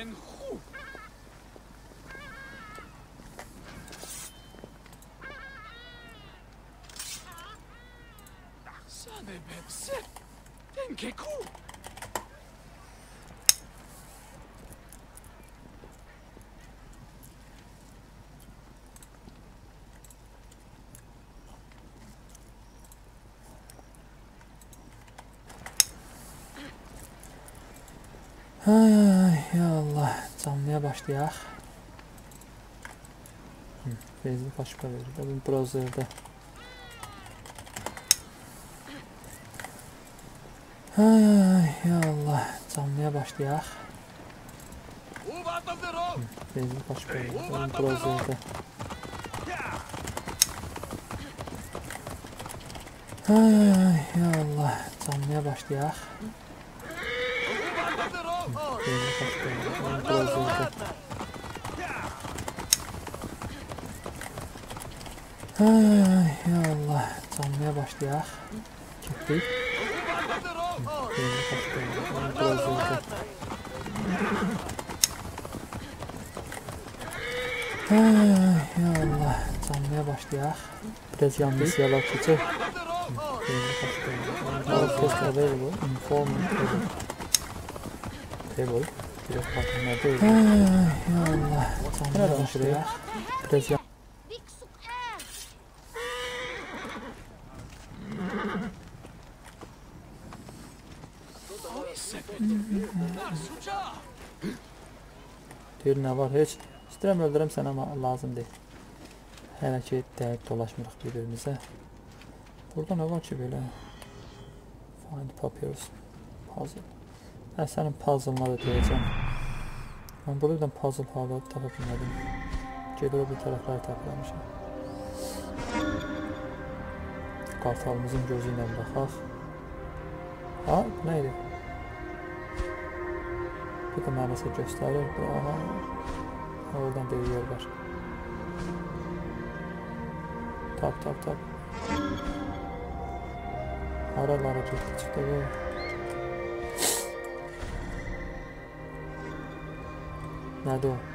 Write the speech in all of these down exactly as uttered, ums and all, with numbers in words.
خوب. Same bebse. Denke ku. Ay ay ya Allah, canlıya başlayaq. Benzin başqa verir. Bu browserdə. Ay ay ya Allah, canlıya başlayaq. Benzin başqa verir. Bu browserdə. Ay ay ya Allah, canlıya başlayaq. Benzin başqa verir. Bu browserdə. Ay ay ya Allah, canlıya başlayaq. Getdik. Benzin başqa verir. Bu browserdə. Ay ay ya Allah, canlıya başlayaq. Biraz yan misiyalar keçək. Benzin başqa verir. Bu test available. Informant table. Table. Biraz bakımlar değil. Ay ay ya Allah, canlıya başlayaq. Biraz yan. Deyir, nə var? Heç istəyirəm öldürəm sən, amma lazım deyil. Hələ ki, dəyib dolaşmırıq bir-birimizə. Burada nə var ki, belə? Find papyrus. Puzzle. Hə, sənin puzzle-ına da deyəcəm. Mən buradan puzzle hala tapa bilmədim. Gedir o bir tərəfləri tapılamışam. Qartalımızın gözü ilə baxaq. Ha, bu nə idi? Bu da mənəsə göstərir. Aha. Oradan bir yer var. Tap, tap, tap. Aralara getdi, çıxdı bu. Nədir o?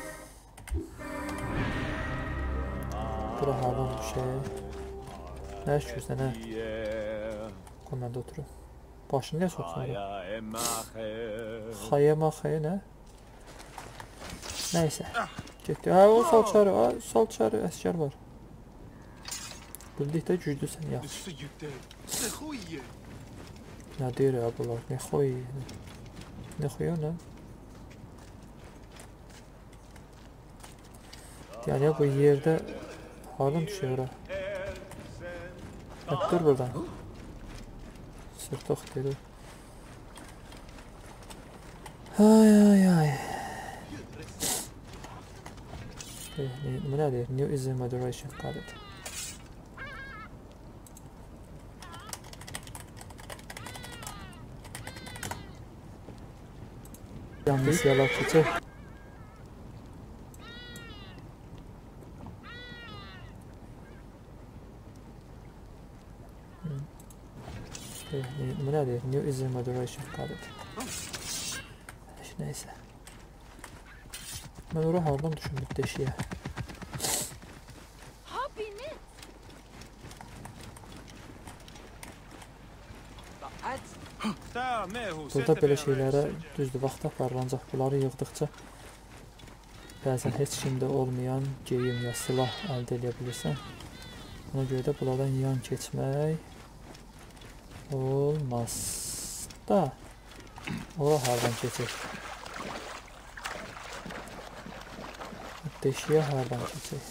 Bura hardan düşək? Nə işləyirsən, nə? Qoy, məndə oturum. Başını niyə soxsun? Xaya maxaya nə? Nəysə. Getdi. Hə, o sol çarı. Sol çarı əskər var. Bildikdə güclüsən, yaxşı. Nə deyir ya bunlar? Nə xoy? Nə xoy o nə? Yəni bu yerdə hardan düşür ora? Dur buradan. Sırtox dedi. Ay ay ay. Bu nədir? New is in moderation. Got it. Yanlış yalan keçək. Bu nədir? New is in moderation. Got it. Neysə. Mən ora hardan düşündüm deşiyə. Burada belə şeylərə düzdür, vaxt aparır, ancaq bunları yığdıqca bəzən heç kimdə olmayan geyim ya silah əldə edə bilirsən. Ona görə də bunlardan yan keçmək olmaz da. Ora hardan keçək? Deşiyə hardan keçək?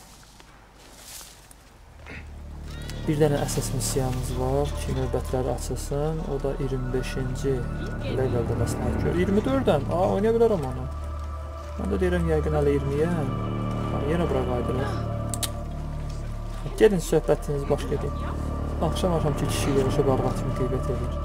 Bir dənə əsas missiyamız var ki, növbətləri açılsın. O da iyirmi beşinci leveldə məsələn gör. iyirmi dörddən. Aa, oynaya bilərəm onu. Mən də deyirəm yəqin hələ iyirmiyə. Yenə bura qayıdırıq. Gedin söhbətinizi başqa edin. Axşam-axşam ki, kişi görüşüb arvatımı qeybət edir.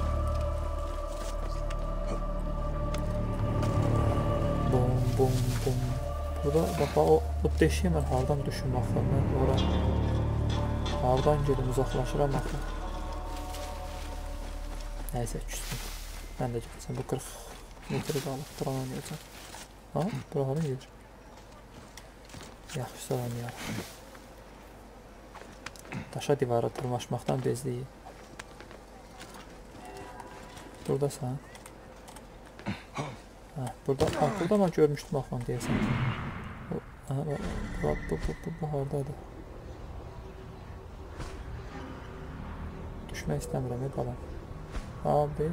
Bum, bum, bum. Burada, bax, o, o deşiyə mən hardan düşüm axı? Mən ora... Hardan gedim, uzaqlaşıram axı. Nəysə, küstüm. Mən də gəlsəm, bu qırx metri qalıb, duran oynayacam. Ha, buraları gelir. Yaxşı oynayar. Daşa divara tırmaşmaqdan bezliyik. Buradasan. Ha, burada, ha, burada mən görmüşdüm axan deyəsən. Bu, ha, bu, bu, bu, bu, bu hardadır? Düşmək istəmirəm, ey balam. Abi.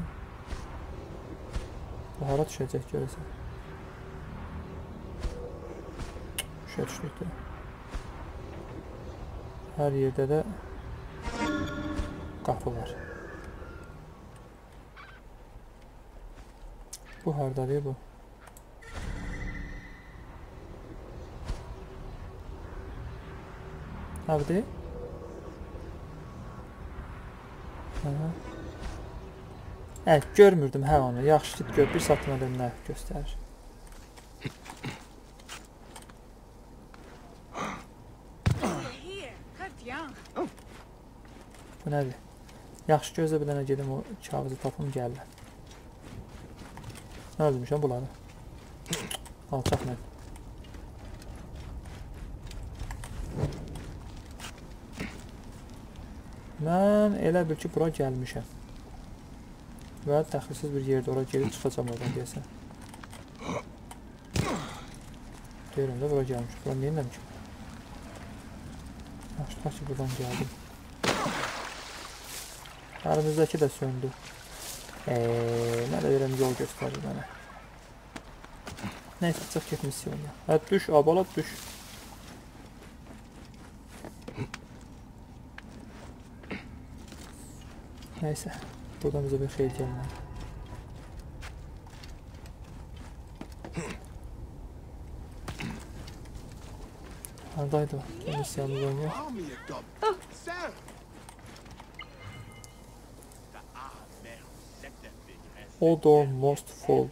Bu hara düşəcək görəsən? Düşə düşdükdə. Hər yerdə də qapı var. Bu hardadır bu? Hardadır? Evet, görmürdüm hə onu. Yaxşı ki, gör, bir satmadan nə göstərir. Bu nədir? Yaxşı gözlə bir dənə gedim o kağızı tapım gəlirlər. Nə öldürmüşəm bunları? Alçaq mən. Mən elə bil ki, bura gəlmişəm. Və təxilsiz bir yerdə ora gelib çıxacam oradan deyəsən. Deyirəm də bura gəlmişəm. Bura neyinləm ki? Yaxşı ki, buradan gəldim. Əlimizdəki də söndü. Eee, nə də deyirəm, yol göstərir mənə. Neyse, çıx get misyonuna. Hə, düş, abala düş. Neyse, buradan bize bir şey gelmedi. Neredeydi o? Misyonumuz oynuyor. Odor most full.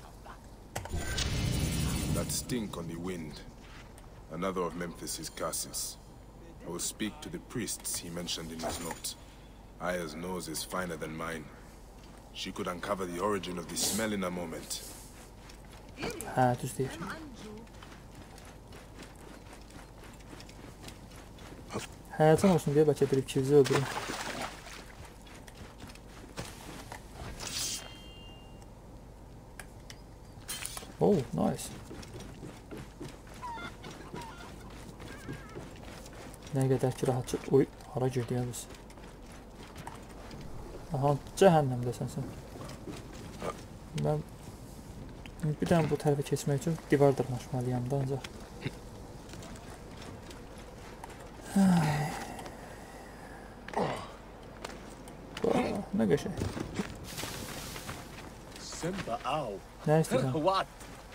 That stink on the wind. Another of Memphis's curses. I will speak to the priests he mentioned in his note. Aya's nose is finer than mine. She could uncover the origin of the smell in a moment. Ha, düz deyir. Həyatan olsun deyə bəlkə bir ikimizi öldürüm. Oh, nice. Nə qədər ki rahatça... Oy, hara girdi ya biz? Aha, cəhənnəmdəsən sən. Mən... Bir dənə bu tərəfə keçmək üçün divar dırmaşmalıyam da ancaq. Nə qəşək. Nə istəyirsən?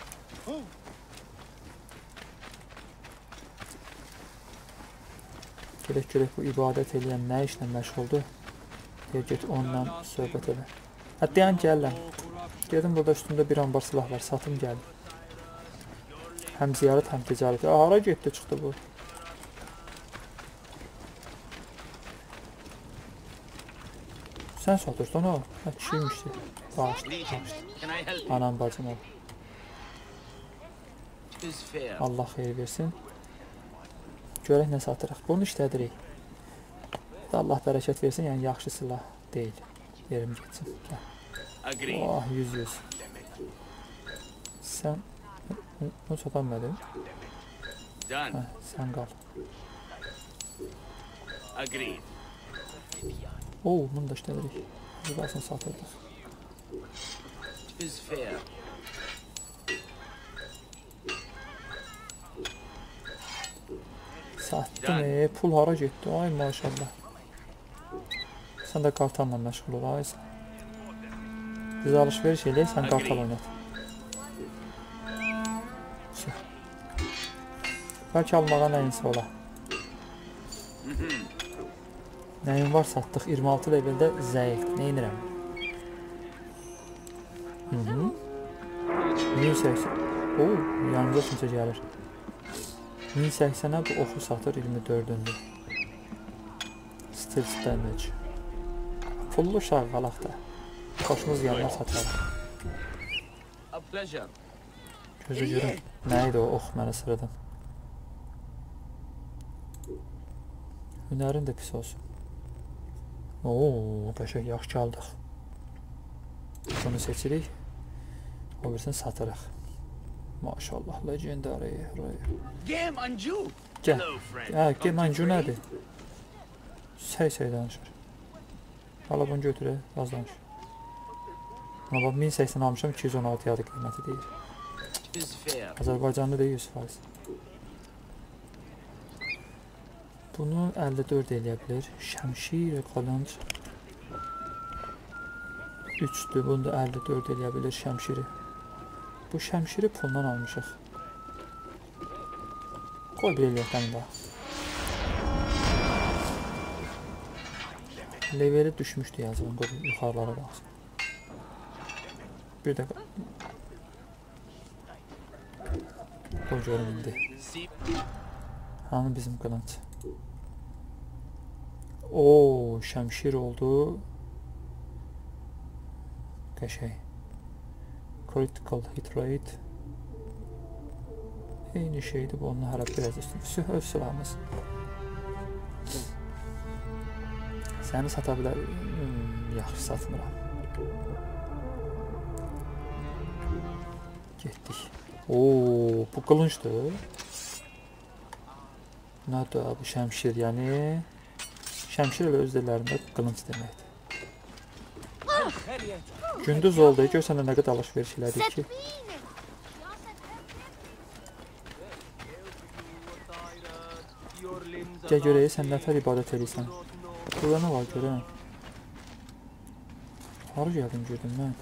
Gerek görək bu ibadət eləyən nə işlə məşğuldur? Deyək, get onunla söhbət elə. Hətta yan gəlirəm. Dedim, burada üstümdə bir ambar silah var, satım gəldi. Həm ziyarət, həm ticarət. Hara getdi, çıxdı bu? Sən satırsan o? Hə, kişiymişdi. Bağışdı, bağışdı. Anam, bacım ol. Allah xeyir versin. Görək nə satırıq. Bunu işlədirik. Allah bərəkət versin, yəni yaxşı silah deyil. Yerim geçsin. Oh, yüz yüz. Sən bunu satanmadın. Hə, sən qal. Oo, bunu da işlədirik. Burasını satırdıq. Satdım, e, pul hara getdi? Ay maşallah. Sən də qartalla məşğul ol, ay sən. Biz alışveriş eləyək, sən qartal oynat. Bəlkə almağa nəyinsə ola. Nəyin var satdıq? iyirmi altı leveldə zəif. Nə inirəm? min səksən. Oo, yanımıza kimsə gəlir. min səksənə bu oxu satır iyirmi dördüncü. Still damage. Pullu şarqalaq da. Xoşumuz gəlmə satarıq. Gözü görüm. Nə idi o ox mənə sıradan? Hünərin də pis olsun. Ooo, qəşəng yaxşı aldıq. Bunu seçirik. O birisini satırıq. Maşallah, legendary. Game Anju. Gəl. Hə, Game Anju nədir? Səy-səy danışır. Hala bunu götürək, az danış. Buna bax, min səksən almışam, iki yüz on altı yadı qiyməti deyir. Azərbaycanlı deyil, yüz faiz. Bunu əlli dörd eləyə bilir. Şəmşir, qalınc. üçdür, bunu da əlli dörd eləyə bilir şəmşiri. Bu şəmşiri puldan almışıq. Qoy bir eləyəkdən daha. Leveli düşmüşdü yazılım, qoy yuxarılara qalsın. Bir dəqiqə. Qoy görüm indi. Hanı bizim qılınc. Ooo, şəmşir oldu. Qəşəng. Critical hit rate. Eyni şeydir bu, onunla hələ biraz üstün. Öz silahımız. Səni sata bilər. Hmm, yaxşı satmıram. Getdik. Ooo, bu qılıncdır. Nədir bu şəmşir, yəni şəmşir elə öz dillərində qılınc deməkdir. Gündüz oldu, görsən nə qədər alış-veriş elədik ki. Gəl görək, sən nəfər ibadət edirsən. Burada nə var görəm? Harı gəldim gördüm mən?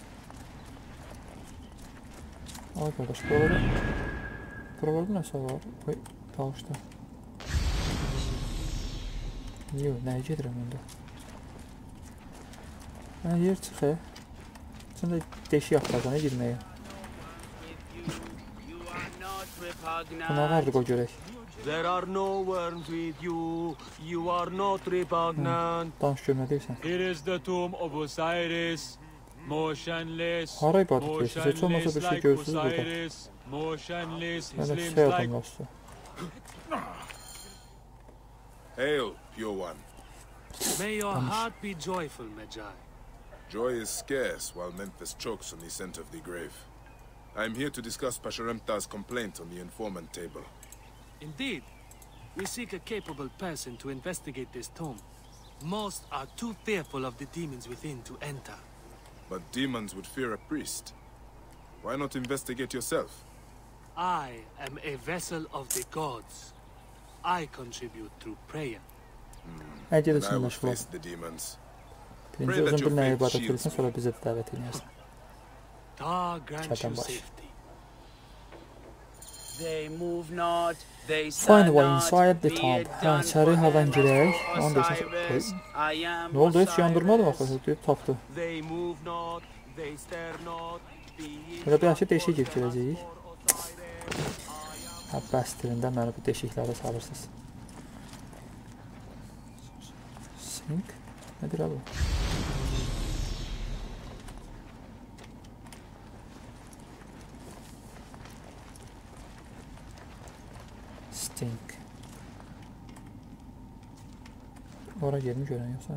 Ay qardaş, buralarda buralarda nəsə var? Ay, bağışda. Yox, nəyə gedirəm onda? Mənə yer çıxı. Sən də deşik axtaracaq, girməyə. Buna vardı qoy görək. There are no worms with you. You are not repugnant. Danış görmə deyirsən. Here is the tomb of Osiris, motionless, Hara ibadət edirsən? Heç olmasa bir şey görürsünüz burada. motionless, his Mənə limbs şey like adam olsun. Hail, pure one. May your heart be joyful, Magi. Joy is scarce while Memphis chokes on the scent of the grave. I am here to discuss Pasherenptah's complaint on the informant table. Indeed, we seek a capable person to investigate this tomb. Most are too fearful of the demons within to enter. But demons would fear a priest. Why not investigate yourself? I am a vessel of the gods. I contribute through prayer. Nə And I gedirsən will məşğul ol. face the demons. Birinci özün bir nəyə ibadət edirsən, sonra bizi də dəvət edirsən. Ta grant Çatan you baş. safety. They move not. They Find stand way not. inside the Be tomb. it Hə, done içəri for havan heaven girək. or Onu desən. Osiris. I am Nə oldu? Heç yandırmadı mı Osiris. axı? Deyib tapdı. They move not. They stare not. Be it Belə bir done aşı deşik for girəcəyik. heaven or Osiris. Hə, bəstirində məni bu deşiklərə salırsınız. Sink? Nədir bu? Stink. Ora yerini görən yoxsa?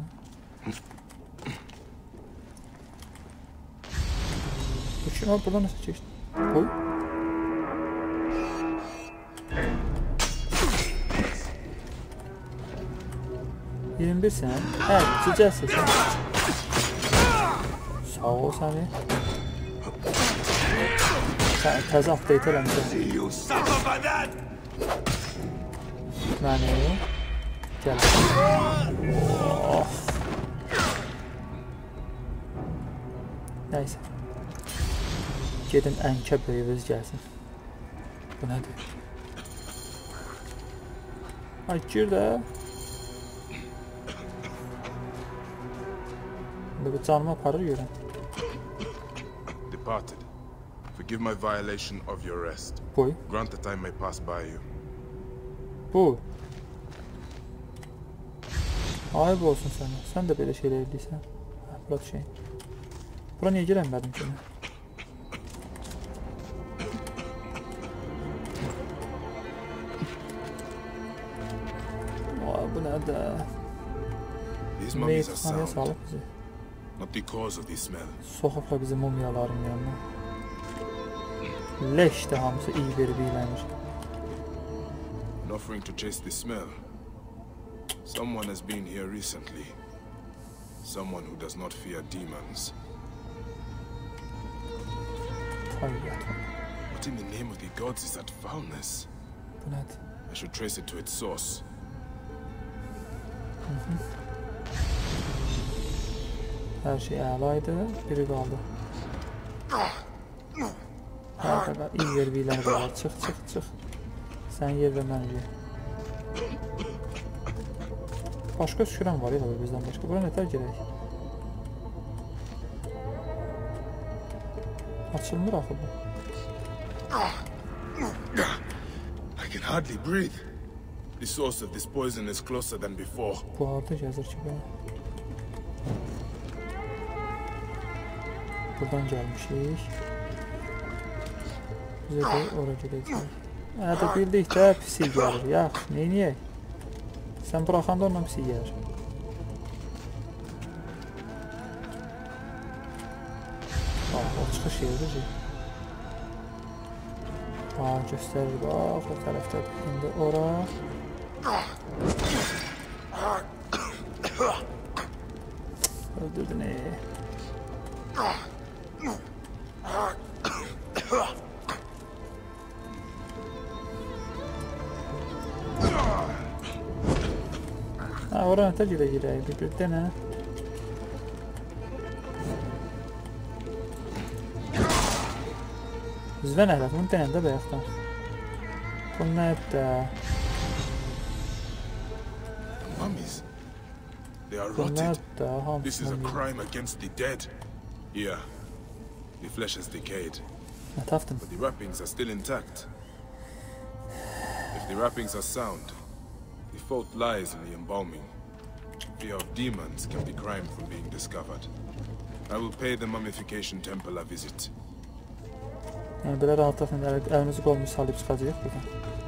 Bu kim? Ha, buradan nasıl keçdi? Oy. iyirmi bir sən? Hə, cicəsin sən. Sağ ol səni. Sən təzə update eləmişsən. Məni. Gəl. Oh. Nəysə. Gedin ənkə böyüvüz gəlsin. Bu nədir? Ay, gir də. Bu canımı aparır görən. Departed. Forgive my violation of your rest. Boy. Grant that I may pass by you. Bu. Ayıb olsun sənə. Sən də belə şeylər edirsən. Hə, bura düşeyim. Bura niyə girənmədim ki? Hadi. These mummies are Meyitxanaya sound, salıb bizi. not the cause of the smell. Soxubla bizi mumyaların yanına. Leşdir hamısı iyi verib iylənir. An offering to chase the smell. Someone has been here recently. Someone who does not fear demons. Tayyat. What in the name of the gods is that foulness? Bu nədir? I should trace it to its source. Hər şey əlaydı, biri qaldı. Hər qədər iyi verib iylənir var. Çıx, çıx, çıx. Sən yer və mən yer. Başqa şükürən var ya bizdən başqa. Bura nətər gerək? Açılmır axı bu. I can hardly breathe. The source of this poison is closer than before. Bu harda gəzir ki belə. Buradan gəlmişik. Bizə də ora gedəcək. Hədə bildikcə pis iyi gəlir. Yaxşı, neyniyək? Sən buraxanda ondan pis iyi gəlir. Bax, o çıxış yeridir ki. Aa, göstərir, bax, o tərəfdədir. İndi ora. Öldürdün, eee. Ha, ora nətər gedək, bir dənə. Zven əhlət, bunu dənəndə bayaqdan. Bu nədir? Mummies? They are Bu rotted. nədir? This is a crime against the dead. Here, the flesh has decayed, Nə tapdın? but the wrappings are still intact. If the wrappings are sound, the fault lies in the embalming. Fear of demons kept the crime from being discovered. I will pay the mummification temple a visit. Yəni, belə rahatlıqla əlimizi qolumuzu salıb çıxacaq buradan.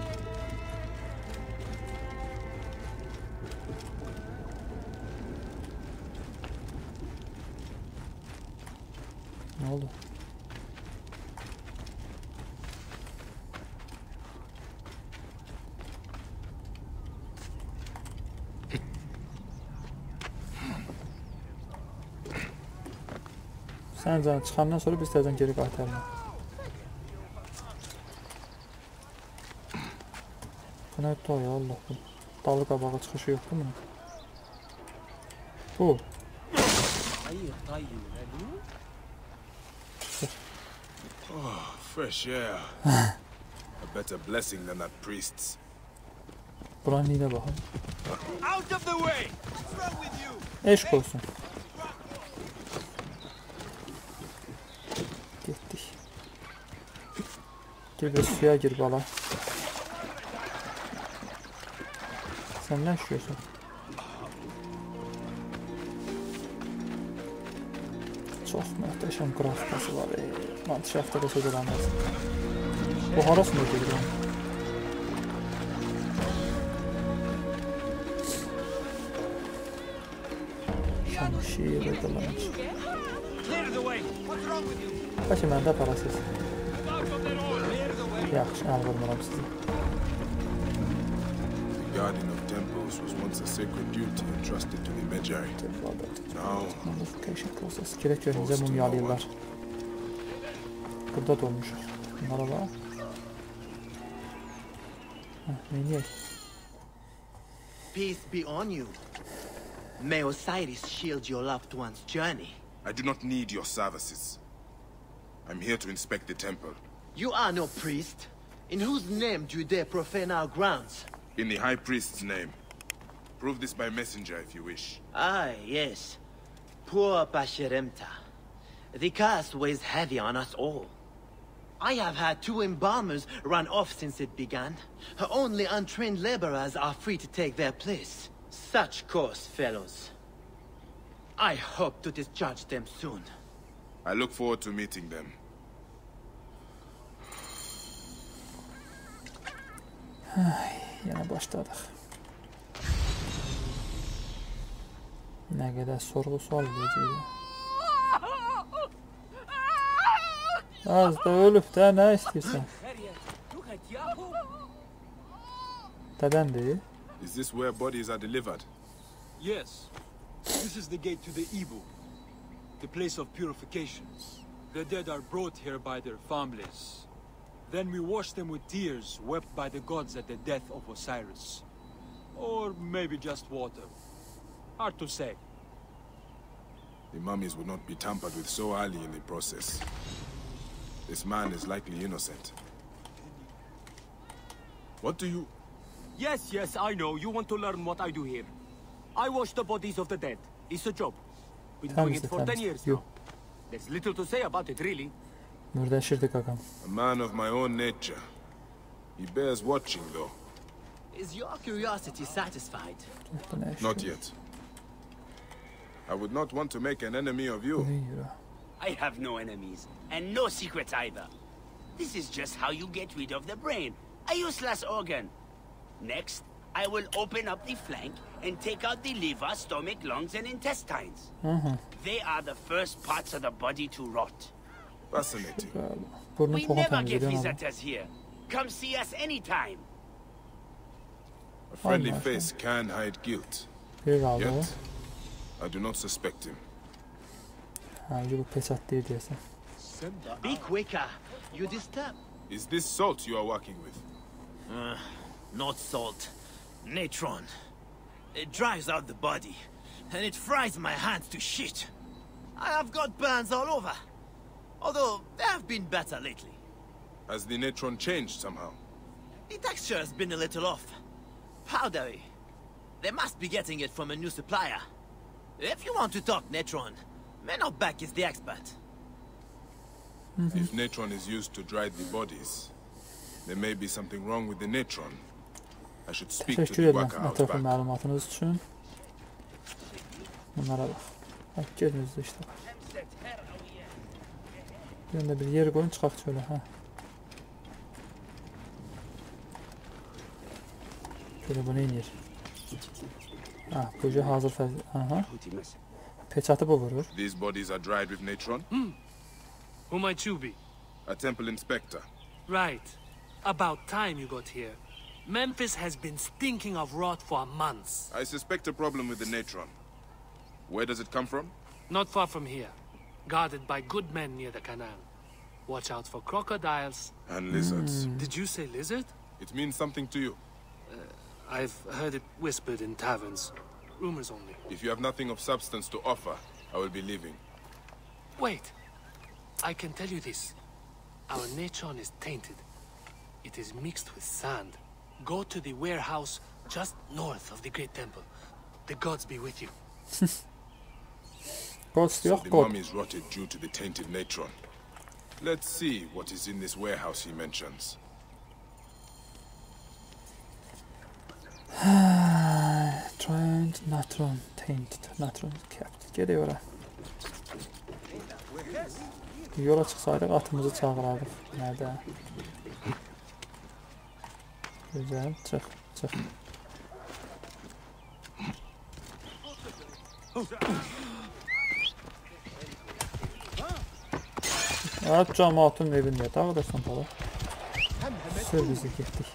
Nə oldu? Sən canı çıxandan sonra biz təzən geri qaytarma. Bu nədir o ya Allah bu? Dalı qabağa çıxışı yoxdur mu? Bu. Oh, fresh air. A better blessing than that priest's. Buranın iyinə baxın. Out of the way! What's wrong with you? Eşq olsun. Getdik. Gel bir suya gir bala. Sən nə işliyorsun? Çox möhtəşəm qrafikası var. Landşaftda da söz eləməz. Bu harasında gedir onu? Şamşir ediləmiş. Clear the way! What's wrong with you? Bəlkə məndə parasız. Out of the door! Clear the way! Yaxşı, əl vurmuram sizi. The guardian of temples was once a sacred duty entrusted to the Magi. Now, Mummification process. Gerek görünce mumyalıyorlar. Burada dolmuşuz. Bunlara bak. Heh, neyniyək? Peace be on you. May Osiris shield your loved one's journey. I do not need your services. I'm here to inspect the temple. You are no priest. In whose name do you dare profane our grounds? In the High Priest's name. Prove this by messenger if you wish. Ah, yes. Poor Bashiremta. The curse weighs heavy on us all. I have had two embalmers run off since it began. Only untrained laborers are free to take their place. Such coarse fellows. I hope to discharge them soon. I look forward to meeting them. Yenə başladıq. Ne kadar sorgu sual edeceği. Az da ölüp de ne istiyorsan. Deden değil. Is this where bodies are delivered? Yes. This is the gate to the Ibu, the place of purification. The dead are brought here by their families. Then we wash them with tears wept by the gods at the death of Osiris. Or maybe just water. Hard to say. The mummies would not be tampered with so early in the process. This man is likely innocent. What do you... Yes, yes, I know. You want to learn what I do here. I wash the bodies of the dead. It's a job. Been doing it for ten years now. There's little to say about it, really. Mürdeşirdik agam. A man of my own nature. He bears watching, though. Is your curiosity satisfied? Not yet. I would not want to make an enemy of you. I have no enemies, and no secrets either. This is just how you get rid of the brain, a useless organ. Next, I will open up the flank and take out the liver, stomach, lungs, and intestines. Uh-huh. They are the first parts of the body to rot. Fascinating. We never get visitors here. Come see us anytime. A friendly face can hide guilt. Yet, I do not suspect him. Be quicker. You disturb. Is this salt you are working with? Uh, not salt. Natron. It dries out the body, and it fries my hands to shit. I have got burns all over. Although, they have been better lately. Has the natron changed somehow? The texture has been a little off. Powdery. They must be getting it from a new supplier. If you want to talk natron, Menobek is the expert. Mm-hmm. If natron is used to dry the bodies, there may be something wrong with the natron. I should speak to the worker out back. Məlumatınız üçün. Bunlara bak. Bak gözünüzde işte. Bir de bir yer koyun çıkart şöyle ha. Şöyle bunu inir. Ha, bucu hazır fəz. Aha. Peçatı bu vurur. These bodies are dried with natron? Hmm. Who might you be? A temple inspector. Right. About time you got here. Memphis has been stinking of rot for months. I suspect a problem with the natron. Where does it come from? Not far from here. Guarded by good men near the canal. Watch out for crocodiles. And lizards. Mm. Did you say lizard? It means something to you. Uh, I've heard it whispered in taverns. Rumors only. If you have nothing of substance to offer, I will be leaving. Wait. I can tell you this. Our natron is tainted. It is mixed with sand. Go to the warehouse just north of the Great Temple. The gods be with you. So the mummies rotted due to the tainted natron. Let's see what is in this warehouse he mentions. Trained natron, tainted natron kept. Geliyor ha. Yola çıksaydık atımızı çağırardık. Nerede? Güzel, çık, çık. Evet, cemaatın evinde dağıdırsın falan. Sür bizi gittik.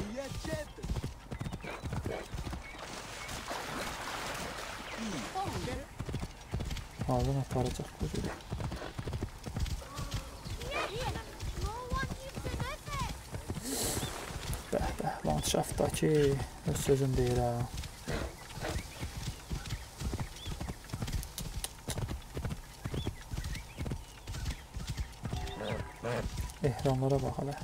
Ağzına paracak bu gibi. Bəh bəh, landşaftdakı öz sözüm deyir ha. Ehramlara bak hele.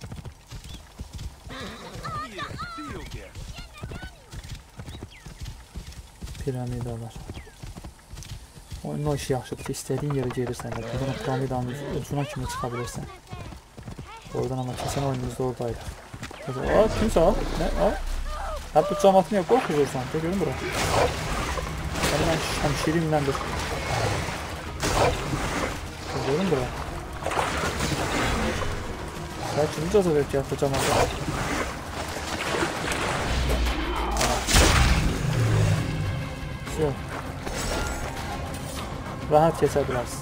Piramidalar. Oyunun o işi yaxşıdır ki, istədiyin yerə gelirsən də, buradan piramidanın ucuna kimi çıxabilirsən. Oradan ama kesin oyunumuzda oradaydı. Aa, kimsə al? Nə? Al. Hə, bu cəmatı niyə qorxurursan? De görün bura. Hadi mən şəmşirimləndir. Görün bura. Sən kimi cəza ver ki, bu cəmatı? Все. rahat keçə bilərsiniz.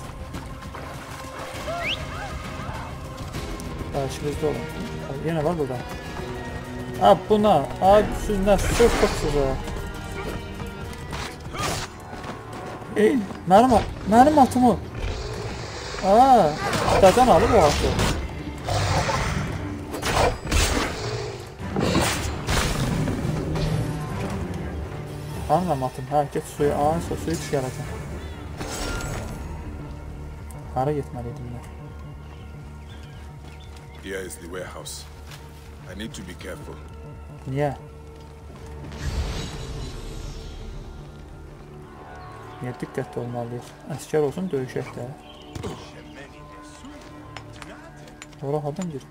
Qarşınızda olun. Yenə var burada. Abi buna, abi siz nə söz tutsunuz ha? Ey, mənim, mənim atımı. Aa, dədən alıb o atı. Hanım atım, hə, get suyu, aa, suyu düşərəcəm. Hara getməliydim mən? Here is the warehouse. I need to be careful. Niyə? Niyə diqqətli olmalıyıq? Əskər olsun, döyüşək də. Ora hadan gir?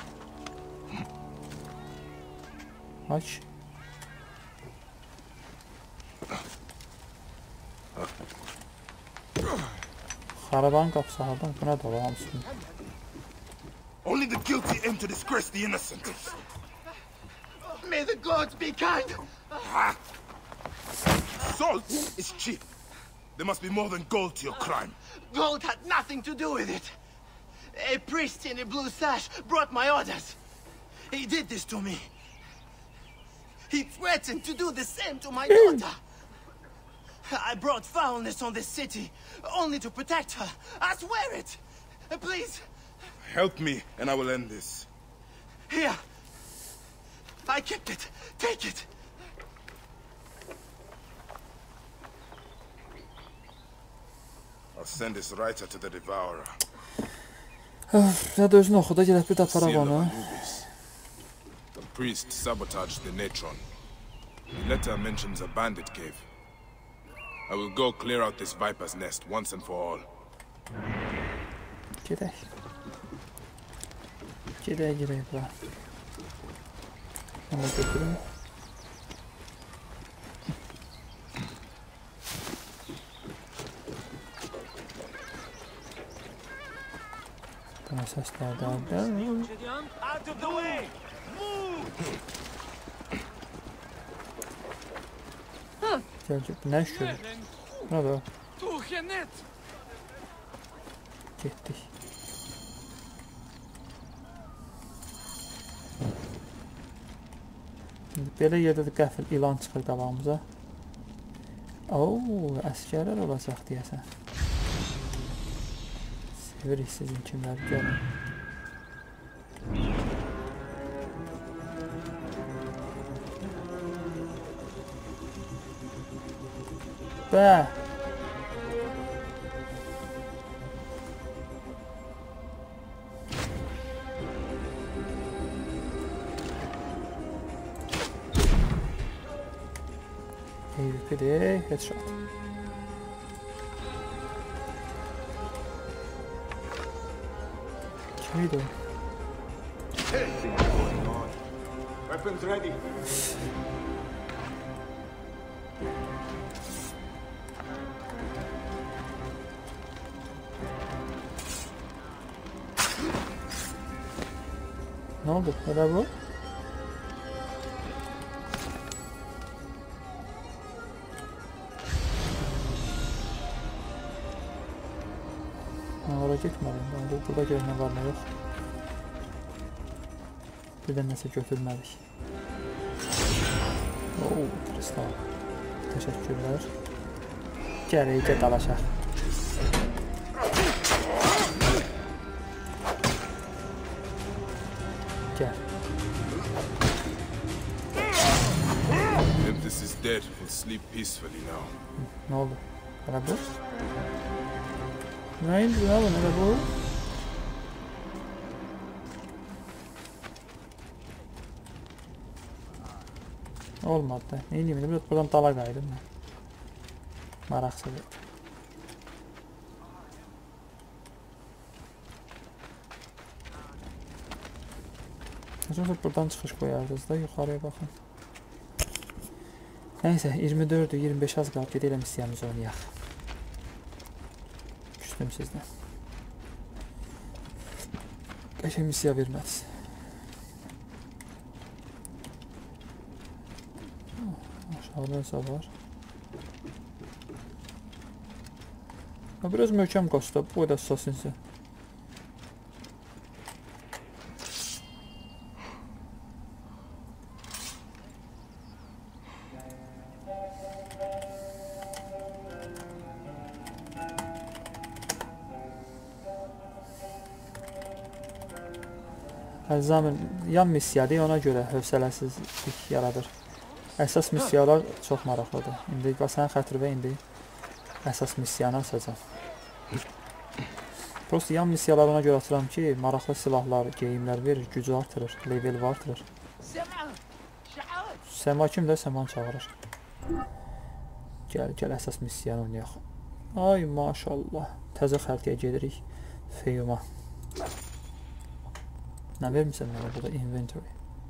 Aç. Xarabanın qapısı hardan? Buna da var hamısını. Only the guilty aim to disgrace the innocent. May the gods be kind! Salt is cheap. There must be more than gold to your crime. Gold had nothing to do with it. A priest in a blue sash brought my orders. He did this to me. He threatened to do the same to my daughter. I brought foulness on this city, only to protect her. I swear it! Please! Help me, and I will end this. Here! I kept it. Take it! I'll send this writer to the Devourer. Ya da özünü oxu da gələk bir də aparaq Seal of onu. Anubis. The priest sabotaged the Natron. The letter mentions a bandit cave. I will go clear out this viper's nest once and for all. Gedək. Gedək, gedək bura. Onu götürüm. Buna səslər də. Out of the way! Gəl, gəl. Bu nə iş görür? Buna da. Getdik. Belə yerdə də qəfil ilan çıxır qabağımıza. Ooo, əskərlər olacaq deyəsən. Sevirik sizin kimləri, gəlin. Bə! A V P de headshot. Kimiydi o? Weapons ready. Ne oldu? Neden bu? Oraya gitmədim. Yani burada görünən var mı yox. Bir də nəsə götürmədik. Ooo, kristal. Təşəkkürlər. Gərək də dalaşaq. Gəl. Memphis is dead. We'll sleep peacefully now. Ne oldu? Hələ bu? Neydi ya bu? Nələ bu? Olmadı da. Neyini bildim? Buradan dala qaydım mən. Maraqsız. Sonra buradan çıxış qoyardınız da yuxarıya baxın. Neyse iyirmi dörddür, iyirmi beş az qalıb gedək elə missiyamızı oynayaq. Küstüm sizdən. Qəşəng missiya vermədiniz. Aşağıda nəsə var. Biraz möhkəm qaçdı. Bu da assassinsə. Əzamın yan missiyadır, ona görə hövsələsizlik yaradır. Əsas missiyalar çox maraqlıdır. İndi sən xətrivə indi əsas missiyanı açacam. Prosta yan missiyalar ona görə açıram ki, maraqlı silahlar, geyimlər verir, gücü artırır, level artırır. Səma kimdə? Səman çağırır. Gəl, gəl əsas missiyanı oynayaq. Ay maşallah. Təzə xəritəyə gedirik. Feyuma. Nə vermirsən mənə burada? Inventory.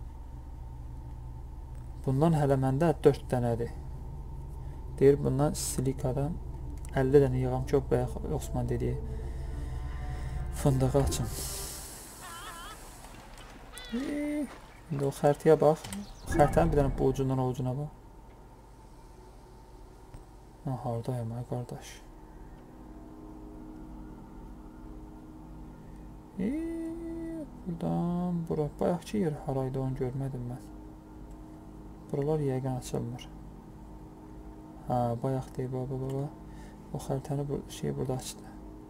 Bundan hələ məndə dörd dənədir. Deyir, bundan silikadan əlli dənə yığam ki, o bayaq Osman dediyi fındığı açım. İndi o xəritəyə bax. Xəritənin bir dənə bu ucundan o ucuna bax. Ha, haradayım ay qardaş. Eee buradan bura. Bayaqçı yer haraydı onu görmədim mən. Buralar yəqin açılmır. Ha, bayaq deyib, baba, baba. O xəritəni bu şey burada açdı.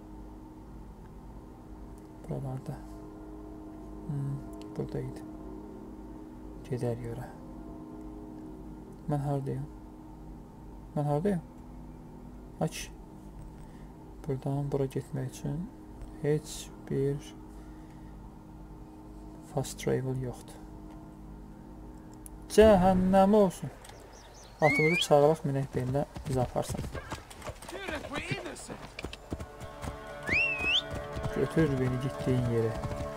Buralarda. Hmm, buradaydı. Gedər görə. Mən haradayım? Mən haradayım? Aç. Buradan bura getmək üçün heç bir fast travel yoxdur. Cəhənnəm olsun. Atımızı çağıraq minək beyinlə bizi aparsın. Götür beni gittiğin yere.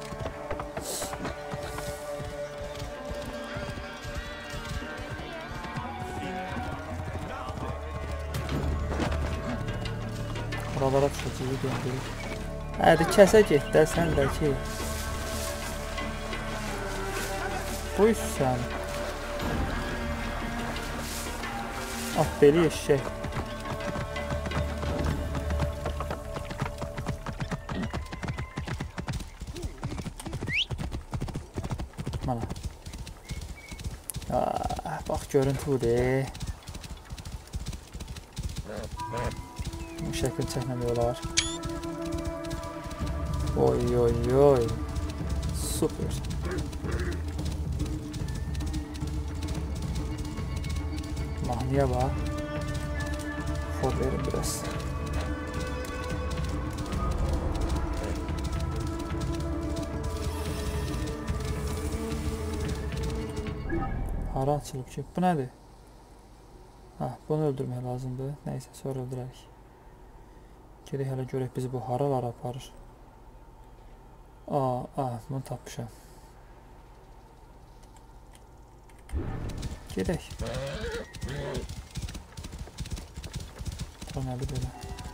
Buralara çocuğu döndürür. Hadi kəsə get də sən də ki. Buyur sən. Ah deli eşek. Mana. Ah, bax görüntü budur. Bu şəkil çəkməmək olar. Oy oy oy. Super. Mahniye bak. Kod verin biraz. Hara açılıb ki? Bu nədir? Ha, bunu öldürmək lazımdır. Neyse, sonra öldürərik. Gedək hələ görək bizi bu haralara aparır. Aa, aa, bunu tapmışam. Gedək. Bu nədir belə?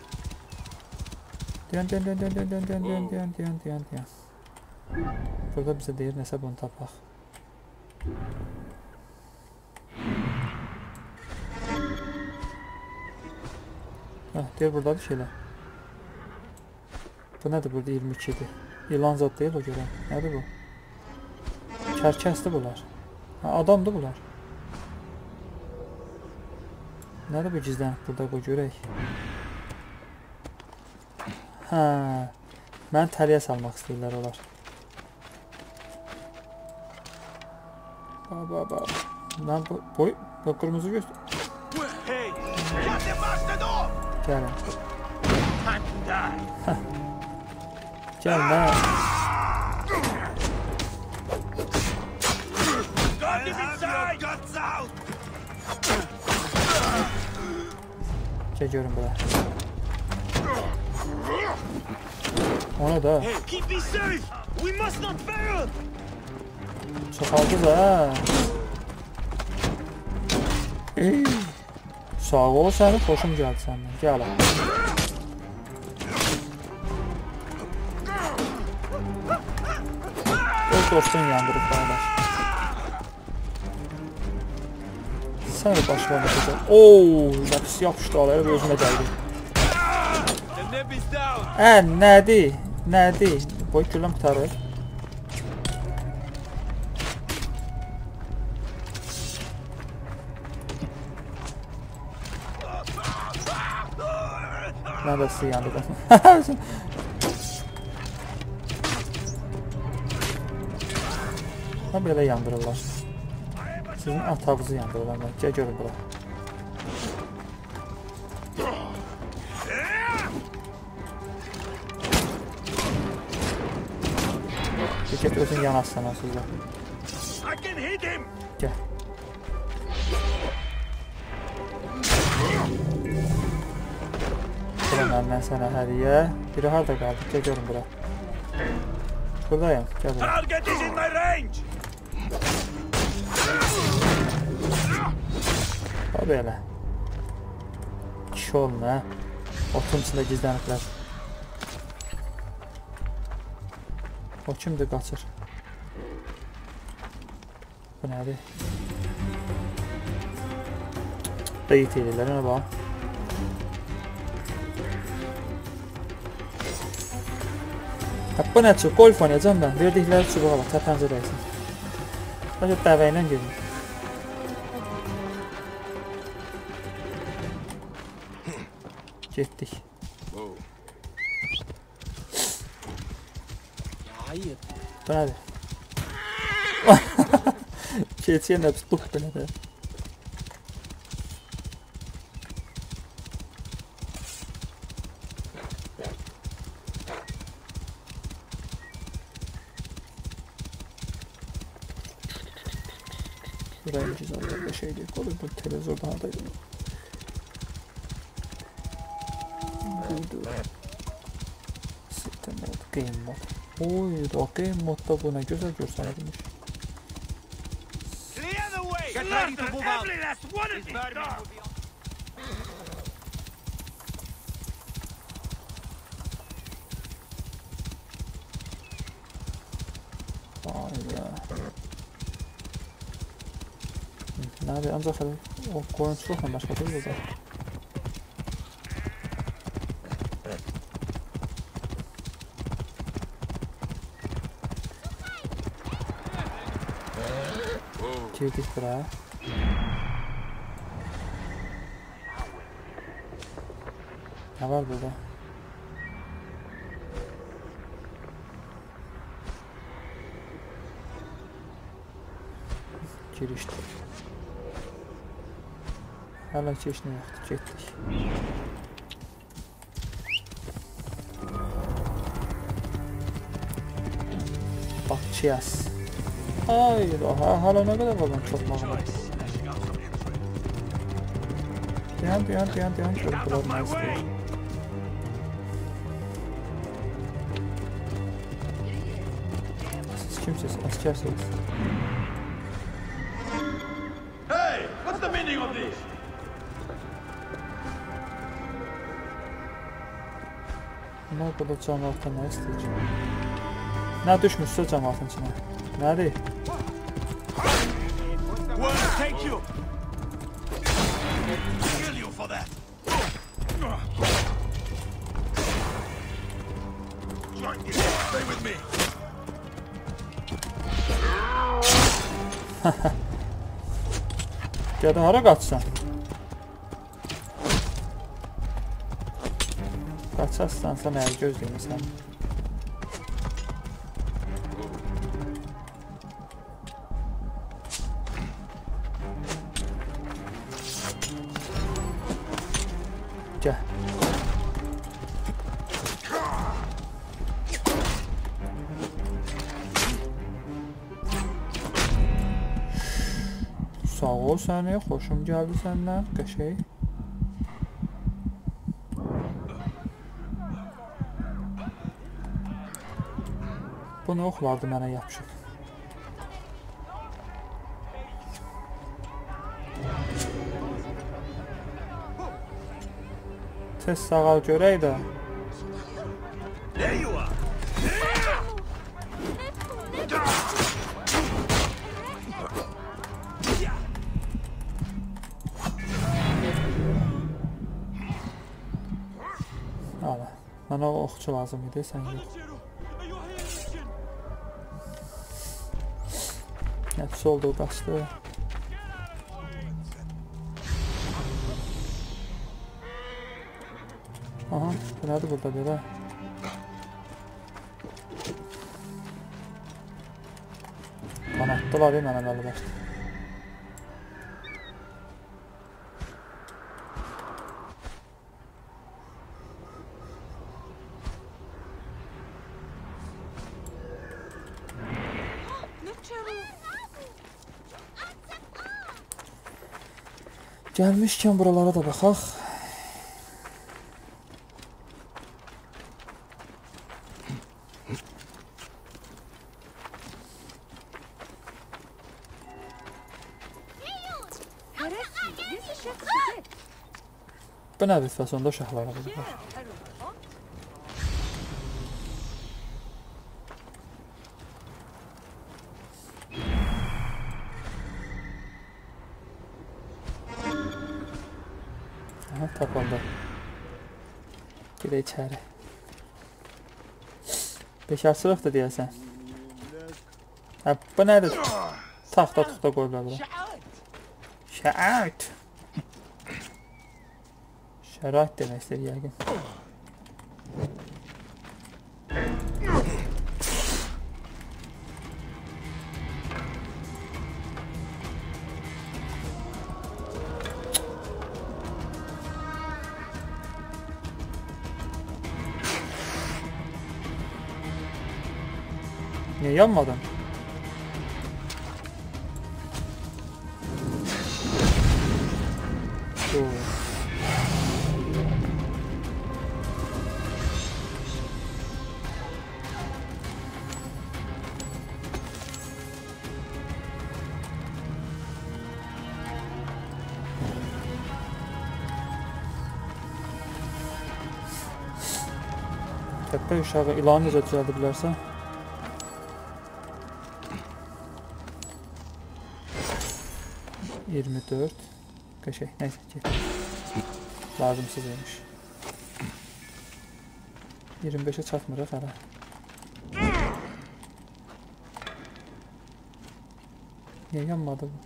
Dön, dön, dön, dön, dön, dön, dön, dön, dön, dön, dön, dön. Burada bizə deyir, nəsə bunu tapaq. Hə, deyir, buradadır şeylər. Bu nədir burada? iyirmi ikidir. İlan zad deyil o görə. Nədir bu? Kərkəsdir bunlar. Ha, adamdır bunlar. Nədir bu gizlənib burada, qoy görək. Hə, məni təliyə salmaq istəyirlər onlar. Ba, ba, ba. Mən bu, boy, bu qırmızı göstər. Gəlin. Hə. Gəl mən. Gəl görün bura. Ona da. Çoxaldız ha. Ey. Sağ ol səni, xoşum gəldi səndən. Gəl. Öz dostun yandırıb qardaş. Sən başlarına keçək. Ooo, nəfis yapışdı alayı, özümə gəldi. is down. Ə, nədir? Nədir? Boy gülüm qutarır. Mən də sizi yandırdım. Mən belə yandırırlar. Sizin atağınızı yandırırlar. Gəl görün bura. Get özün yanasana sizə. Gəl. Bura mən sənə hədiyə. Biri harada qaldı? Gəl görün bura. Buradayım. Gəl bura. Target is in my range. Ha belə. Kişi olun hə. Otun içində gizləniblər. O kimdir qaçır? Bu nədir? Qeyd edirlər, ona bax. Bu nə çub? Golf oynayacam ben. Verdikləri çubuğa bax, təpəncə dəysin. Bəlkə dəvə ilə gedir. Getdik. Bu nədir? Keçiyə nə tutduq belə də. Buraya güzel bir şey değil. Olur bu televizor daha da iyi. Dur. System mode, game mode. Oy, o game modda bu ne güzel göstermiş. Get ready to move out. Vay be. Ne abi ancak o koyunçulukla başka değil burada. Girdik buraya. Ne var burada? Giriştik. Hala çeşne yaptık, getdik. Bakacağız. Hayır, hala ne kadar var çok mağdur. Dayan, dayan, dayan, dayan. Çocuklar nice değil. Siz kimsiniz? Askersiniz. Hey, what's the meaning of this? Ne kadar cemaatı ne isteyeceğim? Ne düşmüşse cemaatın içine? Nerede? Take you. Kill you for that. Stay with me. Gədə hara qaçsan? Qaçarsansa nəyi gözləyirsən? Gəl. Sağ ol səni, xoşum gəldi səndən, qəşəng. Bu nə oxlardı mənə yapışıb? Tez sağal görək də. There you are. Bana o okçu lazım idi, sen yox. Hepsi oldu, qaçdı. Aha, bu nədir burada belə? Qanatdılar ya mənə əməli başdı. Gəlmişkən buralara da baxaq. Bu nə bir fasonda uşaqlara baxaq. Aha, tapıldı. Girək içəri. Beşarsırıq da deyəsən. Hə, bu nədir? Taxta tuxta qoyurlar bura. Şərait. Şərait demək istəyir yəqin. Niye yanmadın? Doğru. Tepe uşağı ilanı necə düzəldə bilərsə? iyirmi dörd. Qəşək, neyse ki. Lazımsız imiş. iyirmi beşə çatmırıq hələ. Niyə yanmadı bu?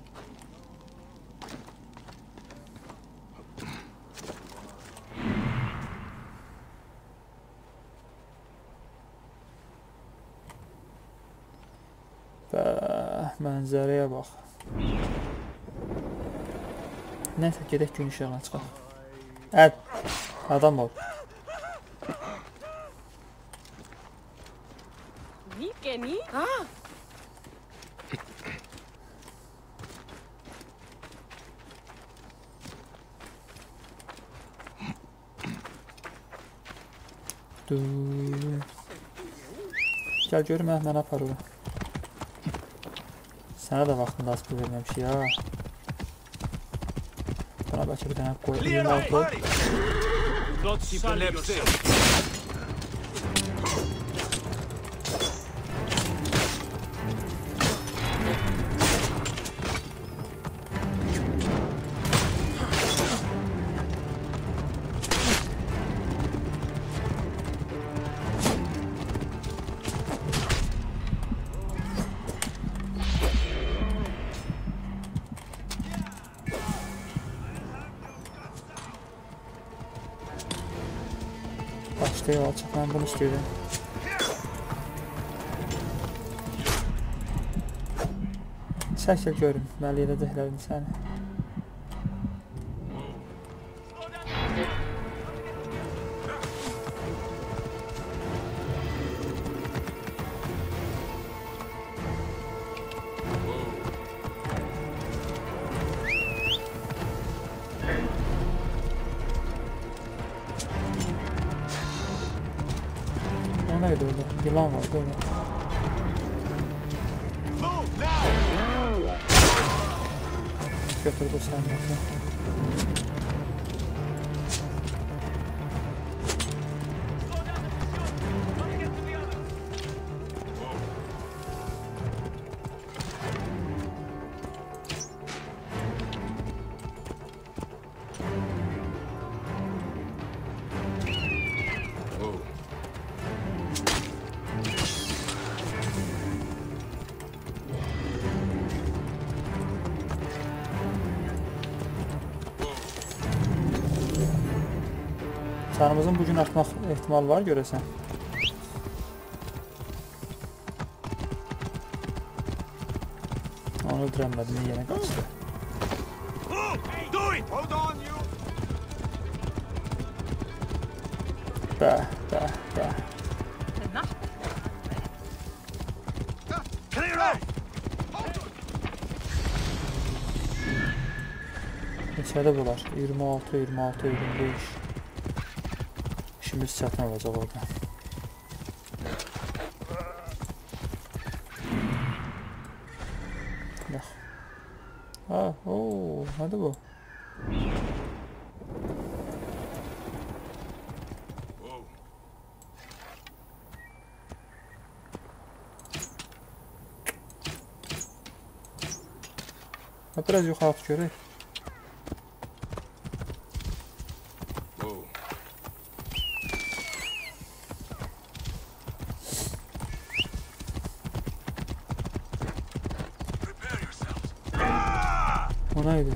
Bəh, mənzərəyə bax. Neyse, gedək gün işığına çıxaq. Əd, adam ol. Kenny? Ah! Gəl görüm, mən aparıram. Sənə də vaxtında az pul verməmişik ya. Buna bəlkə bir dənə qoy. iyirmi altı. Başlayı alçaq, mən bunu istəyirəm. Çəkil görüm, məli elədəklərini səni. O neydi orada? Yılan vardı orada. Götür bu sandığı. Canımızın bugün artmaq ehtimalı var görəsən. Onu öldürəmədim, yenə qaçdı. Bəh, bəh, bəh. Neçədə bular? iyirmi altı, iyirmi altı, iyirmi beş. İşimiz çətin olacaq orada. Yox. Ha, ooo, nədir bu? Biraz yuxarı at görək. O neydi?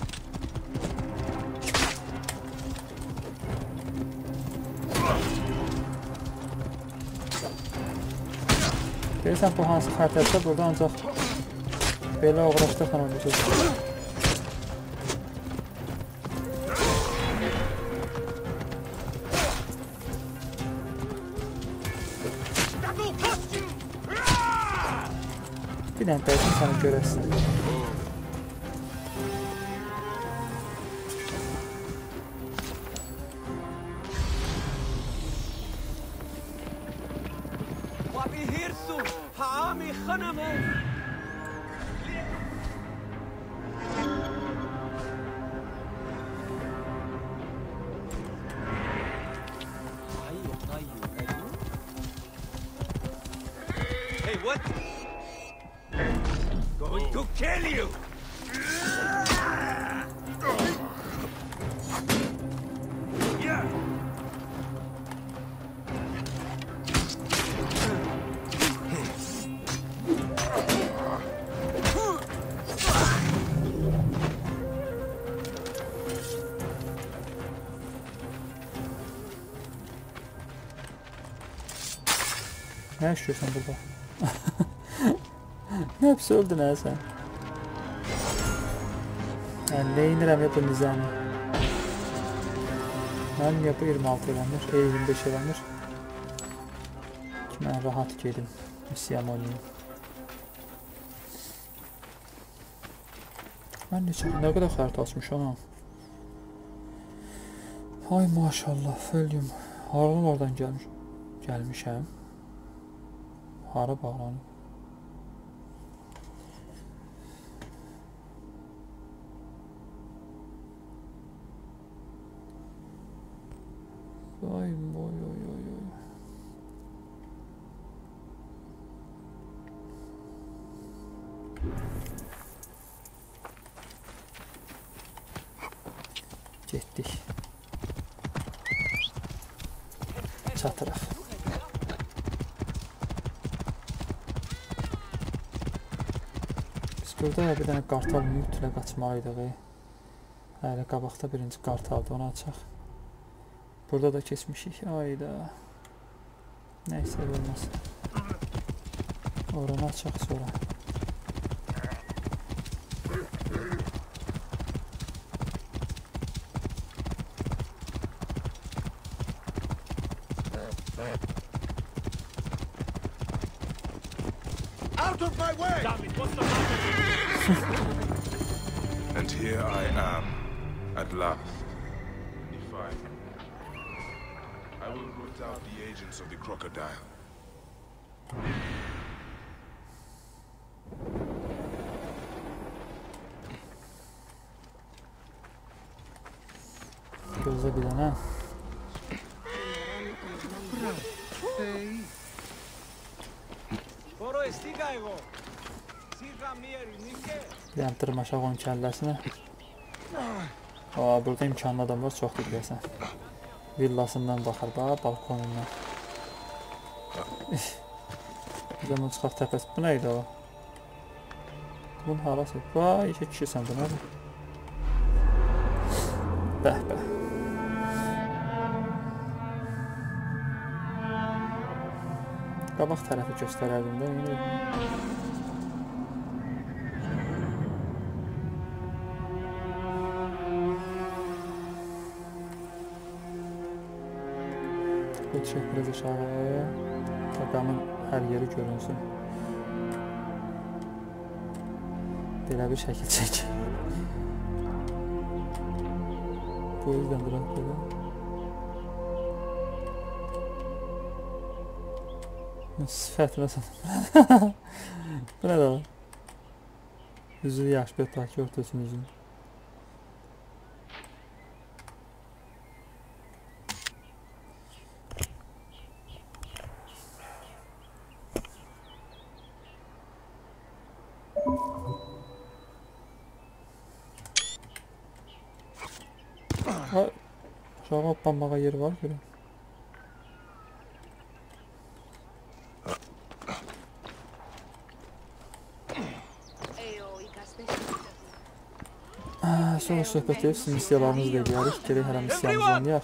Görürsən bu hansı xəritədə burada ancaq belə uğraşdıqla öldürəcək. Bir dənə dəysin səni görəsin. Hey, what? Going to kill you! Yeah. Ne yaşıyorsun burada? Hepsi öldü ne sen? Yani ne inirəm ya bu nizami? Mənim yapı iyirmi altı eləmir, E iyirmi beş eləmir. Ki mən rahat gedim, misiyam oynayayım. Mən neçə, nə qədər xəritə açmış ona? Ay maşallah, fölyum. Haradan oradan gəlmiş, gəlmişəm. Hara bağlanıb? Ay boy oy oy oy. Getdik. Çatırıq. Biz burada bir dənə qartal mütləq açmalıydıq. Hələ qabaqda birinci qartaldı, onu açaq. Burada da kesmişik. Ayda. Neyse olmaz. Oranı açaq sonra. Out of my way! And here I am, at last. I will root out the agents of the crocodile. Gözle bir tane. Bir tane tırmaşaq onun kəlləsinə. Aa, burada imkanlı adamlar çoxdur biləsən. Villasından baxar, bax, balkonundan. Bir zaman çıxaq təpəsi. Bu neydi o? Bunun harası? Vay, işə kişisən bu nədir? Bəh, bəh. Qabaq tərəfi göstərərdim də. Yəni. Çək biraz aşağıya. Adamın hər yeri görünsün. Belə bir şəkil çək. Bu yüzden bırak böyle. Sifətlə satın. Bu nə da var? Yüzü yaş bir takip ortasın yüzünü. Aşağı hoppanmağa yeri var görün. Sonra söhbət edib sizin missiyalarınızı da edirik. Gerək hər missiyanızı oynayaq.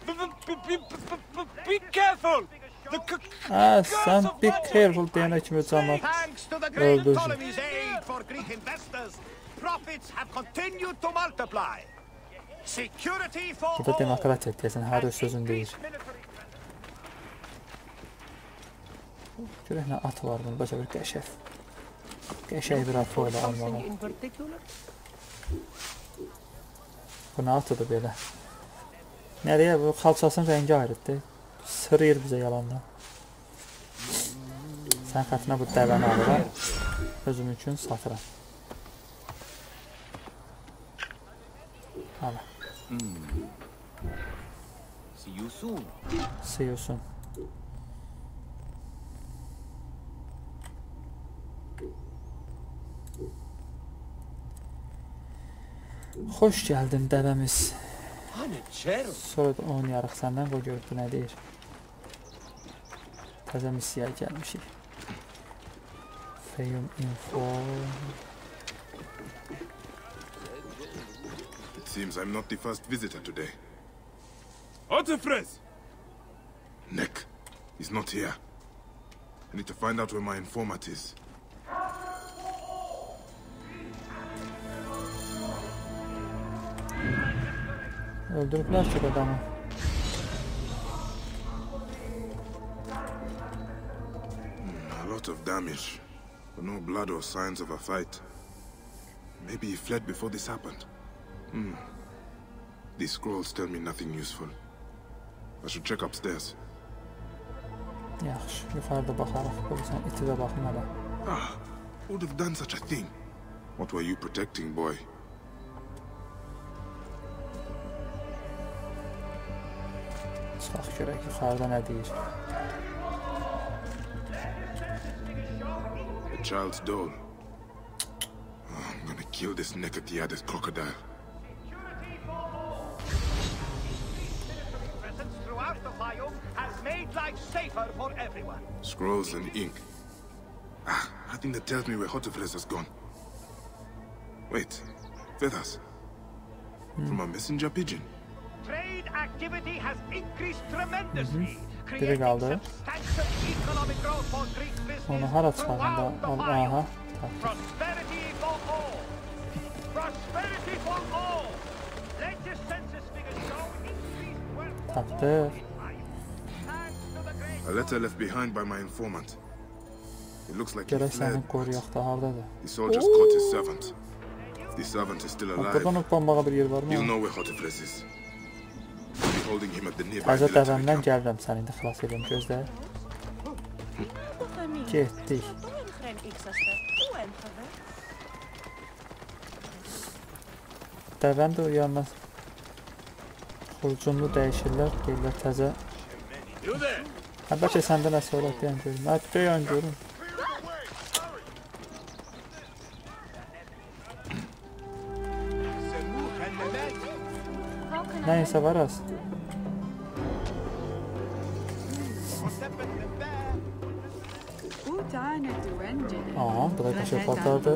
Sən be careful deyənə kimi cəmat öldürsün. Burada demokratiya deyəsən, hər öz sözün deyir. Görək nə at var bunu, başa bir qəşəf. Qəşək bir at var da almalı. Bu nə atıdır belə? Nəriyə bu xalçasının rəngi ayrıdır. Sırıyır bizə yalandan. Sən xətrinə bu dəvəni alıram. Özüm üçün satıram. Hala. See you soon. See you soon. Hoş geldin dəvəmiz. Sonra da oynayarıq səndən, qoy gördü nə deyir. Təzə missiyaya gəlmişik. Feyum info. It seems I'm not the first visitor today. Otefres! Nick, he's not here. I need to find out where my informant is. Öldürüblər çox adamı. A lot of damage, but no blood or signs of a fight. Maybe he fled before this happened. Hmm. These scrolls tell me nothing useful. I should check upstairs. Yaxşı, yuxarıda baxarıq. Qoysan iti də baxın hələ. Ah, who would have done such a thing? What were you protecting, boy? Çıxaq görək yuxarıda nə deyir. A child's doll. Oh, I'm gonna kill this Nekatiades crocodile. Scrolls and ink. Ah, I think that tells me where Hotefres has gone. Wait, feathers. Hmm. From a messenger pigeon. Trade activity has increased tremendously. Biri qaldı. Onu hara çıxarında? Aha. Prosperity for all. Prosperity for all. Latest census figures show increased wealth. Tapdıq. A letter left behind by my informant. It looks like he Görək fled. sənin qoruyaq da hardadır? The soldiers caught his servant. If the servant is still alive, Buradan hoppanmağa bir yer var mı? you'll know where Hotefres is. I'll be holding him at the nearby Təzə military dəvəmdən camp. gəlirəm səni indi xilas edeyim, gözlə. Getdik. Dəvən də o yanına xurcunlu dəyişirlər, deyirlər təzə. Hə, bəlkə səndə nəsə olaraq deyən görüm. Hə, deyən görüm. Nəysə var az. Aha, bu da kaşık patlardı.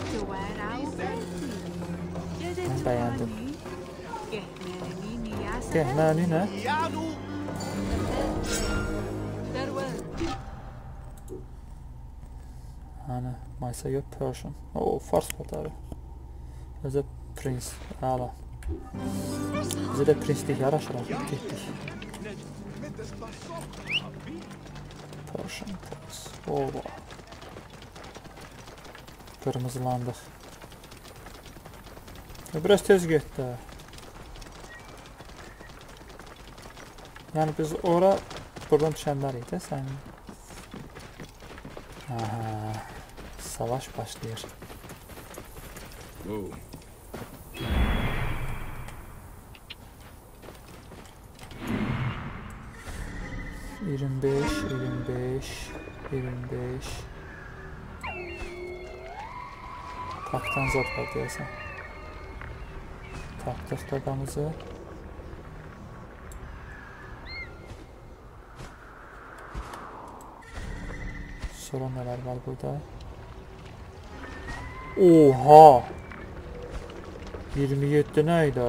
Ben beğendim. Gehnani ne? Ana, Maysa yok Persian. Oo, Fars patarı. Özə Prince, hala. Bizə də Prince'lik yaraşır, getdik. Persian Prince. Ova. Qırmızılandıq. Biraz tez getdi. Yani biz ora buradan düşənlərik də sən. Aha, savaş başlayır. Whoa. iyirmi beş, iyirmi beş, iyirmi beş. Taktan zat var deyəsən. Taktıq dadamızı. Sonra neler var burada? Oha! iyirmi yedi neydi?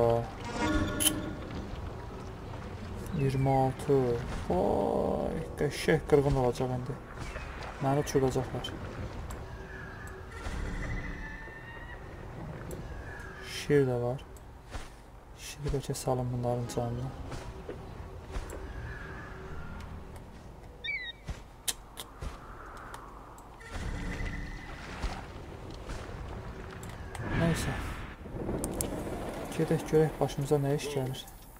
iyirmi altı. Vay, qəşəng qırğın olacaq indi. Məni uçuracaqlar. Şir də var. Şir bəlkə salın bunların canına. Neyse. Gedək görək başımıza nə iş gəlir.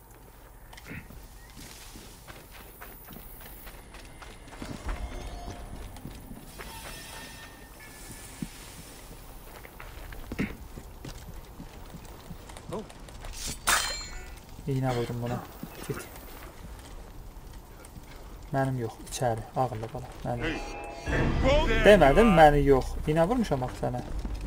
İğnə vurdum buna. Git. Mənim yox, içəri, ağırlı qala. Mənim. Demədim, məni yox. İğnə vurmuşam axı sənə.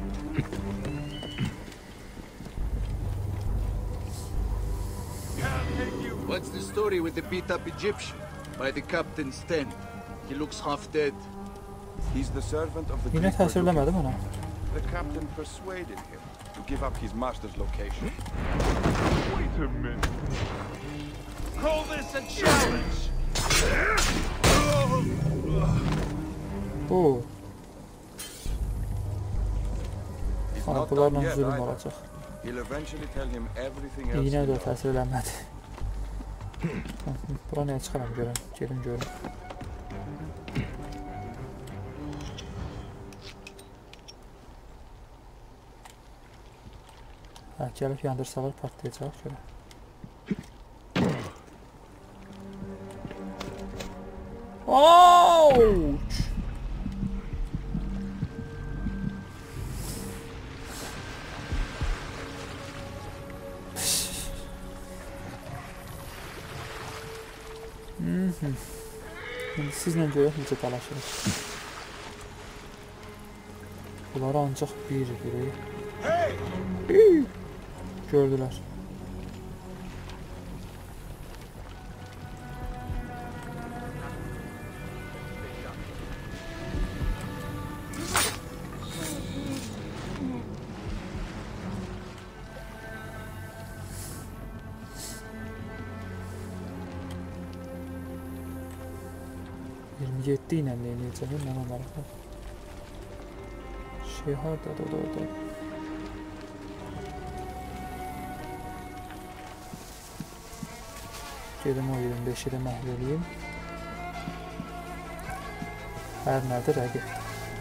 What's the story with the beat-up Egyptian by the captain's tent? He looks half dead. He's the servant of the Yine təsirləmədim ona. The captain persuaded him to give up his master's location. Wait a minute. Call this a challenge. Oo. He's Ana, not bunlarla done yet zülüm either. olacaq. He'll eventually tell him everything else. Yine he də knows. təsirlənmədi. Bura nəyə çıxaram görəm, gedim görüm. Hə, gəlib yandırsalar partlayacaq görəm. Ouch! Mhm. Şimdi sizlə görək necə dalaşırıq. Bunları ancaq bir biri. Hey! Gördülər. iyirmi yedi ilə neynəyəcəm, mən onları var. Şey haradadır, o da orada. Gedim o iyirmi beşi də məhv edeyim. Hər nədir rəqib?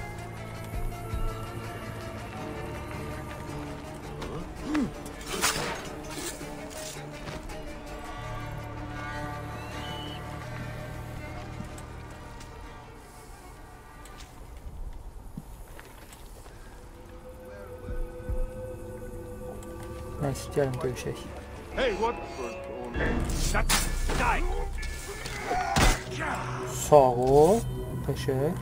Neyse, gəlin döyüşək. Hey, what? Shut die. Sağ ol. Qəşəng.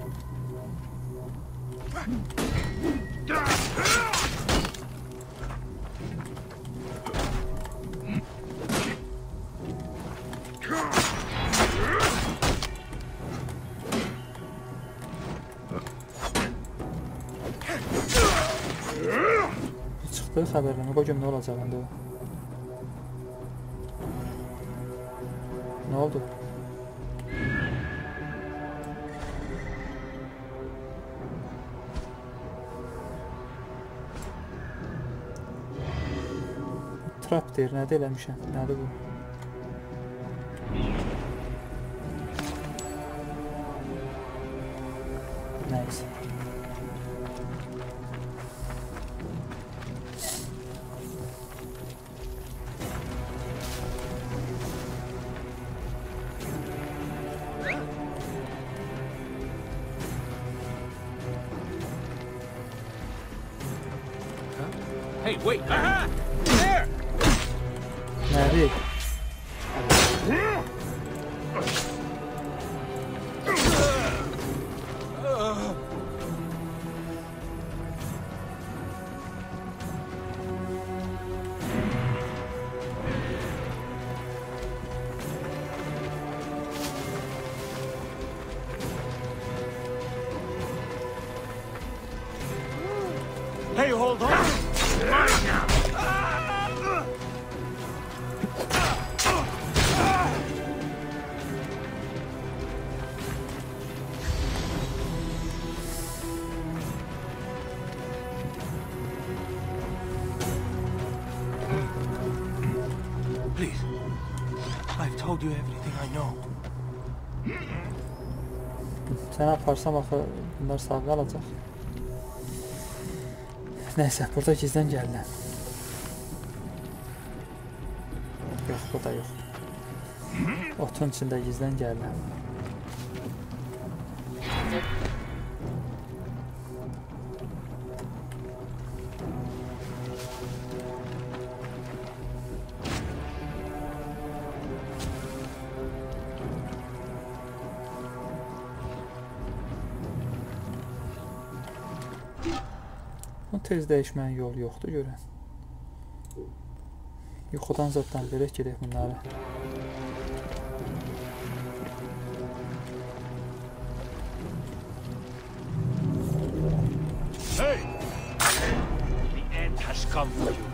Çıxdı xəbərləmə, qoy görüm nə olacaq indi o. Nə oldu? trap deyir, nədir eləmişəm, nədir bu? Nəysə. Hey, wait! Aha! There! Nədir? Hey, hold on! Please, I've told you everything I know. Sən aparsam axı bunlar sağ qalacaq. Nəysə, burada gizlən gəlirəm. Yox, burada yox. Otun içində gizlən gəlirəm. Tez dəyişməyin yolu yoxdur görən. Yuxudan zaten verək gedək bunları. Hey! The end has come for you.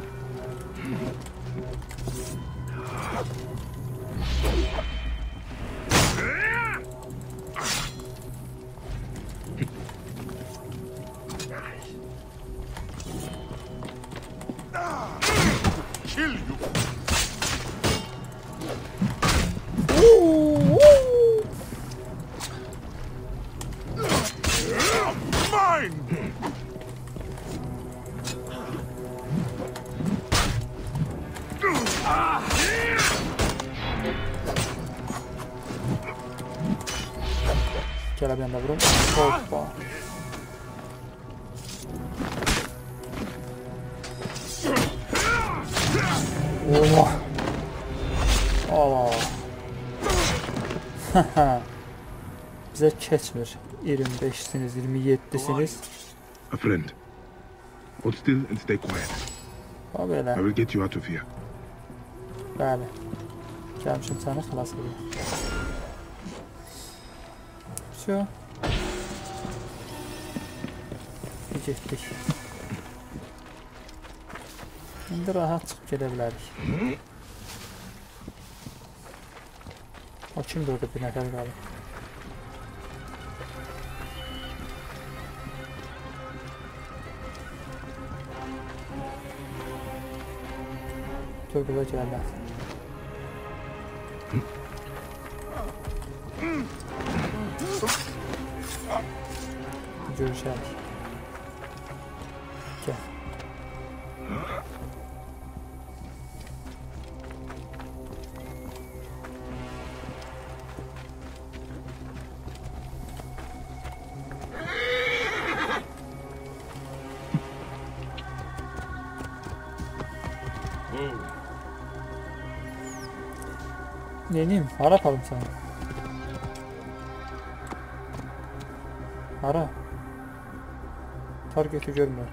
Kill you. Mine. Gələ bir anda vurum. Hoppa. Oh. Oh. Bizə keçmir. iyirmi beşsiniz, iyirmi yeddisiniz. A friend. Hold still and stay quiet. Ha belə. I will get you out of here. Bəli. Gəlmişim səni xilas edeyim. Всё. Getdik. İndi rahat çıxıb gedə bilərik. O kimdir orada bir nəfər qalıb? Tövbəyə gələn. Görüşərik. Gəl. Neneyim? Hara aparım səni? Hara? Targeti görmüyor.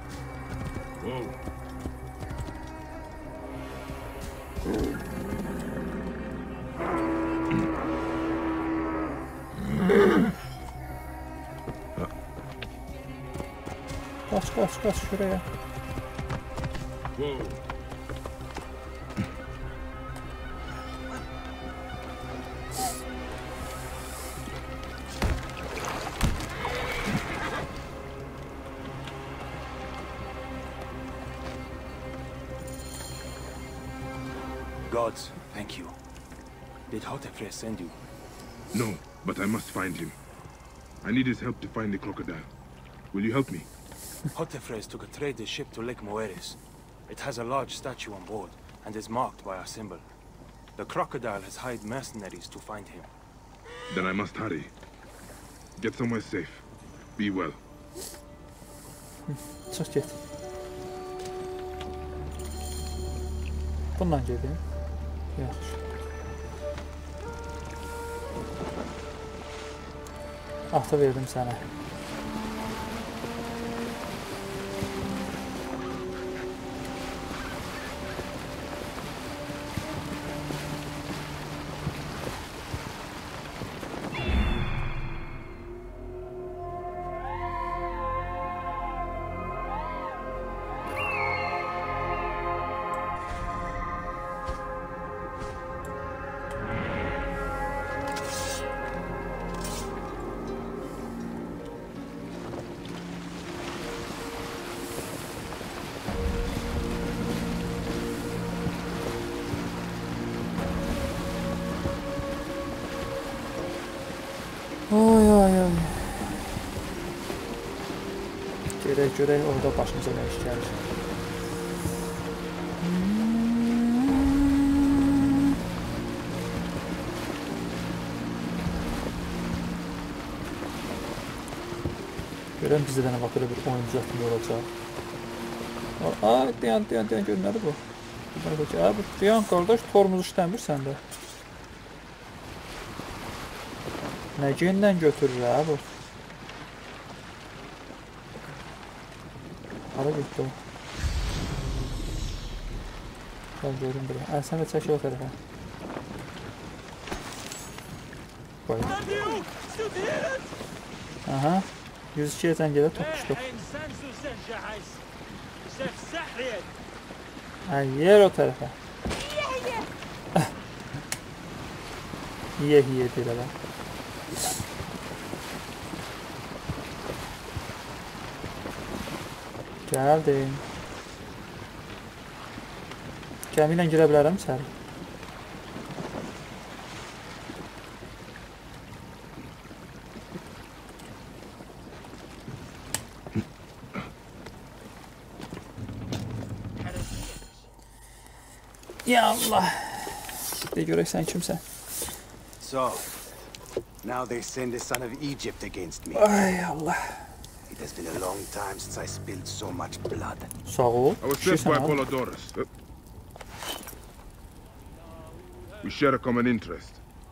Kaç kaç kaç şuraya. gods, thank you. Did Hotefres send you? No, but I must find him. I need his help to find the crocodile. Will you help me? Hotefres took a trader ship to Lake Moeris. It has a large statue on board, and is marked by our symbol. The crocodile has hired mercenaries to find him. Then I must hurry. Get somewhere safe. Be well. Çık get. Bundan gedeyim. Yaxşı. Atı verdim sənə. Oy oy oy. Görək görək orada başımıza nə iş gəlir. Görəm bizdə dənə bakıda bir oyuncu atımı olacaq. Aa, dayan, dayan, dayan, gör nədir bu? Aa, bu dayan qardaş, tormuz işləmir səndə. Nə gündən götürür ha bu? Hara getdi o? Gəl görüm bura. Ə, sən də çəkil o tərəfə. Qoy. Aha. yüz ikiyə zəngələ toqquşduq. Hə, yer o tərəfə. Hiyə hiyə deyil elə. Gəldim. Gəmi ilə girə bilərəm içəri. Ya Allah. De görək sən kimsən. So, now they send the son of Egypt against me. Ay Allah. It has been a long time since I spilled so much blood. Sağ ol. I was sent by Polydorus. Uh, we share a common interest.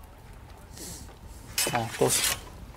Ha, dost.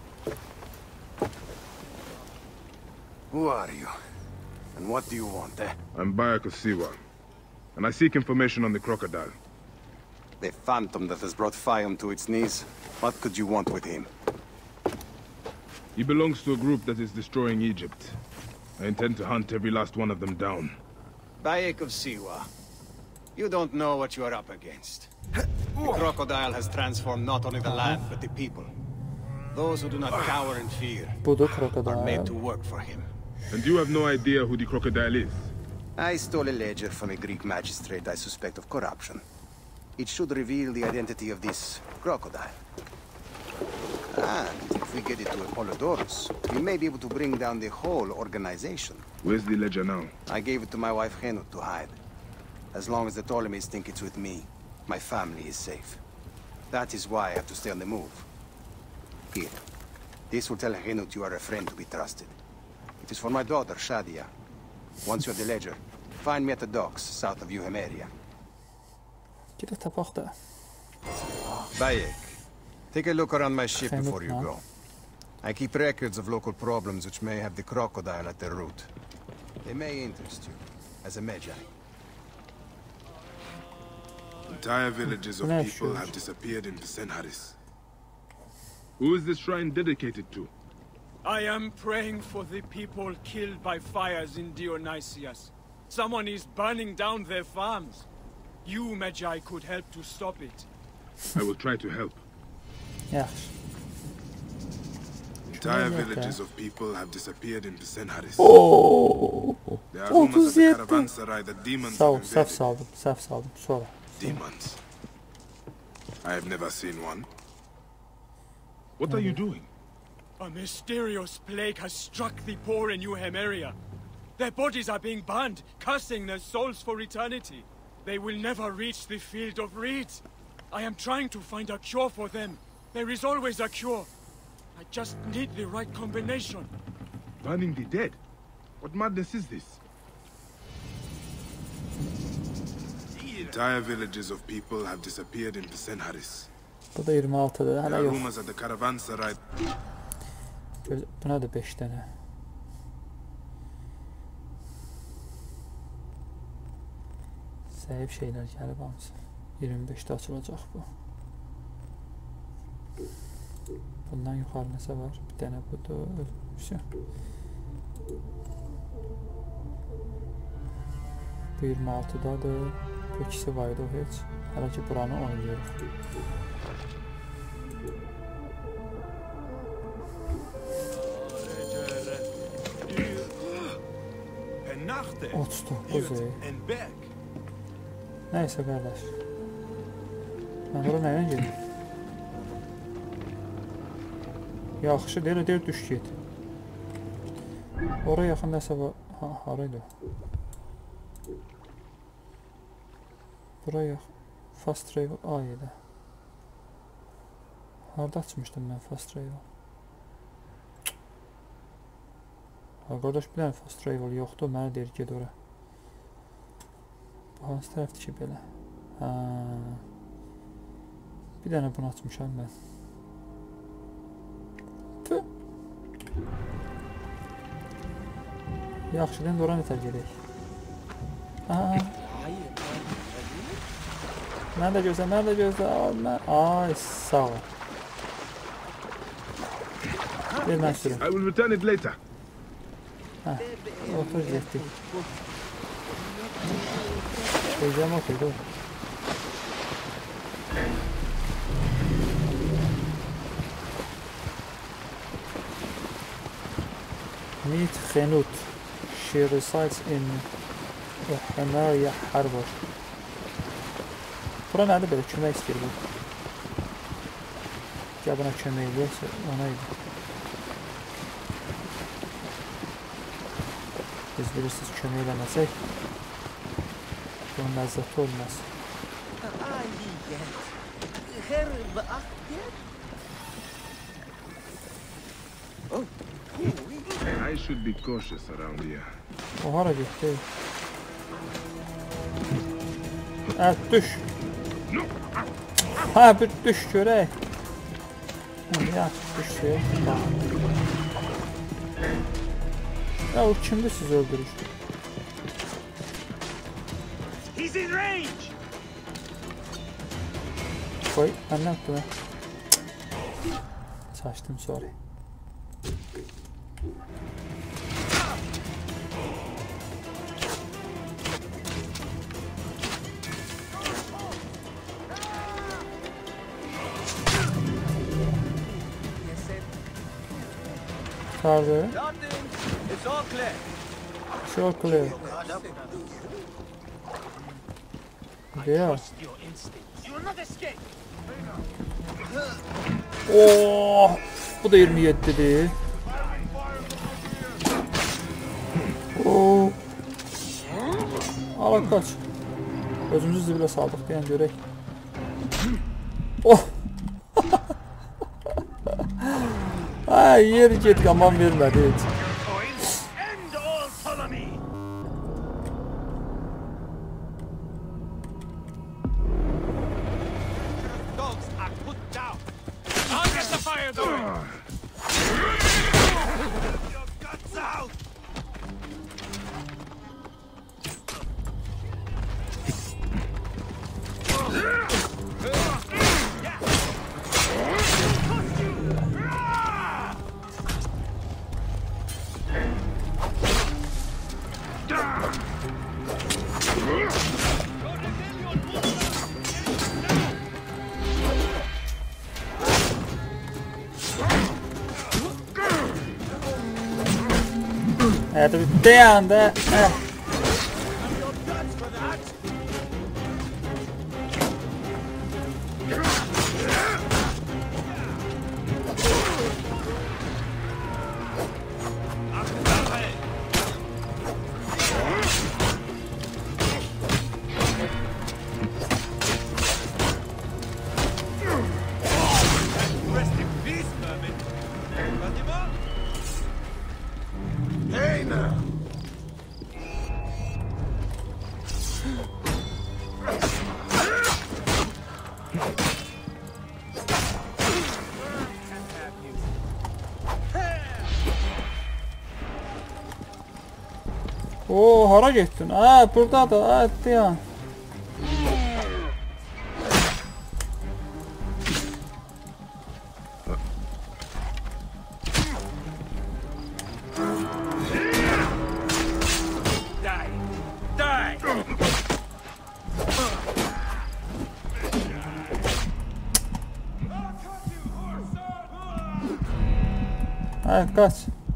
Who are you? And what do you want, eh? I'm Bayek of Siwa, and I seek information on the crocodile. The phantom that has brought Fium to its knees. What could you want with him? He belongs to a group that is destroying Egypt. I intend to hunt every last one of them down. Bayek of Siwa, you don't know what you are up against. The crocodile has transformed not only the land, but the people. Those who do not cower in fear are made to work for him. And you have no idea who the crocodile is? I stole a ledger from a Greek magistrate I suspect of corruption. It should reveal the identity of this crocodile. And if we get it to Apollodorus, we may be able to bring down the whole organization. Where's the ledger now? I gave it to my wife Henut to hide. As long as the Ptolemies think it's with me, my family is safe. That is why I have to stay on the move. Here. This will tell Henut you are a friend to be trusted. It is for my daughter, Shadia. Once you have the ledger, find me at the docks south of Euhemeria. Gidək tapaq da. Bayek, take a look around my ship before you go. I keep records of local problems which may have the crocodile at their root. They may interest you, as a Magi. Entire villages of people have disappeared in Senharis. Who is this shrine dedicated to? I am praying for the people killed by fires in Dionysius. Someone is burning down their farms. You, Magi, could help to stop it. I will try to help. Yaxşı. Entire villages of people have disappeared in Senharis. Oh, There are rumors that the caravanserai that demons Sağ ol, have səhv invaded. saldım, səhv saldım. Sonra, Demons. I have never seen one. What are you doing? A mysterious plague has struck the poor in New Hemeria. Their bodies are being burned, cursing their souls for eternity. They will never reach the field of reeds. I am trying to find a cure for them. There is always a cure. I just need the right combination. Burning the dead? What madness is this? Entire villages of people have disappeared in Pisenharis. Bu da yirmi altıda hala There are yok. rumors that the caravanserai... Buna da beş tane. Zayıf şeyler gelip hamısı. iyirmi beşte açılacak bu. Bundan yukarı nəsə var? Bir tane bu da ölmüşsə. Bu iyirmi altıdadır. Bu ikisi var idi o heç. Hələ ki buranı oynuyoruz. otuz dokuz ey. Neyse kardeş. Ben oraya nereye gidiyorum? Yaxşı deyil, deyil düş get. Oraya yaxın nəsə var. Ha, haraydı o? Buraya yaxın. Fast travel A idi. Harada açmışdım ben fast travel? Ha, qardaş bir dənə fast travel yoxdur, mənə deyir ged ora. Bu hansı tərəfdir ki belə? Ha. Bir dənə bunu açmışam mən. Tüh. Yaxşı, dən ora nətər gedək? Aa. Mən də gözlə, mən də gözlə. Ay, sağ ol. Ver mən sürüm. I will return it later. Ha, otur getdik. Şeycəm otur, dur. Meet Khenut. She resides in Hemeria Harbor. Bura nədir belə? Kömək istəyir bu. Gəl buna kömək eləyək, ona idi. Biz bilirsiniz kömək eləməsək bunun ləzzəti olmaz. I should be cautious around here. O hara getdi? Hə, düş. Hə, bir düş görək. Yaxşı, düş suya. Ya o kimdir siz öldürür? He's in range. Koy, ben ne yaptım ha? Saçtım, sorry. Sardı. It's all clear. It's all clear. Yeah. Oh, bu da yirmi yedidir. Oh. Ala kaç. Özümüzü zibilə saldıq deyən görək. Oh. Ay, yer get qaman vermədi heç. Had to be down there. Ah. Oo, hara getdin? Aa, buradadır. Aa, dayan. Ha, kaç.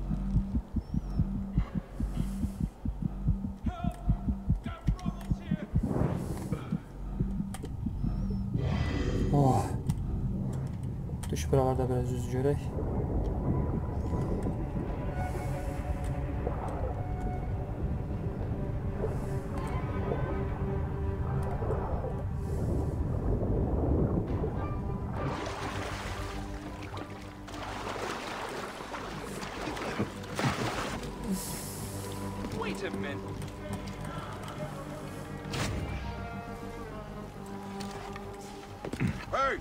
Oh. Düş buralarda biraz yüz görək. Wait a minute. Hey!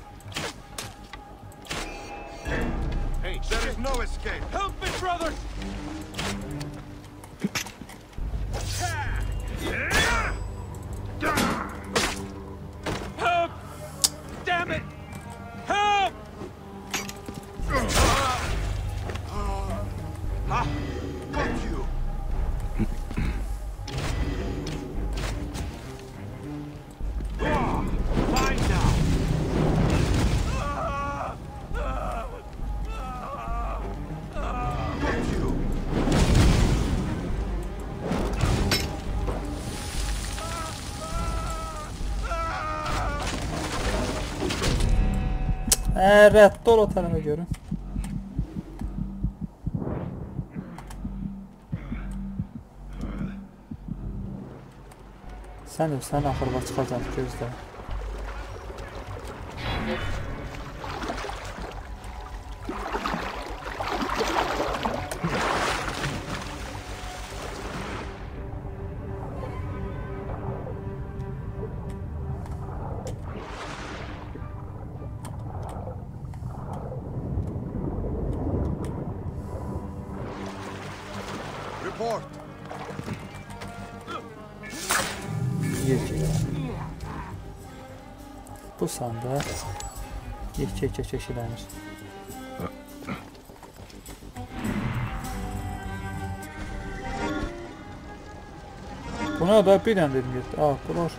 Hey, there is no escape. Help me, brothers! Help! Damn it! Help! Ah! Fuck you! Fine now! Fuck you! Eee, rədd ol o tərəfə görün. Sən də, sən axırda çıxacaq, gözlə. Report! Bu sanda yekə-yekə çəkilənir. Buna da bir dənə dedim getdi. Aa, qurur.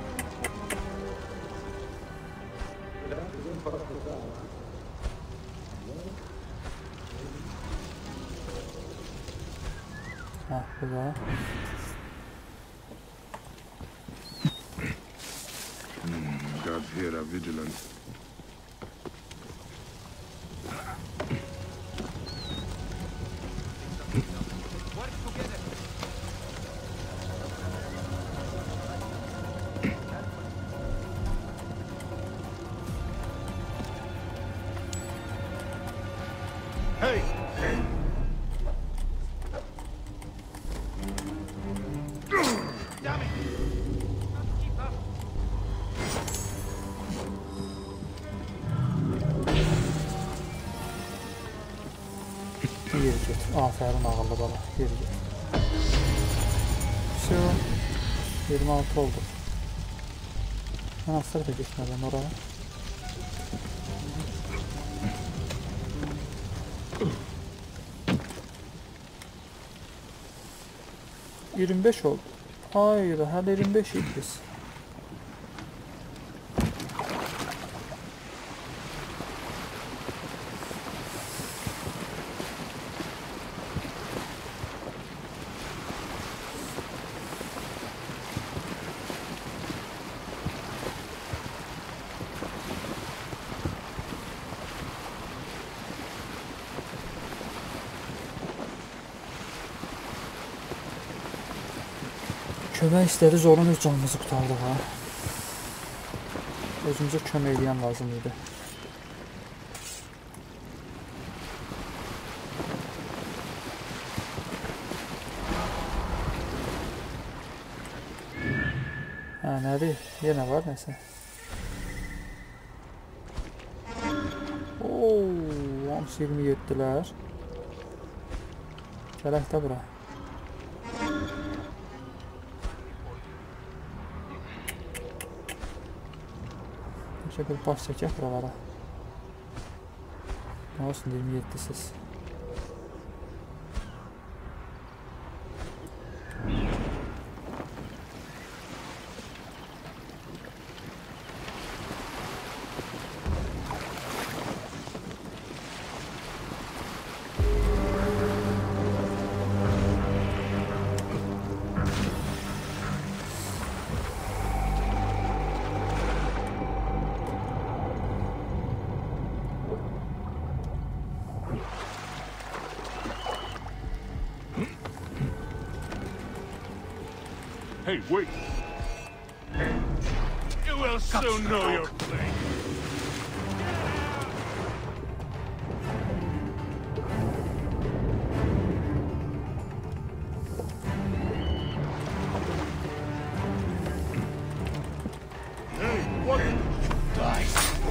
Ha, bu da. Guards here are vigilant. Hey! Damn it! Yeri get. Aferin ağıllı bala. Yeri get. Все. yirmi altı oldu. Anahtar da geçmeden oraya. yirmi beş oldu. Hayır, hala yirmi beş idik biz. Kömək istədi, zorun öz canımızı qurtardıq ha. Özümüzə kömək eləyən lazım idi. Ha, nədir? Yenə var nəsə. Ooo, hamısı iyirmi yeddilər. Gələk də bura. Necə bir baş çəkək buralara. Nə olsun iyirmi yeddisiz. Hey, wait! You will soon know your place. Hey, what? Die.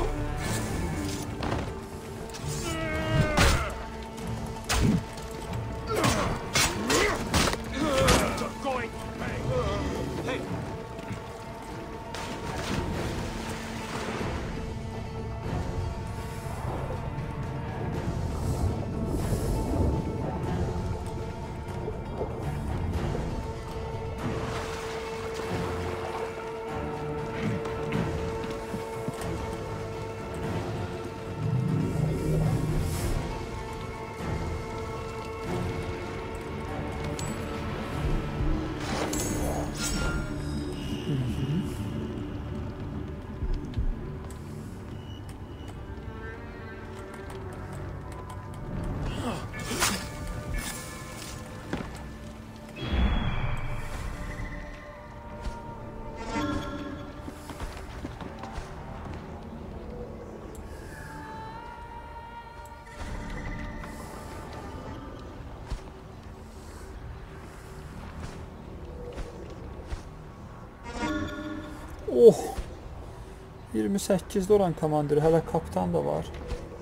Oh! iyirmi səkkizdə oran komandiri, hələ kapitan da var.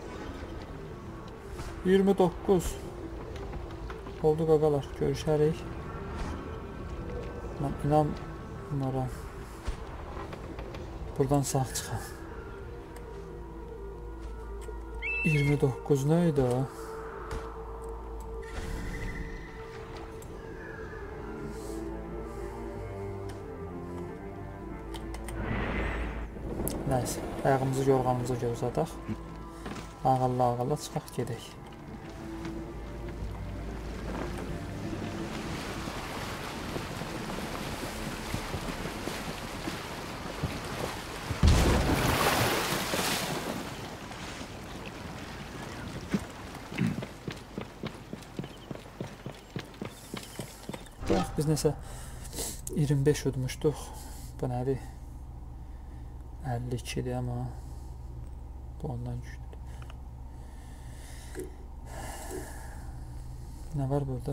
iyirmi doqquz. Oldu qaqalar, görüşərik. Mən inanmıram. Buradan sağ çıxam. iyirmi doqquz nə idi o? Nəysə, ayağımızı yorğanımıza görə uzadaq. Ağalla-ağalla çıxaq gedək. Bax, biz nəsə iyirmi beş udmuşduq. Bu nədir? əlli ikidir amma bu ondan güclüdür. Nə var burada?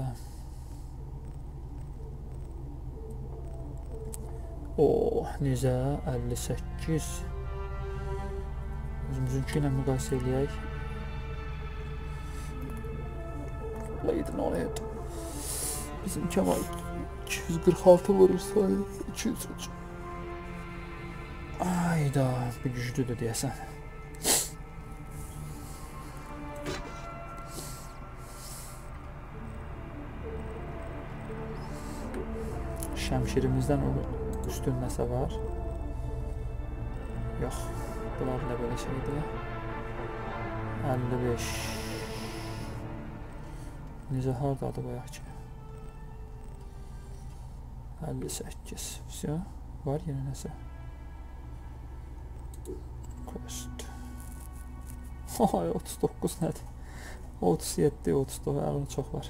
Oh, necə? əlli səkkiz. Özümüzünki ilə müqayisə eləyək. Laydın oraya. Bizimki var. iki yüz qırx altı vurursa iki yüz üç. Ayda, bir güclüdür deyəsən. Şəmşirimizdən üstün nəsə var? Yox, bunlar da belə şeydir. əlli beş. Necə hardadır bayaq ki? əlli səkkiz. Vəsiyo, var yenə nəsə? Quest. Ay, otuz doqquz nədir? otuz yeddi, otuz doqquz, əlində çox var.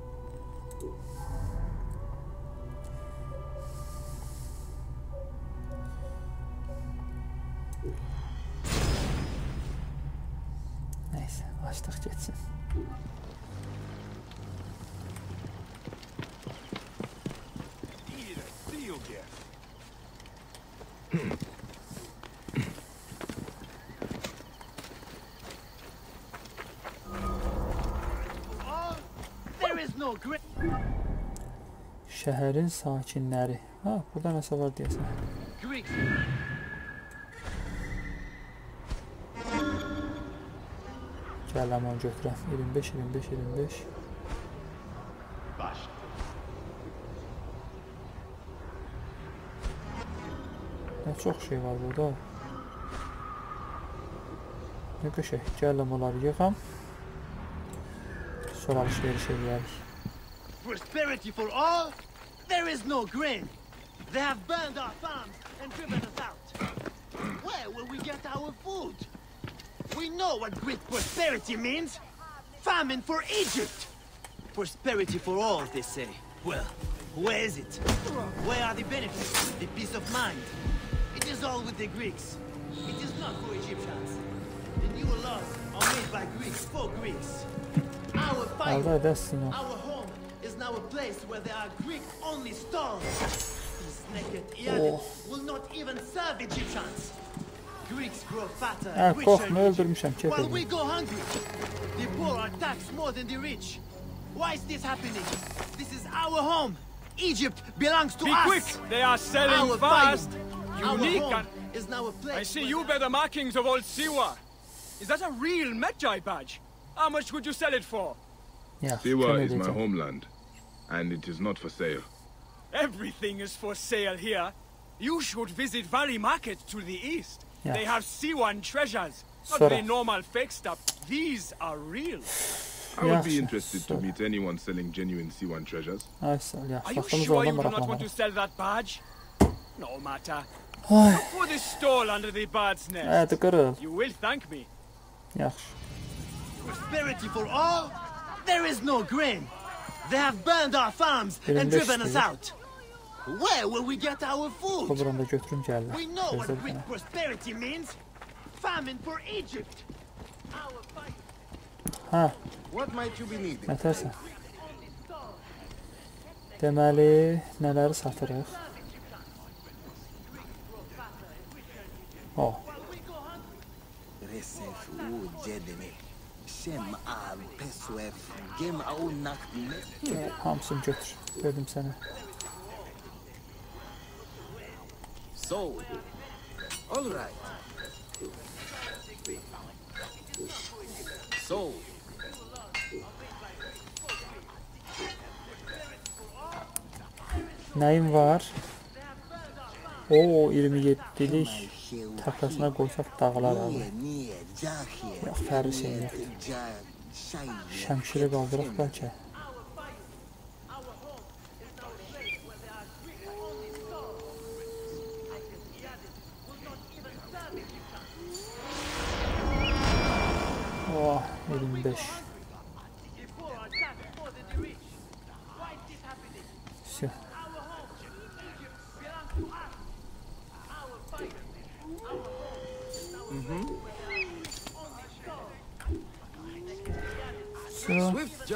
Neysə, açdıq geçsin. Şəhərin sakinləri. Ha, burada nəsə var deyəsən. Gəl aman götürəm. iyirmi beş, iyirmi beş, iyirmi beş. Nə çox şey var burada. Nə qəşəng. Gələm onları yığam. Sonra alışveriş edərik. Prosperity for all? There is no grain. They have burned our farms and driven us out. Where will we get our food? We know what great prosperity means. Famine for Egypt. Prosperity for all, they say. Well, where is it? Where are the benefits? The peace of mind? It is all with the Greeks. It is not for Egyptians. The new laws are made by Greeks for Greeks. Our fight, our home, is now a place where there are Greek-only stalls. These naked Iadids will not even serve Egyptians. Greeks grow fatter and richer while we go hungry. The poor are taxed more than the rich. Why is this happening? This is our home. Egypt belongs to Be us. Be quick! They are selling our fast. Our Unique home and is now a place I see you bear the markings of old Siwa. Is that a real Medjay badge? How much would you sell it for? Yeah, Siwa is my homeland, and it is not for sale. Everything is for sale here. You should visit Valley Market to the east. Yeah. They have Siwan treasures, not Sorry. the normal fake stuff. These are real. I would be interested to meet anyone selling genuine Siwan treasures. Are you sure you do not want to sell that badge? No matter. Look for this stall under the bird's nest. You will thank me. Yaxşı. Prosperity for all? There is no grain. They have burned our farms and driven us out. Where will we get our food? We know what Greek prosperity means. Famine for Egypt. Our fight. Ha. What might you be needing? Nətərsən? Deməli, nələri satırıq? O. Hamısını götür. Verdim sənə. So, all right. So. Nəyim var? O, iyirmi yeddilik taklasına qoysaq dağlar abi. Yox, fərri şey yoxdur. Şəmşiri qaldırıq bəlkə. Oh, iyirmi beş. Все. Все.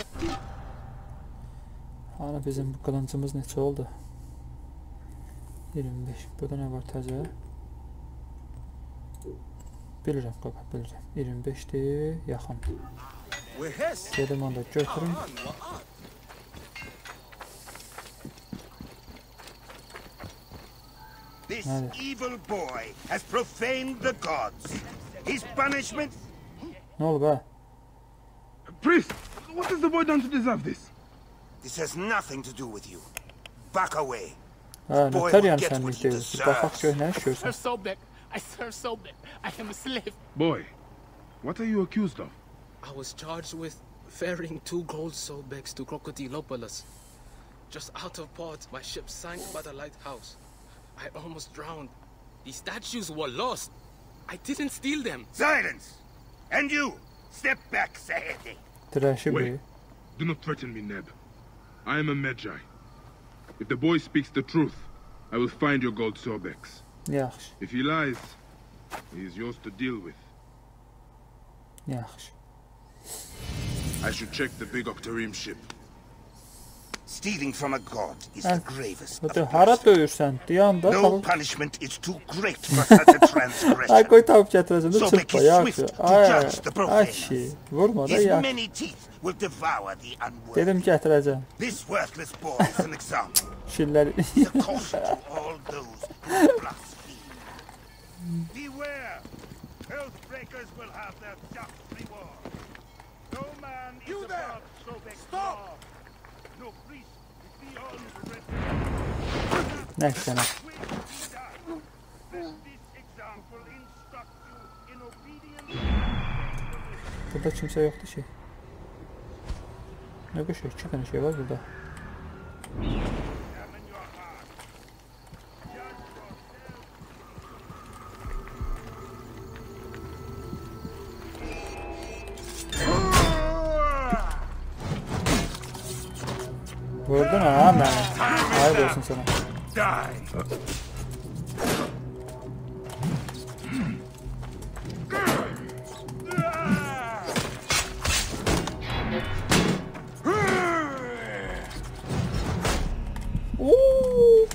Hala bizim bu kılıncımız neçə oldu? iyirmi beş. Burada nə var təzə? Bilirəm, qaba, bilirəm. iyirmi beşdir, yaxın. Gedim onu da götürüm. This evil boy has profaned the gods. His punishment? Ne oldu be? Priest, what has the boy done to deserve this? This has nothing to do with you. Back away. Ha, nətər yəni sənlik deyil. Baxaq gör nə işiyorsun. Sir Sobek, I Sir Sobek, I am a slave. Boy, what are you accused of? I was charged with ferrying two gold Sobeks to Crocodilopolis. Just out of port, my ship sank by the lighthouse. I almost drowned. The statues were lost. I didn't steal them. Silence! And you, step back, Sahedi. Wait, do not threaten me, Neb. I am a Medjay. If the boy speaks the truth, I will find your gold Sobex. Yaxşı. If he lies, he is yours to deal with. Yaxşı. I should check the big Octarim ship. Stealing from a god is the gravest of Hara döyürsən, deyanda No tavuk. punishment is too great for such a transgression. Ay koy tavuk gətirəcəm də So make çırpma, it yaxşı. swift to Ay, judge the ay profaners. ki, vurma da His yaxşı. many teeth will devour the unworthy. Dedim gətirəcəm. This worthless boy is an example. Şilləri. The caution to all those who blaspheme. Beware! Oathbreakers will have their just reward. No man is You there! above Sobek's Stop! law. No priest is beyond reproach. Nəysə sənə. Let this example instruct you in obedience. Burada kimsə yoxdur ki. Nə qışıq, iki dənə şey var burada. Vurdun ha beni. Ayıp olsun sana. Oo.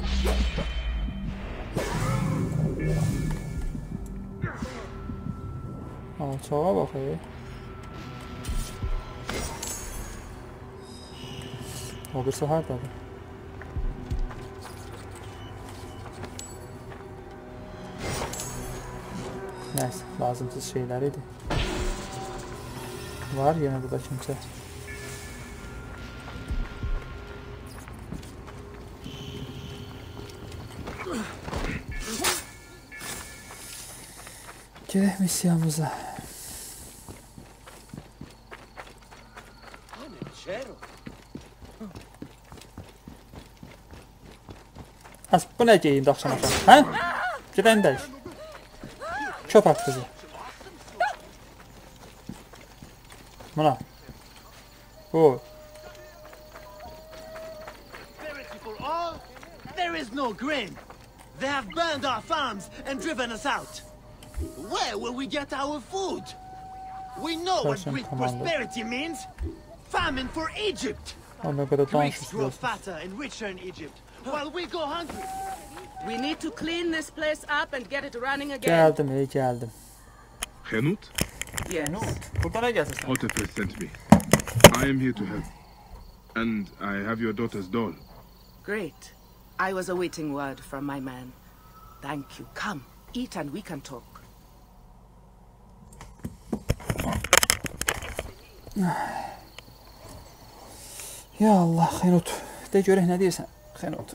Alçağa bak ya. O birisi hardadır? Neyse, lazımsız şeyler idi. Var yine burada kimse. Gerek misyamıza. Az bu ne geyindi akşam akşam? Ha? Giden değil. Köpek kızı. Buna. Bu. For all, there is no grain. They have burned our farms and driven us out. Where will we get our food? We know what Person Greek commander. prosperity means. Famine for Egypt. Ona göre Greeks danışız grow biraz. fatter and richer in Egypt, while we go hungry. We need to clean this place up and get it running again. Geldim iyi geldim. Henut? Yes. Burada ne gelsin? Otefes sent me. I am here to help. And I have your daughter's doll. Great. I was awaiting word from my man. Thank you. Come, eat and we can talk. Ya Allah, Henut. De görək nə deyirsən, Henut.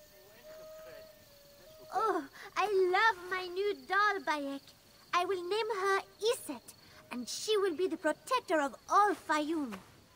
Oh, I love my new doll, Bayek. I will name her Iset, and she will be the protector of all Fayum.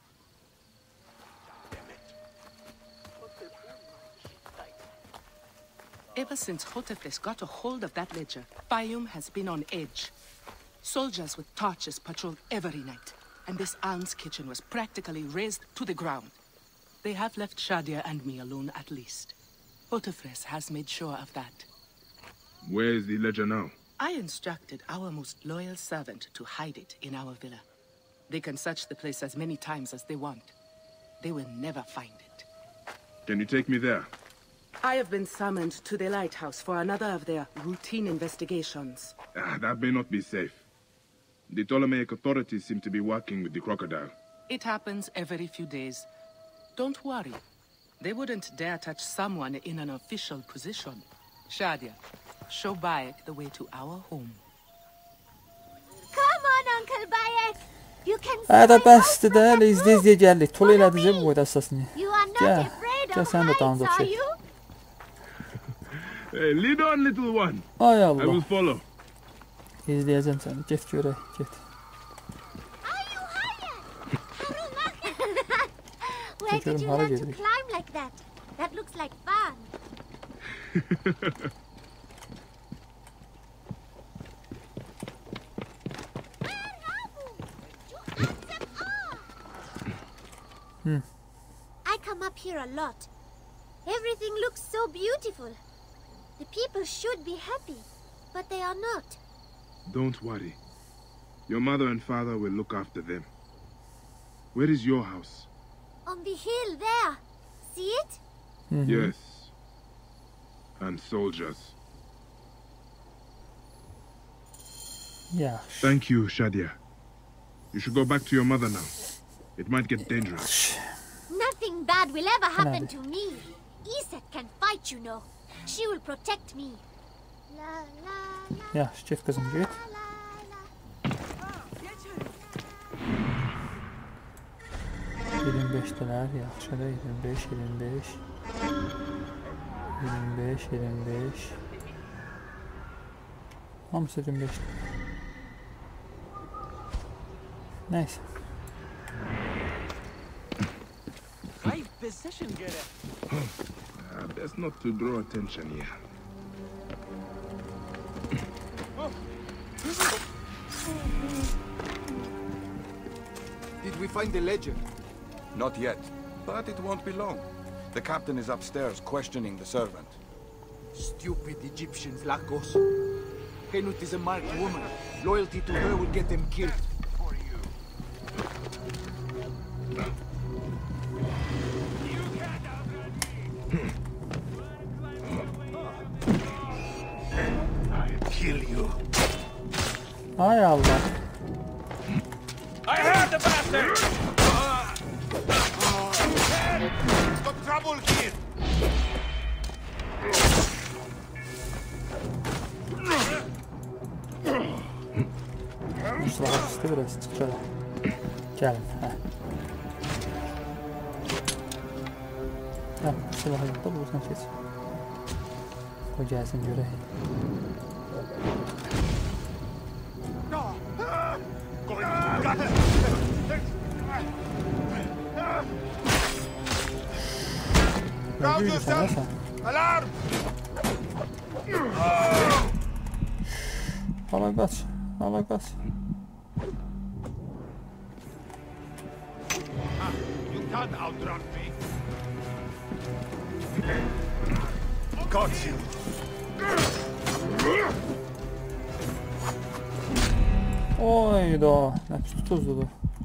Ever since Hotefres got a hold of that ledger, Fayum has been on edge. Soldiers with torches patrol every night, and this alms kitchen was practically razed to the ground. They have left Shadia and me alone at least. Hotefres has made sure of that. Where is the ledger now? I instructed our most loyal servant to hide it in our villa. They can search the place as many times as they want. They will never find it. Can you take me there? I have been summoned to the lighthouse for another of their routine investigations. Ah, that may not be safe. The Ptolemaic authorities seem to be working with the crocodile. It happens every few days. Don't worry. They wouldn't dare touch someone in an official position. Shadia, show Bayek the way to our home. Come on, Uncle Bayek. You can Hədə bəsdir də, elə izləyə gəldik. Tolu elədicə bu boyda əsasını. You are not Gəl, afraid gəl of sən də heights, dalımca are çək. you? Hey, lead on, little one. Ay I Allah. will follow. İzləyəcəm səni. Get görək, get. Where did Görüm you hara learn to gedirik. climb like that? That looks like fun. Hmm. I come up here a lot. Everything looks so beautiful. The people should be happy, but they are not. Don't worry. Your mother and father will look after them. Where is your house? On the hill there. see it? Mm-hmm. Yes. And soldiers. Yeah. Thank you, Shadia. You should go back to your mother now. It might get dangerous. Nothing bad will ever happen to me. Iset can fight, you know. She will protect me. La, la, la, yeah, çift kızım git. yirmi beş'teler yaxşıda yirmi beş yirmi beş yirmi beş yirmi beş hamısı yirmi beş. Neyse. Uh, best not to draw attention here. Did we find the ledger? Not yet, but it won't be long. The captain is upstairs questioning the servant. Stupid Egyptians like us. Henut is a marked woman. Loyalty to her will get them killed. I'll kill you. Hay Allah. I heard the bastard! Got trouble here! Mustafa üstü biraz çıkacak. Gelin. Heh. Tamam, silahı yok da buradan geç. O gelsin görək. Rouse yourself! Alarm! Ala kaç, ala kaç. You can't outrun me. Got you. Oyda, nəfis tutuzludur.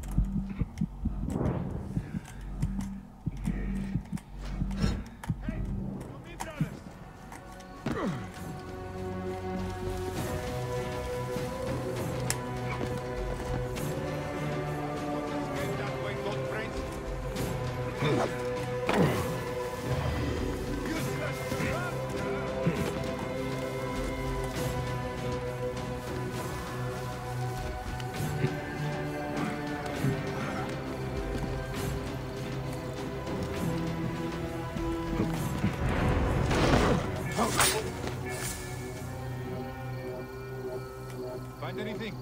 Find anything?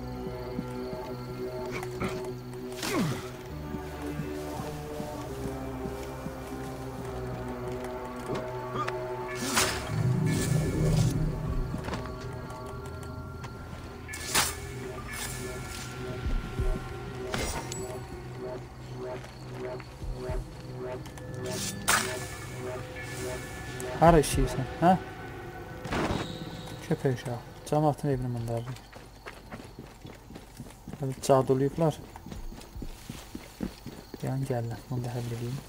Hara işləyirsən, hə? Köpək uşağı. Cəmaatın evini məndardır. Hələ cadoluyublar. Yan gəllər, bunu da həll edeyim.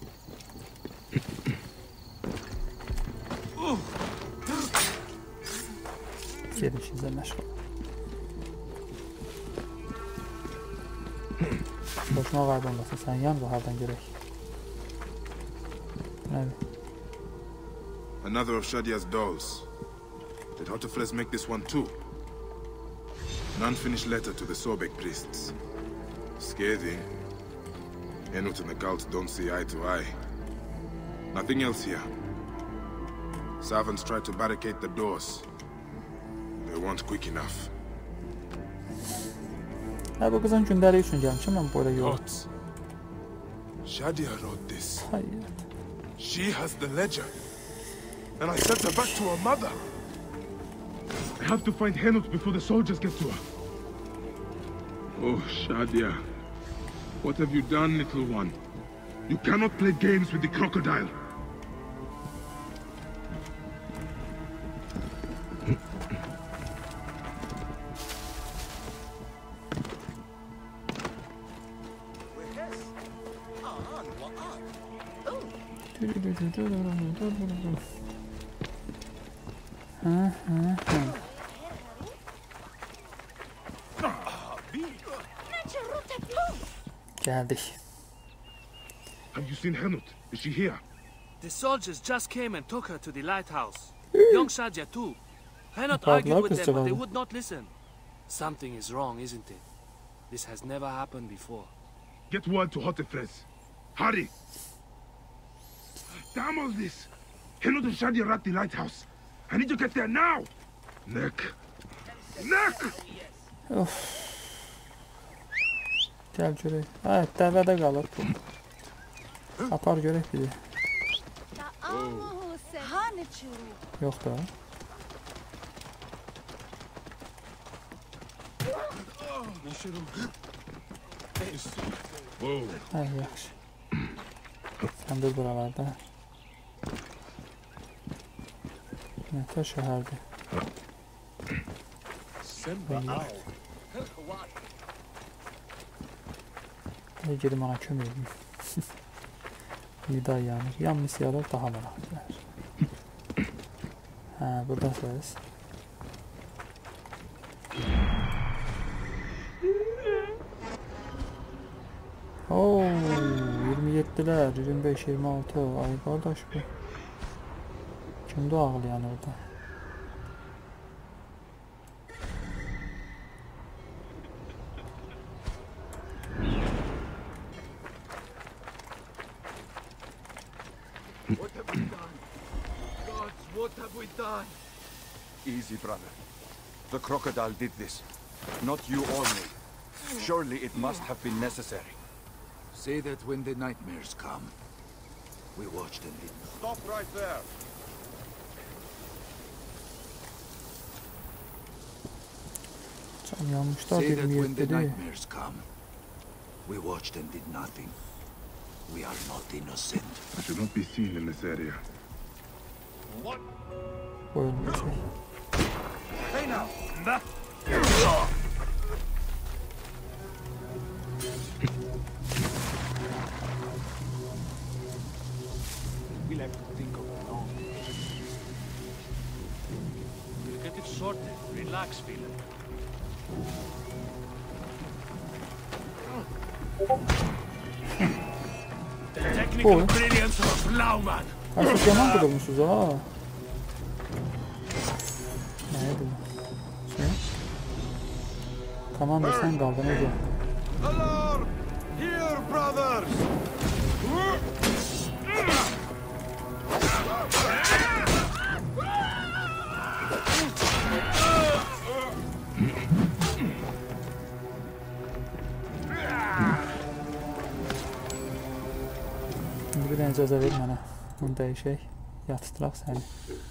Gedin işinizə məşğul. Boşuna qaybolmasın, sən yan bu hardan görək. Nədir? Another of Shadia's dolls. Did Hotefles make this one too? An unfinished letter to the Sobek priests. Scathing. Henut and the cult don't see eye to eye. Nothing else here. Servants tried to barricade the doors. They weren't quick enough. Ha, bu qızın gündəlik üçün gəlmişəm, mən burada yox. Shadia wrote this. Hayır. She has the ledger. And I sent her back to her mother. I have to find Henut before the soldiers get to her. Oh, Shadia. What have you done, little one? You cannot play games with the crocodile. Ha ha ha. Geldik. Have you seen Henut? Is she here? The soldiers just came and took her to the lighthouse. Young Shadja too. Henut Bad argued luck, with them, Mister but they Baba. would not listen. Something is wrong, isn't it? This has never happened before. Get word to Hotefres. Hurry! Damn all this! Henut and Shadi are at the lighthouse. I need to get there now! Neck! Neck! Of. Gel görək. Hə, dəvədə qalır bu. Apar görək bir də. Yox da. Hə, yaxşı. Sən dur buralarda. Nətə şəhərdir. Hey, gedim ona kömək edeyim. Nida yanır. Yan misiyalar daha maraqlıdır. Hə, buradasınız. Oo, iyirmi yeddiler, iyirmi beş, iyirmi altı. Ay qardaş bu. Kimdi ağlayan orada? What have we done? Gods, what have we done? Easy, brother. The crocodile did this. Not you or me. Surely it must have been necessary. Say that when the nightmares come, we watch them. Stop right there. Can yanmışlar Say that when the yirmi yedi. nightmares come, we watched and did nothing. We are not innocent. I should not be seen in this area. What? Ölmeyecek. Hey now! We'll have to think of it long. We'll get it sorted. Relax, Philip. The technical Oy. brilliance of Lauman. Ay siz yaman kırılmışsınız ha. Neydi bu? Şey? Tamam da sen kaldın hadi. Alarm! Here, brothers! Şimdi bir dənə icazə verin mənə. Bunu dəyişək. Yatışdıraq səni.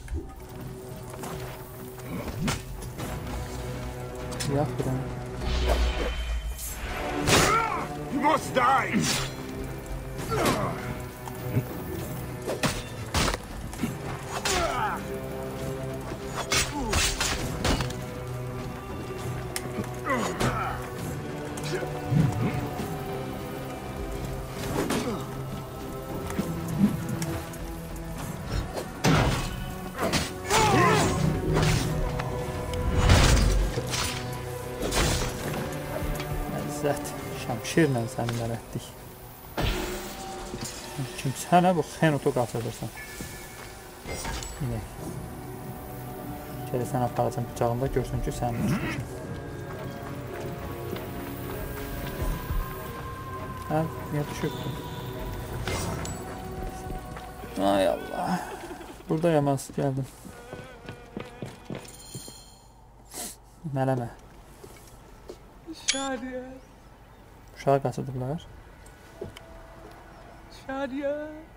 Yat bir dənə. You must die! Ləzzət. Şəmşirlə səni mərətdik. Kim sənə bu xenotu qaçırırsan? İnək. Gələ sən aparacam bıçağında görsün ki sənin düşmüşüm. Hə, niyə düşübdün? Ay Allah. Burada yamaz gəldim. Mələmə. Şadiye. Uşağı qaçırdıblar. Şadiye.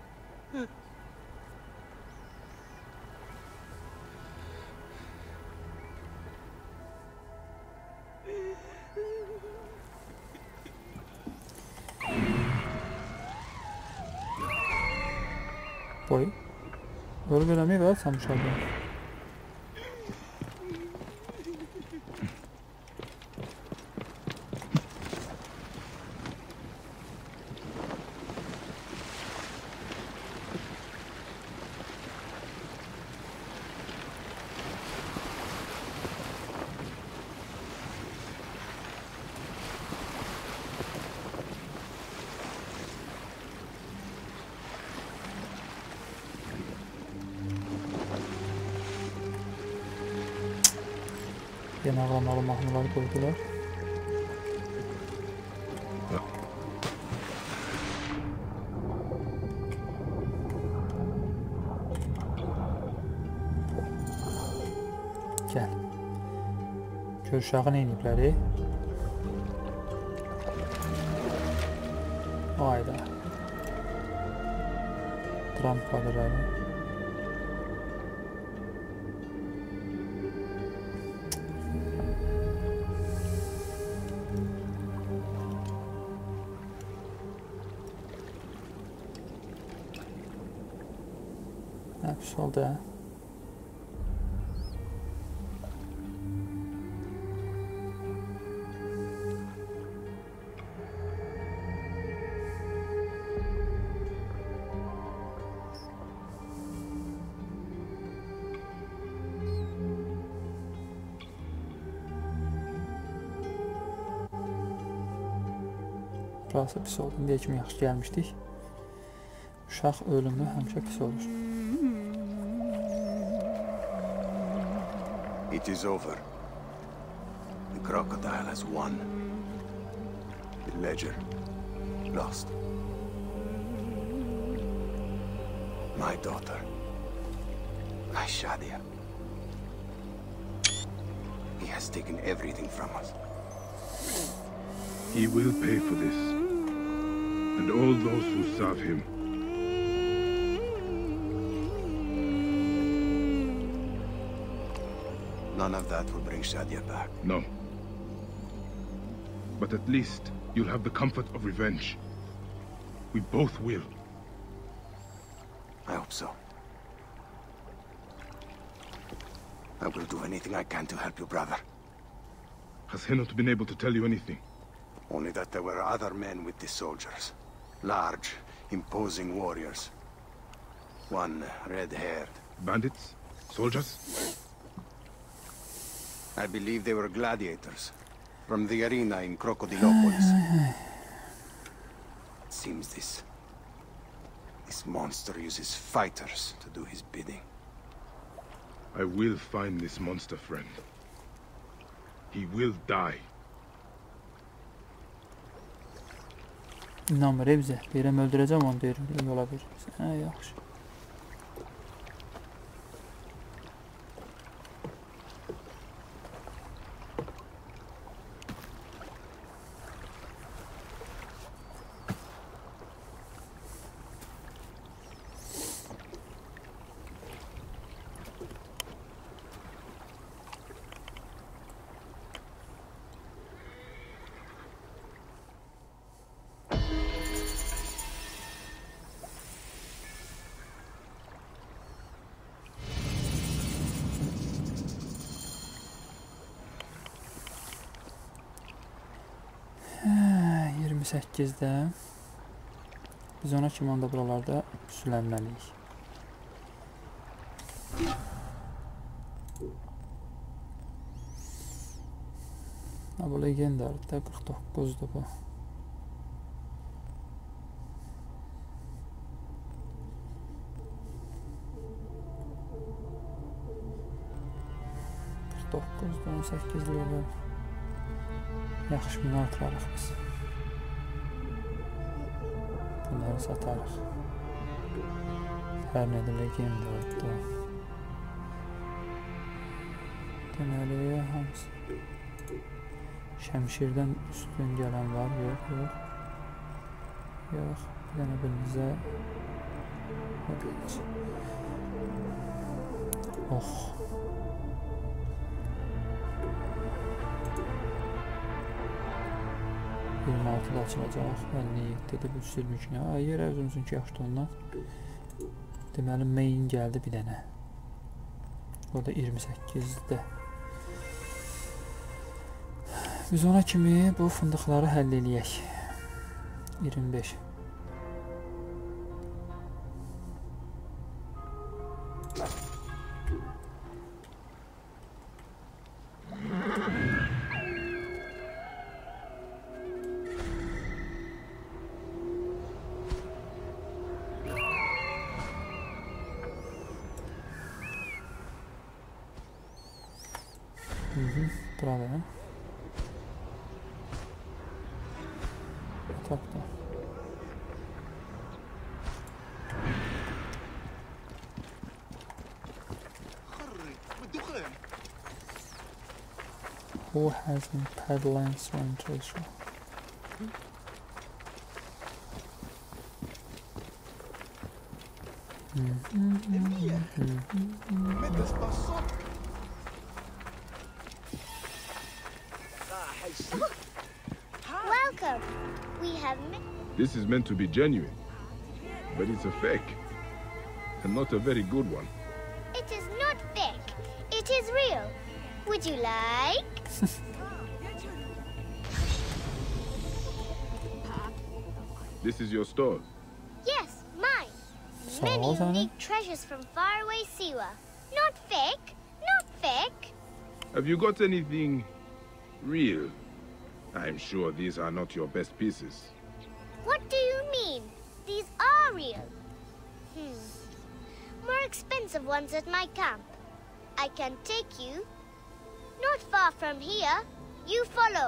Boy. Ölüb eləməyib ha sən uşaqlar. Yeni ağlamalı mahnıları koydular. Gel. Gör uşağı nə edibləri? Ayda. Trump kadırları. Ne pis oldu ha? Burası pis oldu. İndiyə kimi yaxşı gəlmişdik. Uşaq ölümü həmişə pis olur. It is over. The crocodile has won. The ledger lost. My daughter. My Shadia. He has taken everything from us. He will pay for this. And all those who serve him. None of that will bring Shadia back. No. But at least you'll have the comfort of revenge. We both will. I hope so. I will do anything I can to help you, brother. Has he not been able to tell you anything? Only that there were other men with the soldiers. Large, imposing warriors. One red-haired. Bandits? Soldiers? I believe they were gladiators. From the arena in Crocodilopolis. It seems this... This monster uses fighters to do his bidding. I will find this monster, friend. He will die. İnanmır bizə. Deyirəm öldürəcəm onu, deyirəm. Yola verir. Hə, yaxşı. iyirmi səkkizdə biz ona kimi onda buralarda sülənməliyik. Bu legendardır, qırx doqquzdur bu. qırx doqquzdur, on səkkiz level. Yaxşı, bunu artırarıq biz. Bunları satarıq. Hər nədir legendardır. Deməli, hamısı. Şəmşirdən üstün gələn var, yox, yox. Yox, bir dənə birinizə. Oh. iyirmi altıda açılacaq, əlli yeddidə bu silmiklə. Yer əvzümüzün ki, yaxşı ondan. Deməli, main gəldi bir dənə. O da iyirmi səkkizdə. Biz ona kimi bu fındıqları həll eləyək. iyirmi beş. Hı hı. Burada ha. Yatakta. Who has been peddling swine treasure? Welcome. We have. This is meant to be genuine, but it's a fake, and not a very good one. It is not fake. It is real. Would you like? This is your store. Yes, mine. Many unique treasures from faraway Siwa. Not fake. Not fake. Have you got anything real? I'm sure these are not your best pieces. What do you mean? These are real. Hmm. More expensive ones at my camp. I can take you. Not far from here. You follow.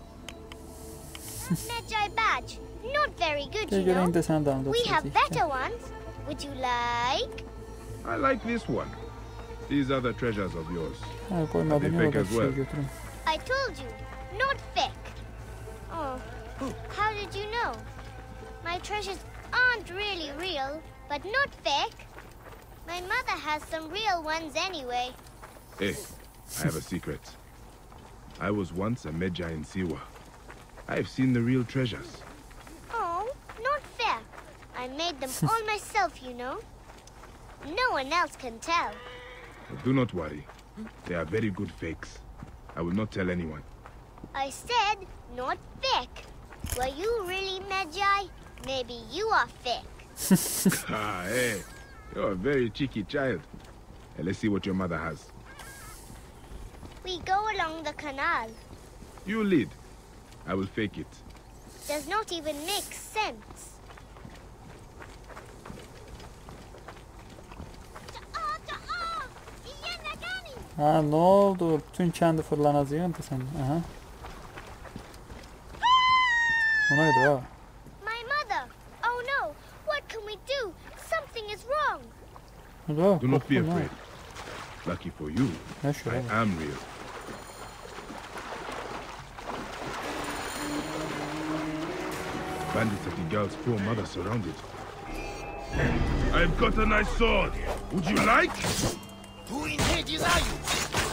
Medjay badge. Not very good, you know. We have better ones. Would you like? I like this one. These are the treasures of yours. Ha, Are they fake as well? I told you, not fake. Oh, how did you know? My treasures aren't really real, but not fake. My mother has some real ones anyway. Hey, I have a secret. I was once a Medjay in Siwa. I've seen the real treasures. Oh, not fair. I made them all myself, you know. No one else can tell. But do not worry. They are very good fakes. I will not tell anyone. I said not fake. Were you really Medjay? Maybe you are fake. Ah, hey. You're a very cheeky child. Hey, let's see what your mother has. We go along the canal. You lead. I will fake it. Does not even make sense. Ha, ne oldu? Bütün kendi fırlanacağın da sen. Aha. O neydi o? My mother. Oh no. What can we do? Something is wrong. Do, do not be afraid. Lucky for you, sure. I am real. Bandits at the girl's poor mother surrounded. I've got a nice sword. Would you like? Who in Hades are you?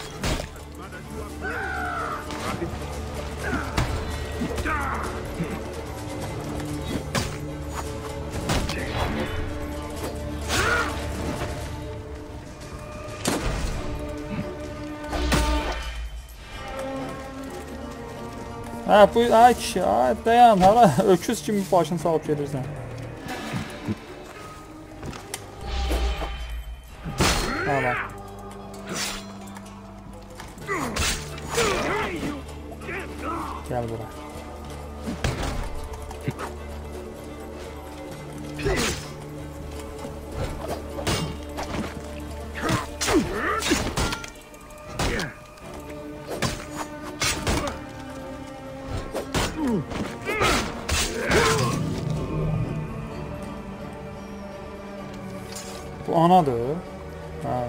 Ha bu ay kişi, ay dayan hala öküz kimi başını salıp gedirsən. Hala. Gel buraya. Bu anadır. Ha,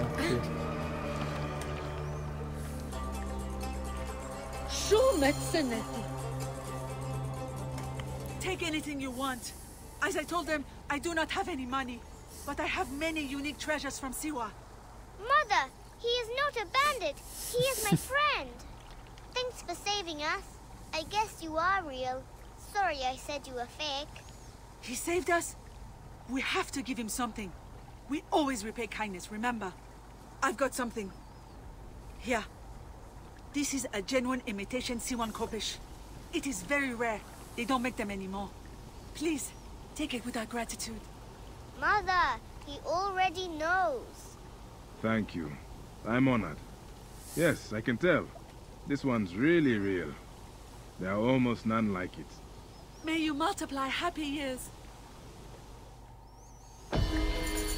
Take anything you want. As I told them, I do not have any money, but I have many unique treasures from Siwa. Mother, he is not a bandit. He is my friend. Thanks for saving us. I guess you are real. Sorry I said you were fake. He saved us? We have to give him something. We always repay kindness, remember? I've got something. Here. This is a genuine imitation Siwan Kopish. It is very rare. They don't make them anymore. Please, take it with our gratitude. Mother, he already knows. Thank you. I'm honored. Yes, I can tell. This one's really real. There are almost none like it. May you multiply happy years.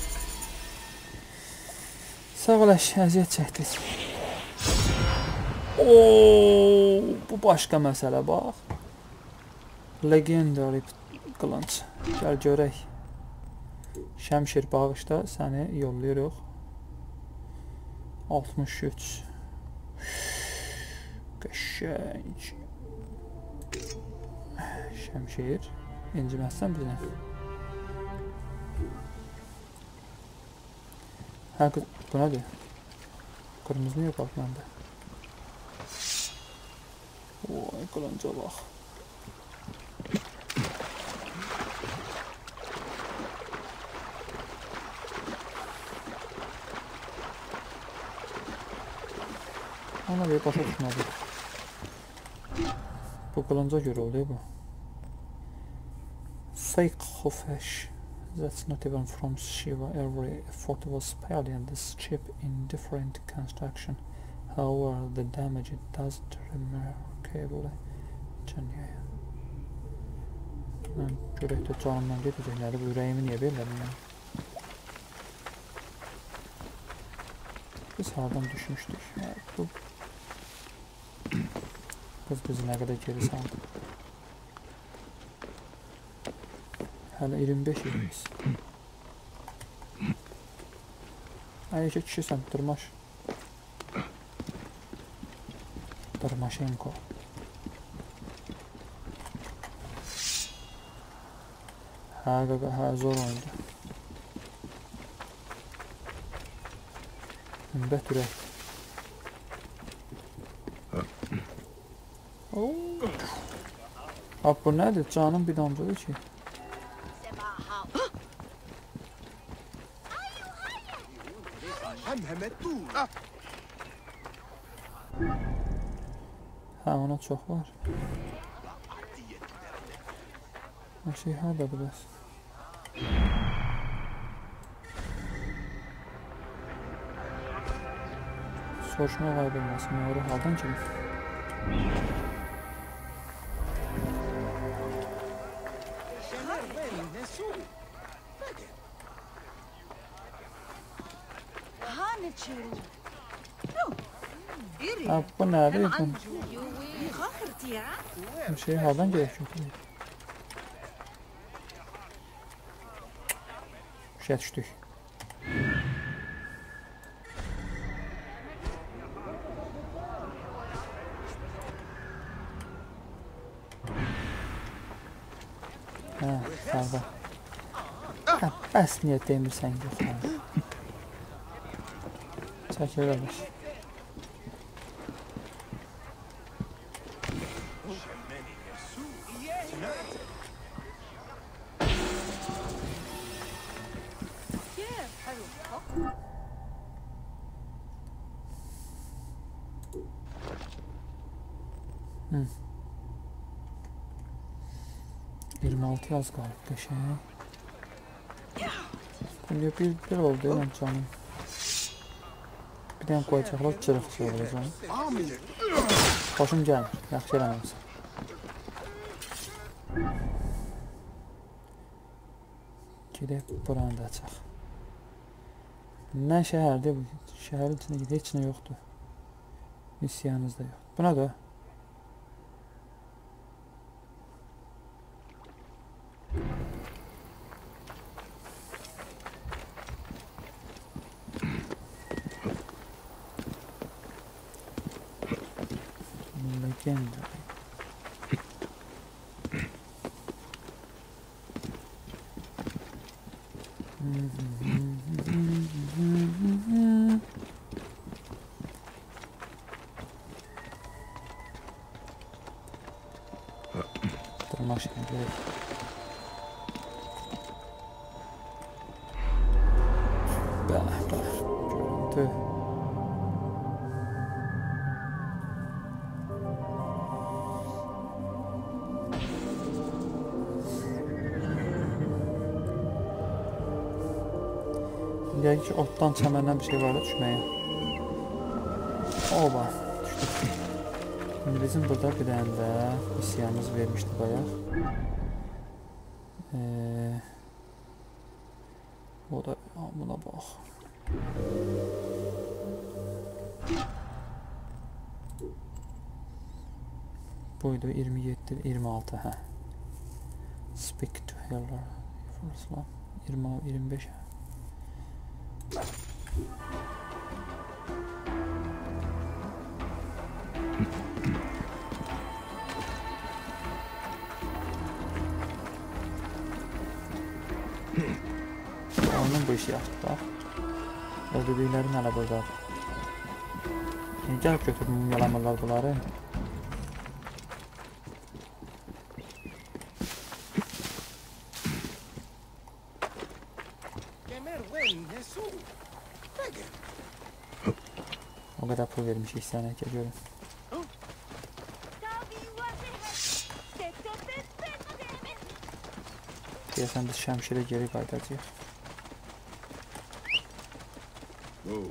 Sağ ol, əziyyət çəkdik. Oo, bu başqa məsələ bax. Legendary qılınc. Gəl görək. Şəmşir bağışda səni yollayırıq. altmış üç. Qəşəng. Şəmşir. İnciməzsən bizə. Hə, bu nədir? Qırmızı niyə qaldı məndə? Vay, qılınca bax. Ona bir başa düşmədi. Bu qılınca görə oldu bu. Fake Khofesh. That's not even from Shiva. Every effort was sparing this ship in different construction. However, the damage it does remarkably genuine. Mən görəkdə canımdan gedəcəkləri, bu ürəyimi niyə belirlədim yəni? Biz hardan düşmüşdük? Bu qız bizi nə qədər geri saldı? Hələ iyirmi beş yerimiz. Ayşə kişisən, Dırmaş. Dırmaşenko. Hə, qaqa, hə, zor oyundu. Ümbət ürək. Abi bu nədir? Canım bir damcıdır ki. Hə, ona çox var. O şey haradadır bəs? Soruşma qayb olmasın, doğru haldan kimi. Ha, bu nədir? Bu şey hardan gerək yoxdur? Şəhə düşdük. Hə, sağda. Hə, bəs niyə demirsən yox, hə? Çəkir qardaş. iyirmi altı yaz qalıb qəşəng. Bunda bir, bir oldu ya canım. Bir dənə qoyacaqlar, cırıqçı olacaq. Xoşum gəlmir, yaxşı eləməmsən. Gedək buranı da açaq. Nə şəhərdir bu? Şəhərin içində gedək, heç nə yoxdur. Missiyanız da yox. Buna da. Legendary. Tırmaşın gerek. Bah bah. Görüntü. Deyək ki, otdan, çəməndən bir şey var da düşməyə. Oba, düşdük. Şimdi bizim burada bir dənə də missiyanımız vermişdi bayaq. Ee, o da buna bax. buydu iyirmi yeddi iyirmi altı hə. Speak to heller. iyirmi iyirmi beş. Onun bu işi yaptı bak. Öldürdüklerin hala buradadır. Yani gelip götürdüm mumyalanmalar bunları. O kadar pul vermiş ihsane ki görün. Deyəsən biz şəmşirə geri qayıdacağıq. Whoa.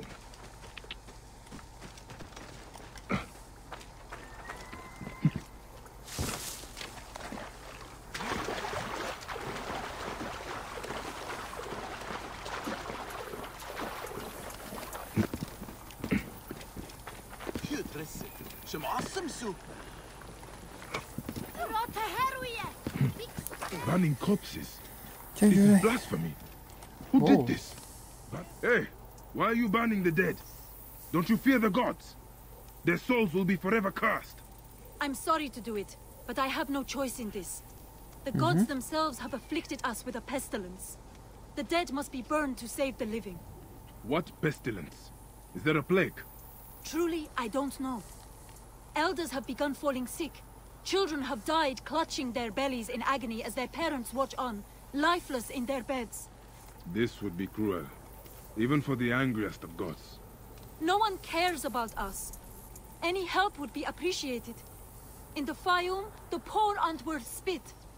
Burning corpses. This is blasphemy. Who Whoa. did this? But, hey, why are you burning the dead? Don't you fear the gods? Their souls will be forever cursed. I'm sorry to do it, but I have no choice in this. The gods themselves have afflicted us with a pestilence. The dead must be burned to save the living. What pestilence? Is there a plague? Truly, I don't know. Elders have begun falling sick. Children have died clutching their bellies in agony as their parents watch on, lifeless in their beds. This would be cruel, even for the angriest of gods. No one cares about us. Any help would be appreciated. In the Fayum, the poor aren't worth spit.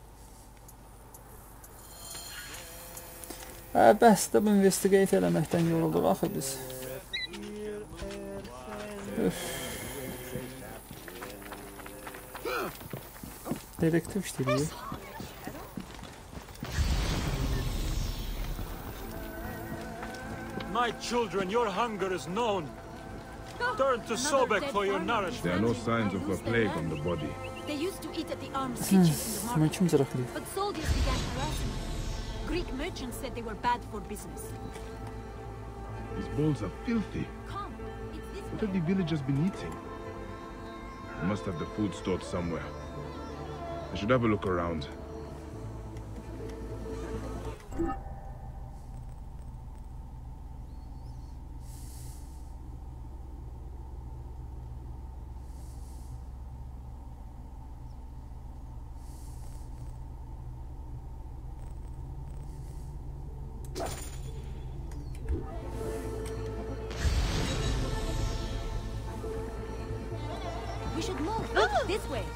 Hə, bəs də bu investigate eləməkdən yorulduq axı biz. Üf. Dedektiv işləyir. My children, your hunger is known. Turn to Sobek for your nourishment. There are no signs of a plague on the body. They used to eat at the armed sitches in the market, but soldiers began harassing them. Greek merchants said they were bad for business. These bowls are filthy. What have the villagers been eating? They must have the food stored somewhere. I should have a look around. We should move. This way.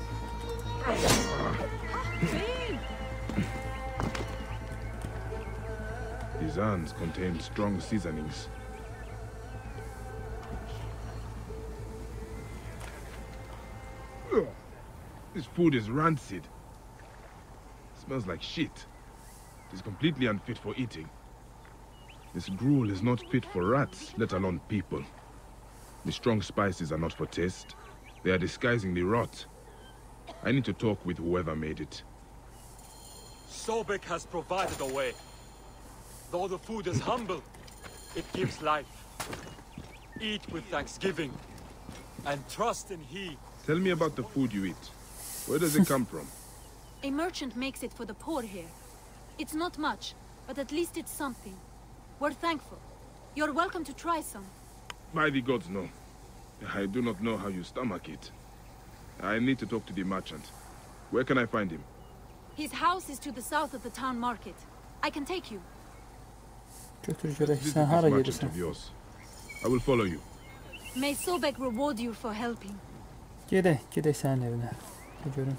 These urns contain strong seasonings. Ugh. This food is rancid. It smells like shit. It is completely unfit for eating. This gruel is not fit for rats, let alone people. The strong spices are not for taste. They are disguising the rot. I need to talk with whoever made it. Sobek has provided a way. Though the food is humble, it gives life. Eat with thanksgiving, and trust in He. Tell me about the food you eat. Where does it come from? A merchant makes it for the poor here. It's not much, but at least it's something. We're thankful. You're welcome to try some. By the gods, no. I do not know how you stomach it. I need to talk to the merchant. Where can I find him? His house is to the south of the town market. I can take you. Götür görək, Visit sən this hara merchant gedirsən? of yours. I will follow you. May Sobek reward you for helping. Gedək, gedək sənin evinə. Görün.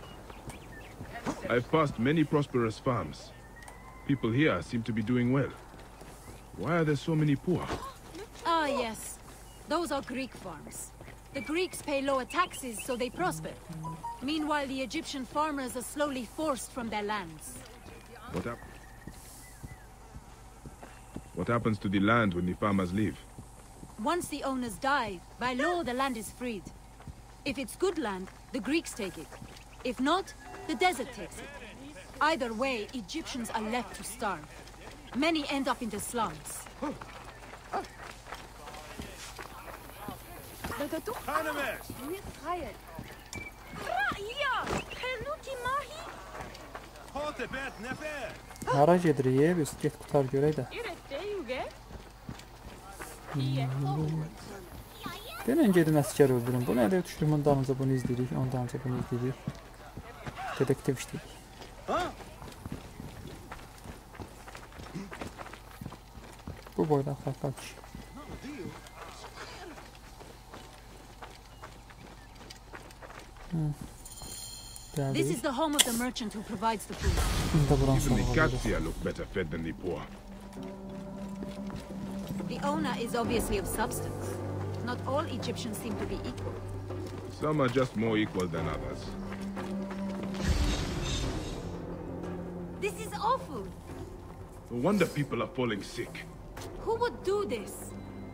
I've passed many prosperous farms. People here seem to be doing well. Why are there so many poor? Ah, yes. Those are Greek farms. The Greeks pay lower taxes, so they prosper. Meanwhile, the Egyptian farmers are slowly forced from their lands. What hap- What happens to the land when the farmers leave? Once the owners die, by law the land is freed. If it's good land, the Greeks take it. If not, the desert takes it. Either way, Egyptians are left to starve. Many end up in the slums. Hara gedirik, biz get qutar görək də. Gəlin gedin əskər öldürün. Bu nədir? Düşürüm onun dalınca bunu izləyirik, onun dalınca bunu izləyirik. Dedektiv işləyik. Bu boydan xalqlar kişi. This is the home of the merchant who provides the food. Even the cats here look better fed than the poor. The owner is obviously of substance. Not all Egyptians seem to be equal. Some are just more equal than others. This is awful. No wonder people are falling sick. Who would do this?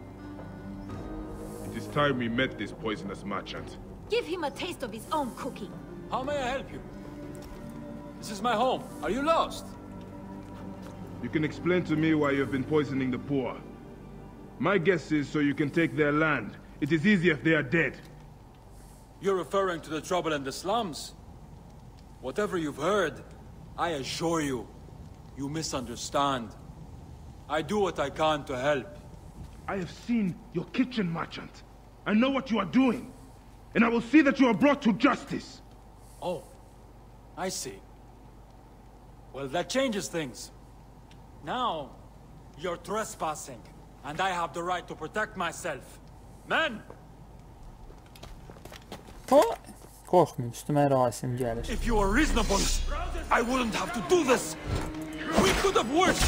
It is time we met this poisonous merchant. Give him a taste of his own cooking. How may I help you? This is my home. Are you lost? You can explain to me why you've been poisoning the poor. My guess is so you can take their land. It is easier if they are dead. You're referring to the trouble in the slums? Whatever you've heard, I assure you, you misunderstand. I do what I can to help. I have seen your kitchen, merchant. I know what you are doing. And I will see that you are brought to justice. Oh, I see. Well, that changes things. Now, you're trespassing, and I have the right to protect myself. Men! Korkmayın, üstüme Rasim gelir. If you were reasonable, I wouldn't have to do this. We could have worked.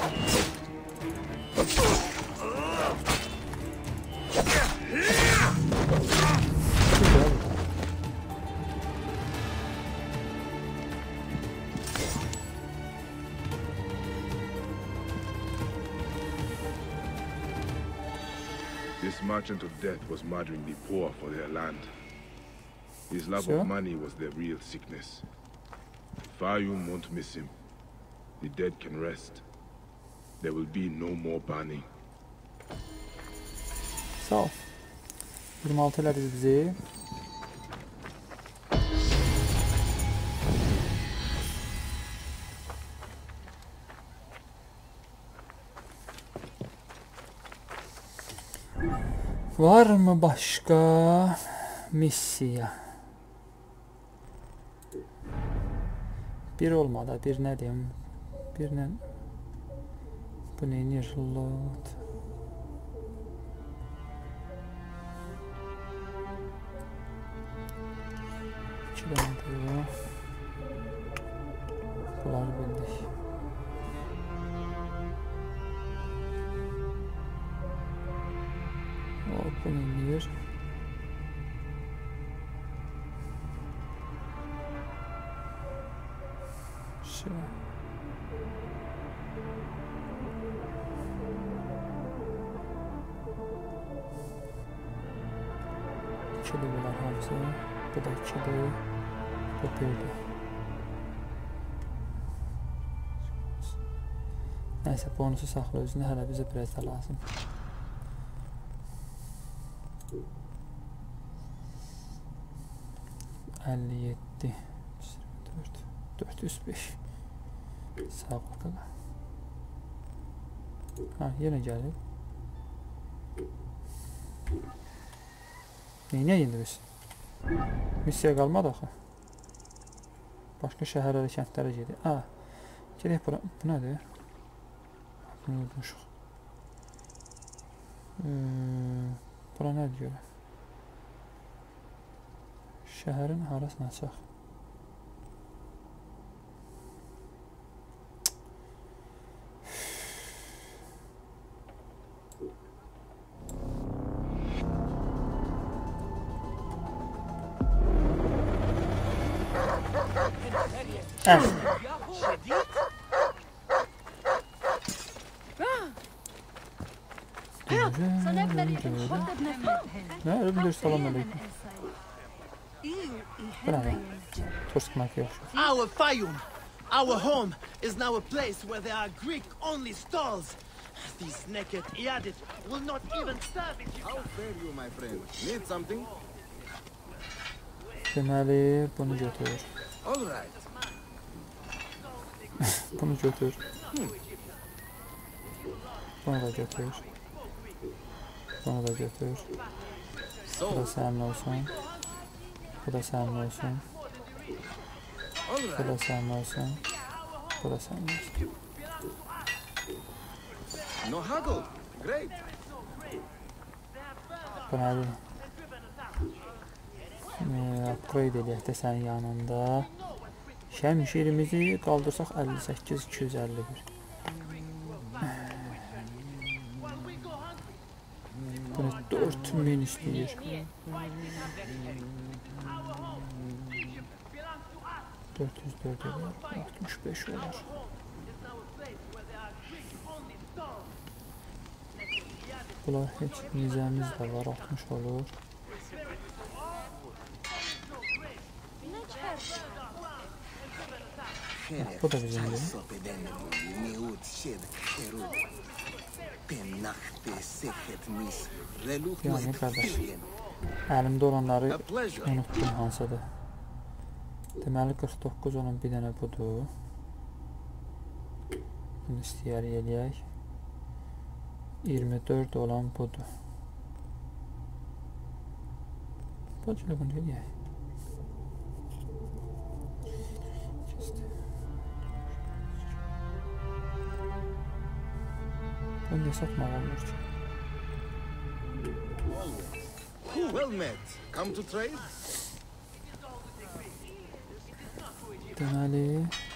This merchant of death was murdering the poor for their land. His love Sure. of money was their real sickness. Fayum won't miss him. The dead can rest. There will be no more burning. Sağ ol. yirmi altı elədiniz bizi. Var mı başka missiya? Bir olmadı, bir ne diyeyim? Bir ne? Bu ne? Load. İki tane diyor. Bunları bildik. Open in here. Sure. İkili bunlar hamısı. Bu da ikili. Bu birli. Neyse bonusu saxla özünü, hələ bizə biraz da lazım. əlli yeddi, dörd, dörd yüz beş. Sağ ortada. Ha, yenə gəlib. Neynə indi biz? Missiya qalmadı axı. Başqa şəhərlərə, kəndlərə gedir. Ha, gedək bura. Bu nədir? Bunu unutmuşuq. Bura nədir görə? Şəhərin harasına açaq. Hə. Ne? Ölümdür, salam aleyküm. Bravo. Tursk marka yok. Our Fayum, our home, is now a place where there are Greek-only stalls. These naked Iadit will not even serve it. How fare you, my friend? Need something? Deməli, bunu götür. All right. Bunu götür. Bunu da götür. Bunu da götür. Bu da sənin olsun. Bu da sənin olsun. Bu da sənin olsun. Bu da sənin olsun. No haggle. Great. Bu nədir? Upgrade eləyək də sənin yanında. Şəmişirimizi qaldırsaq əlli səkkiz iki yüz əlli bir. Bunu dörd min istəyir. dörd yüz dörd olur, altmış beş olur. Bunlar heç nizəmiz də var, altmış olur. Bu da bizimdir. Yani qardaş, əlimdə olanları unutdum hansıdır. Deməli qırx doqquz olan bir dənə budur. Bunu istəyər eləyək. iyirmi dörd olan budur. Bacılı bunu eləyək. Bunu ne satmaq olmur ki? Well met. Come to trade? Deməli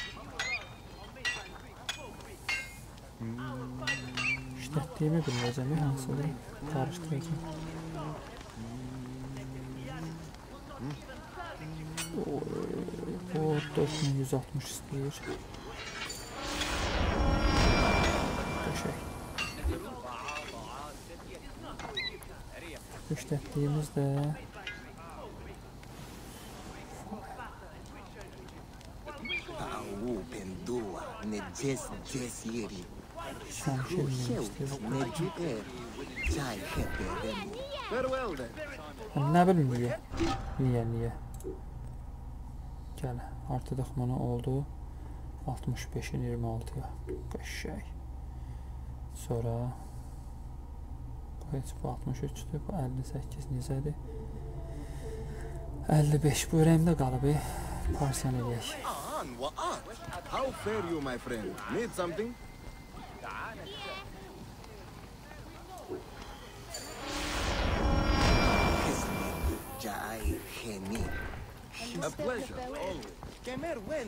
işlətdiyimi bilməyəcəm, hansıdır? Qarışdıracam. Bu dörd min yüz altmış istəyir. Qəşək. İşlətdiyimiz də nə bilim niyə? Niyə, niyə? Gəl, artıdıq bunu oldu altmış beşin iyirmi altıya. Qəşək. Sonra heç bu altmış üçdür, bu əlli səkkiz necədir? əlli beş bu ürəyimdə qalıb, parsiyan eləyək. How fare you, my friend? Need something? A pleasure, always. Kemer when?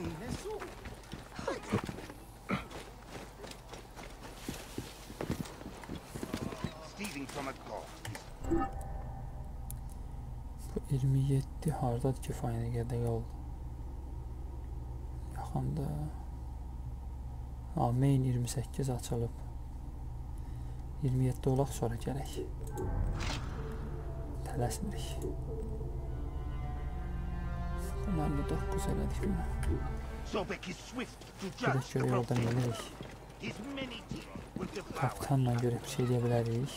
Stealing from a god. Bu iyirmi yeddi hardadır ki, fayna gedək oldu. Yaxında. Ha, main iyirmi səkkiz açılıb. iyirmi yeddi olaq, sonra gələk. Tələsmirik. əlli doqquz elədik bunu. Gedək görə yoldan gelirik. Kapitanla görə bir şey deyə bilərik.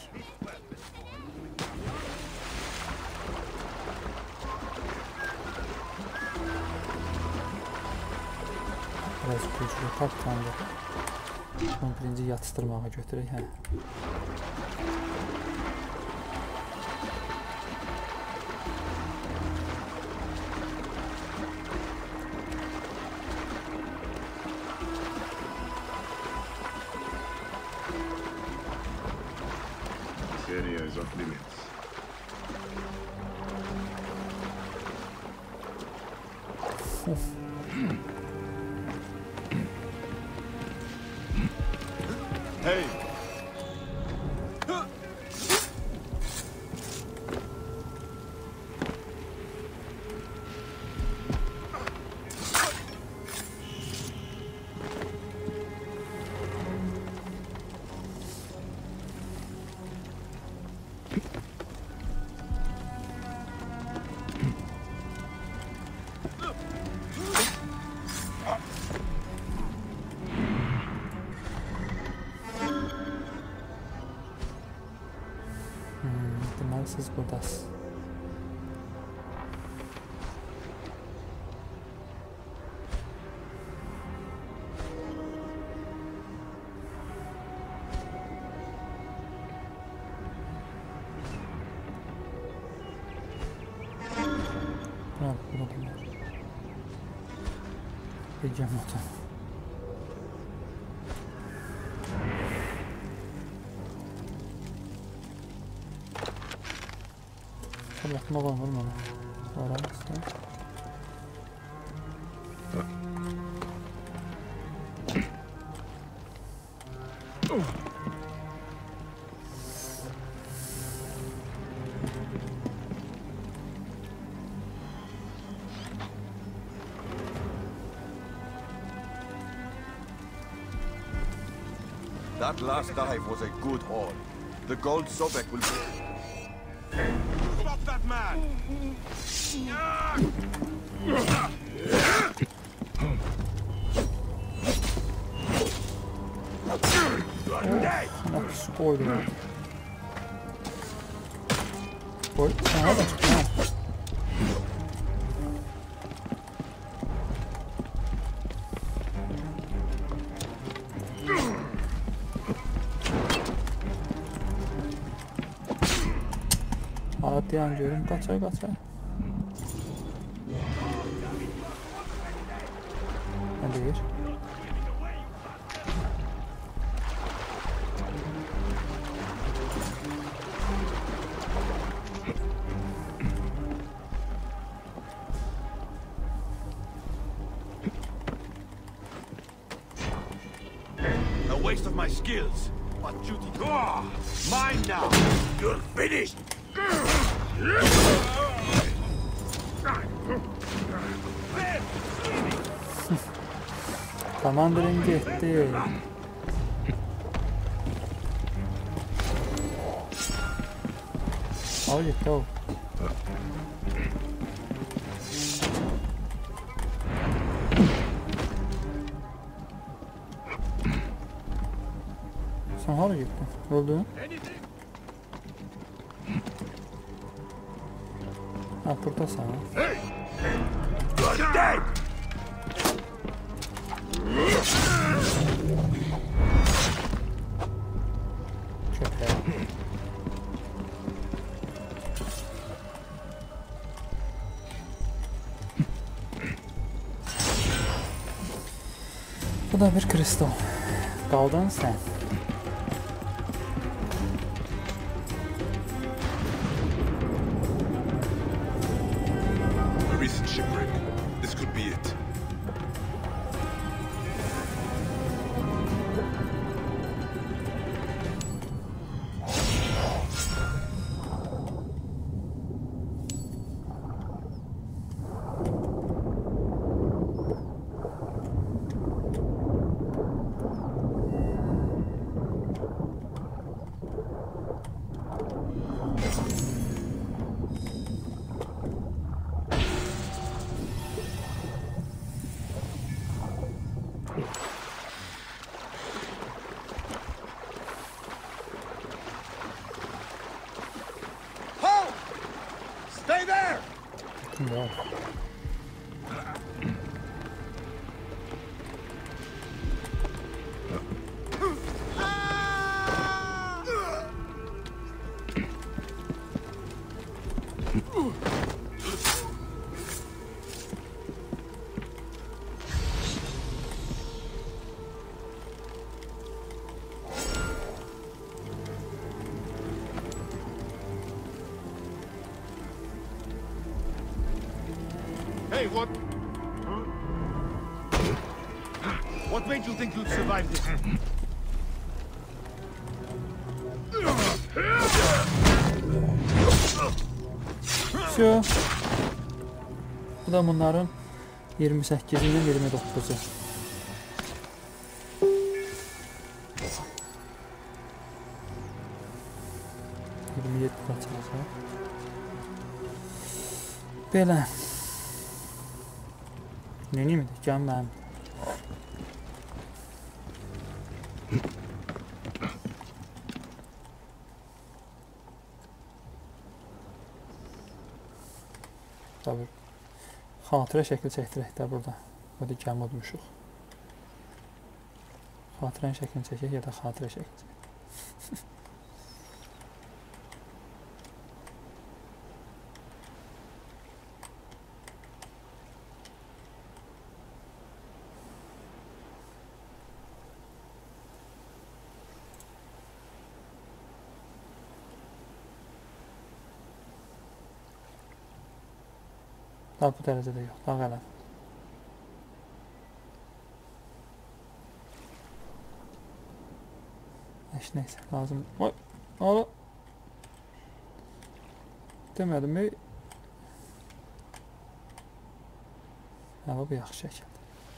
Biraz güclü kapitandır. Onu birinci yatışdırmağa götürək, hə. Area is off limits. Hey! Siz buradasınız. Ha, burada var. Bir cam otu. Fırlatma var mı? Var aslında. That last dive was a good haul. The gold Sobek will be... Stop that man! Ana su koydu ya. Koy, sana da çıktı ha. Atlayan diyorum, kaçar kaçar. Hadi gir. A waste of my skills. What duty? Oh, mine now. You're finished. Commander'ın gitti. Al gitti o. Sen hara gittin? Öldün? Ha, buradasın ha. You're dead. Çöpler. Bu da bir kristal. Kaldın sen. A recent shipwreck. This could be it. Halt! Stay there! Wow. Hey, what? What made you think you'd survive this? Şu. Bu da bunların yirmi səkkizindən yirmi dokkuzu. yirmi yeddi kaçıracaq. Belə. Neyini mi? Can mənim. Tabii. Xatirə şəkil çəkdirək də burada. O da gəmi udmuşuq. Xatirənin şəklini çəkək ya da xatirə şəkil çəkək. Daha bu dərəcədə yox, daha qələm. Heç neysə, lazım. Oy, ola. Demədim mi? Hə, bu yaxşı şəkildir.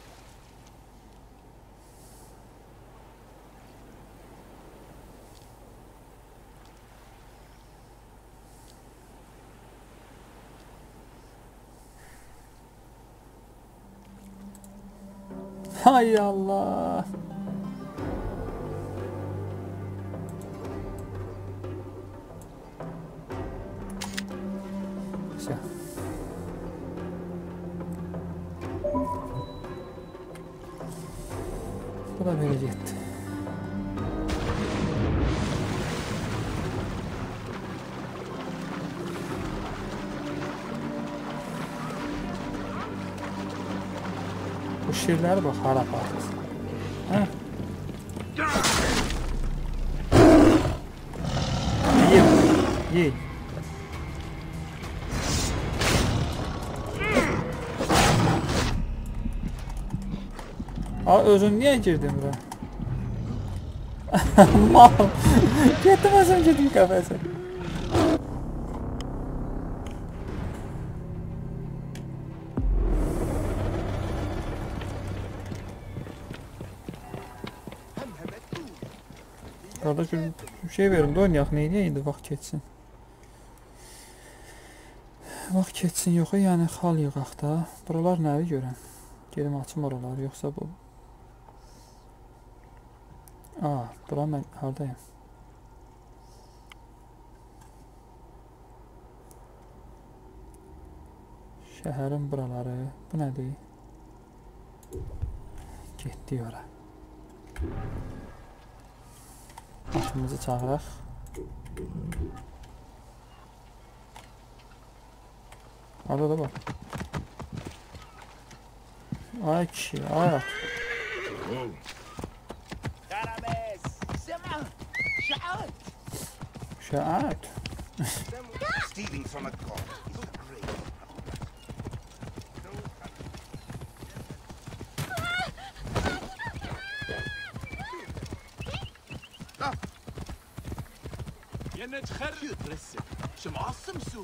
Hay Allah. Güzel. Bu da böyle gitti. Bu şirləri bax, hara aparırız. Hə? Yiyib, yiyib. Aa, özün niyə girdin bura? Mal! Getdim özüm girdim qəfəsə. Qardaş, şey verin də oynayaq, neyliyə indi vaxt keçsin. Vaxt keçsin yox, yəni xal yığaq da. Buralar nəvi görəm? Gelim açım oraları, yoxsa bu... Aa, bura mən haradayım? Şəhərin buraları, bu nədir? Getdik ora. Atımızı çağıraq. Orada da bak. Ay kişi, ay at. Şaat. Stealing from a god. يا تخرج رسم شو معصم سو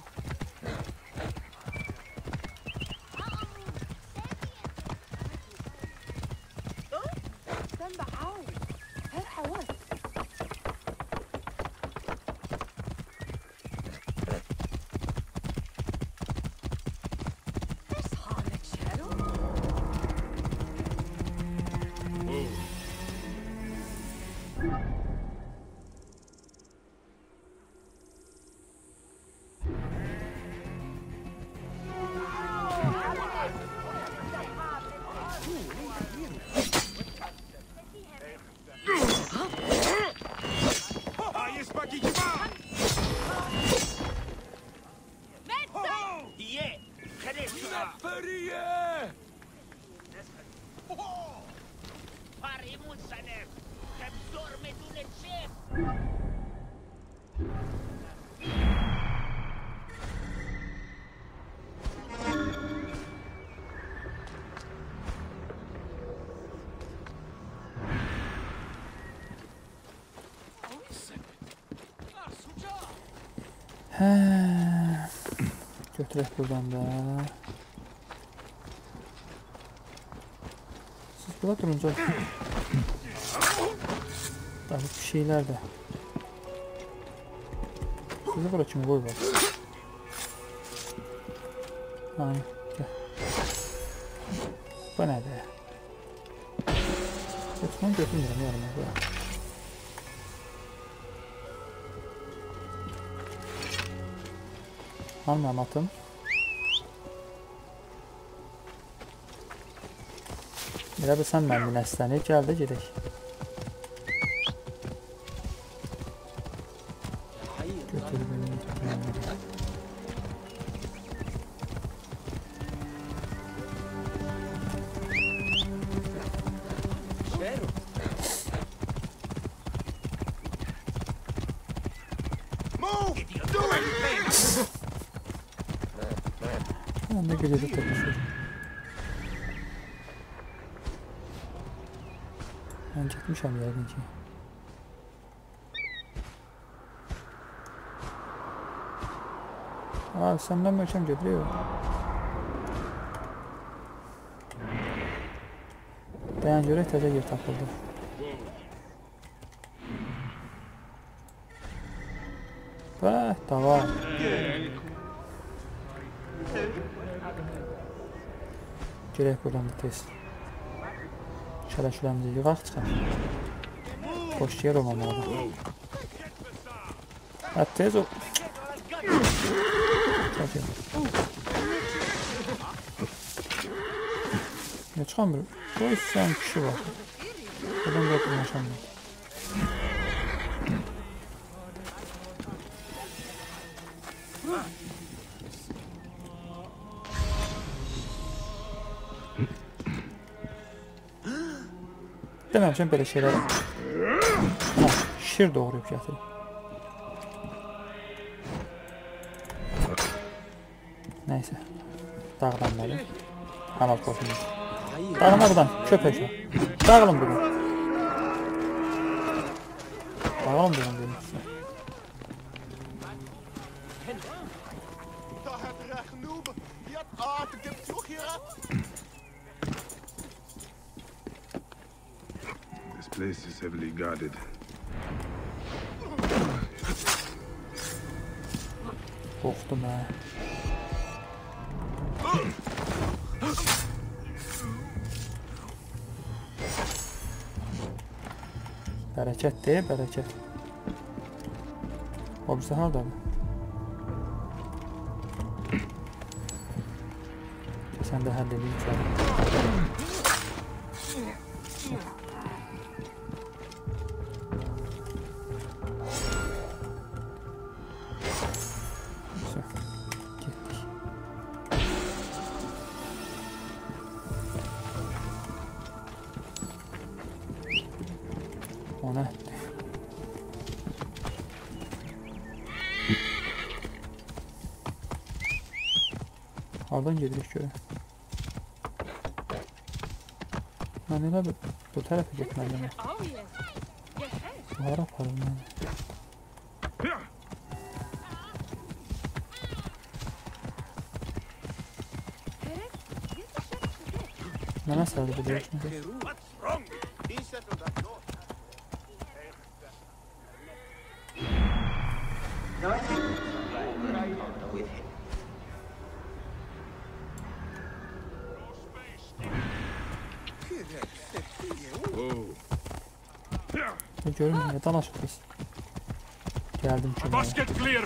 Hə. Götürək buradan da. Siz burada durunca daha bir şeylər də. Sizi bura kimi qoy var. Ay, gəl. Bu nədir? Götürməm götürmürəm yarıma bura. Al mənim atım. Elə bilsən mən minəslənib, gəl də gedək. Götür beni, götür beni. Ben de gecede takışıyorum. Ben çekmişim yəqin ki. Abi səndən möhkəm gediyor. Dayan görək, təzə yer tapıldı. Bəh, davam. Görək buradan bir test. Şələşüləmizi yığaq çıxar. Boş yer olmamalı. Hə, tez ol. Çok iyi. Ne çıkamıyor? Boş sen kişi var. Buradan da yaşamıyor. Deməmişəm belə şeylər. Ha, şir doğrayıb gətirib. Neyse. Dağdan beri. Amal korkunuz. Dağılma buradan. Köpek var. Dağılın buradan. Dağılın buradan diyorum size. This place is heavily guarded. Korktum ha. Bərəkət deyə, bərəkət. O birisi haradadır? Sən də həll edeyim ki. Ona Hardan gedirik görək. Mən elə bu tərəfə getməliyim. Hara aparım mən? Nə məsələdir biliyorsunuz? Görün niye dalaşık biz. Geldim kömeye.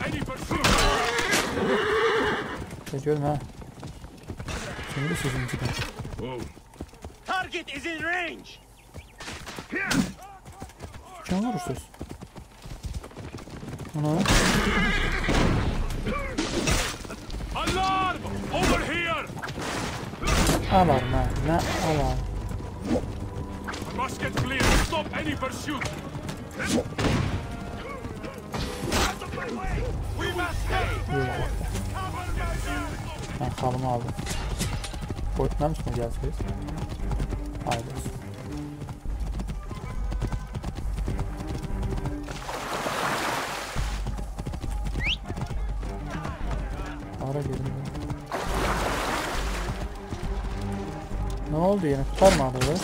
Ya görün ha. Şimdi sözüm gidelim. Target is in range. Kim vurursunuz? Ona. Alarm! Over here! Alarm ha. Ne alarm? Musket clear. Stop any pursuit. We must stay. Ben kalımı aldım. Boyutlamış mı gelsiniz? Hayır olsun. Ara gelin. Ne oldu yine? Tutarmadı bu.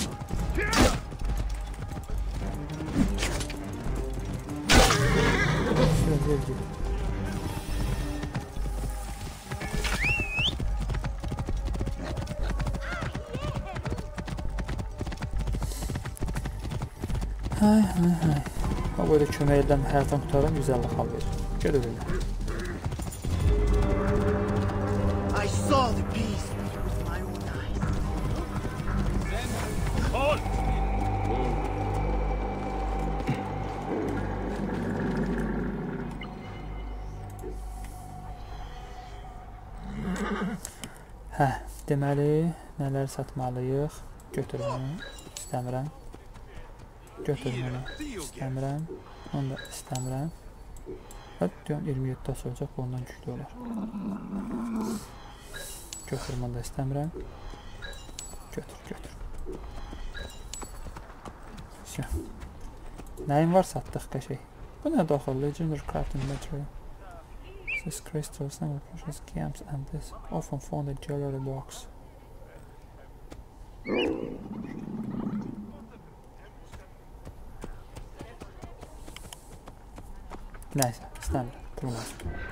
Gel gel. Hay hay hay. O böyle köməkdən həyatdan qutaran güzel xal verir. Gəl öyle. I saw the beast with my own eyes. Hə, deməli, nələr satmalıyıq? Götürməni istəmirəm. Götürməni istəmirəm. Onu da istəmirəm. Hətta deyəm iyirmi yeddi olacaq, bu ondan güclü olar. Götürməni də istəmirəm. Götür, götür. Şey. Nəyim var satdıq qəşəy. Bu nə daxil? Legendary crafting material. This crystal, some precious gems, and this often found in jewelry box. Neyse, istemiyorum. Durmaz.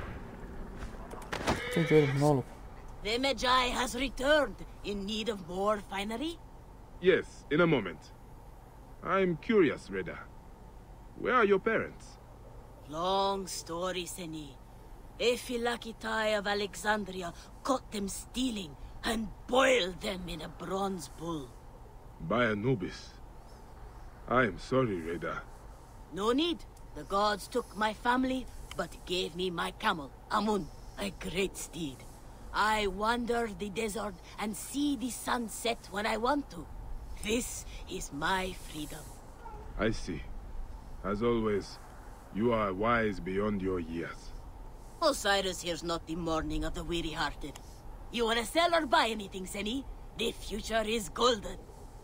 Görüm ne olup? The Magi has returned in need of more finery? Yes, in a moment. I'm curious, Reda. Where are your parents? Long story, Seni. Ephilakitai of Alexandria caught them stealing and boiled them in a bronze bull. By Anubis. I am sorry, Reda. No need. The gods took my family, but gave me my camel, Amun, a great steed. I wander the desert and see the sun set when I want to. This is my freedom. I see. As always, you are wise beyond your years. Osiris here's not the mourning of the weary-hearted. You wanna sell or buy anything, Seni? The future is golden.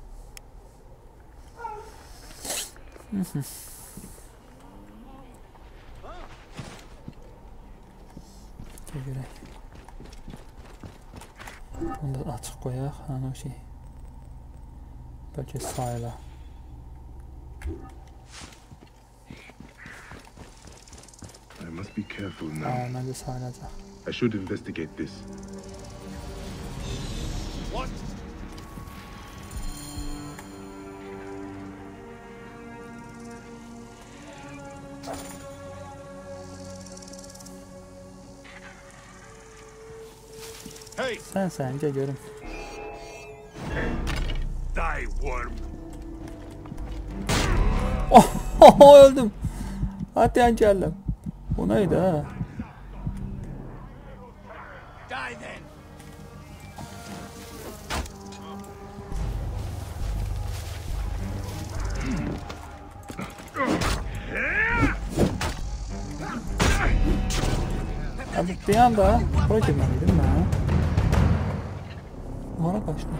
Görək. Onu da açıq qoyaq, hani o şey. Bəlkə sayıla. I must be careful now. Aa, məncə sayılacaq. I should investigate this. What? Hey! Sən səncə görüm. Die, worm. Oh, öldüm. Hadi geldim. Bu neydi ha? Die then. Abi bir anda buraya girmeliydim ben. Bana kaçtı.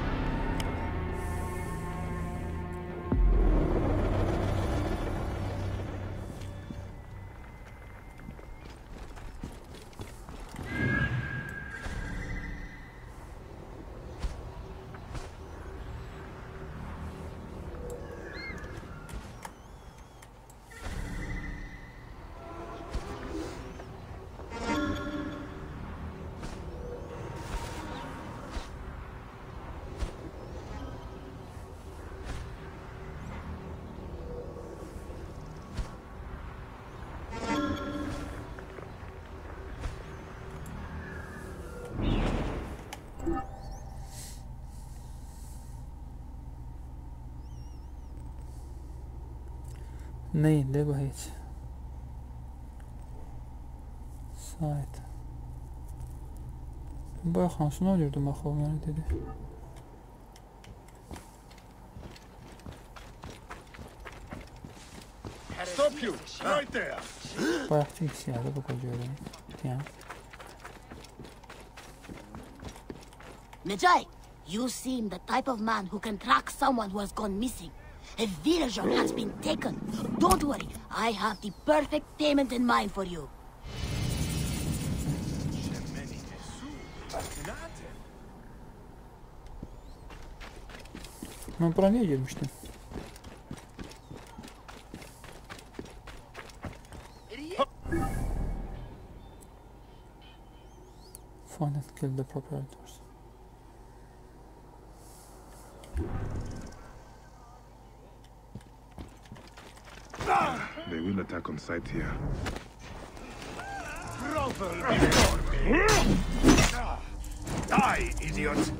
Neydi bu hiç? Sait. Bu hansını ölürdüm axı o mənə dedi. Stop you! Right there! Bayaqçı hissiyatı bu qocuyorum. Deyəm. Magi, you seem the type of man who can track someone who has gone missing. A villager has been taken. Don't worry, I have the perfect payment in mind for you. Ben buraya niye girmiştim? Find and kill the proprietors. They will attack on sight here. Grovel before me! Die, idiot!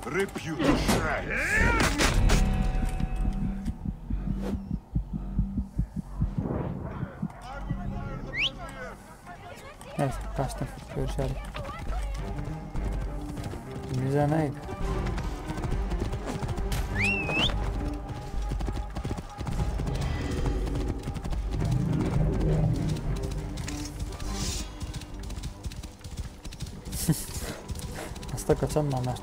Rip you to shreds. Neyse kaçtım. Görüşelim. Bize neydi? Hasta kaçan namert.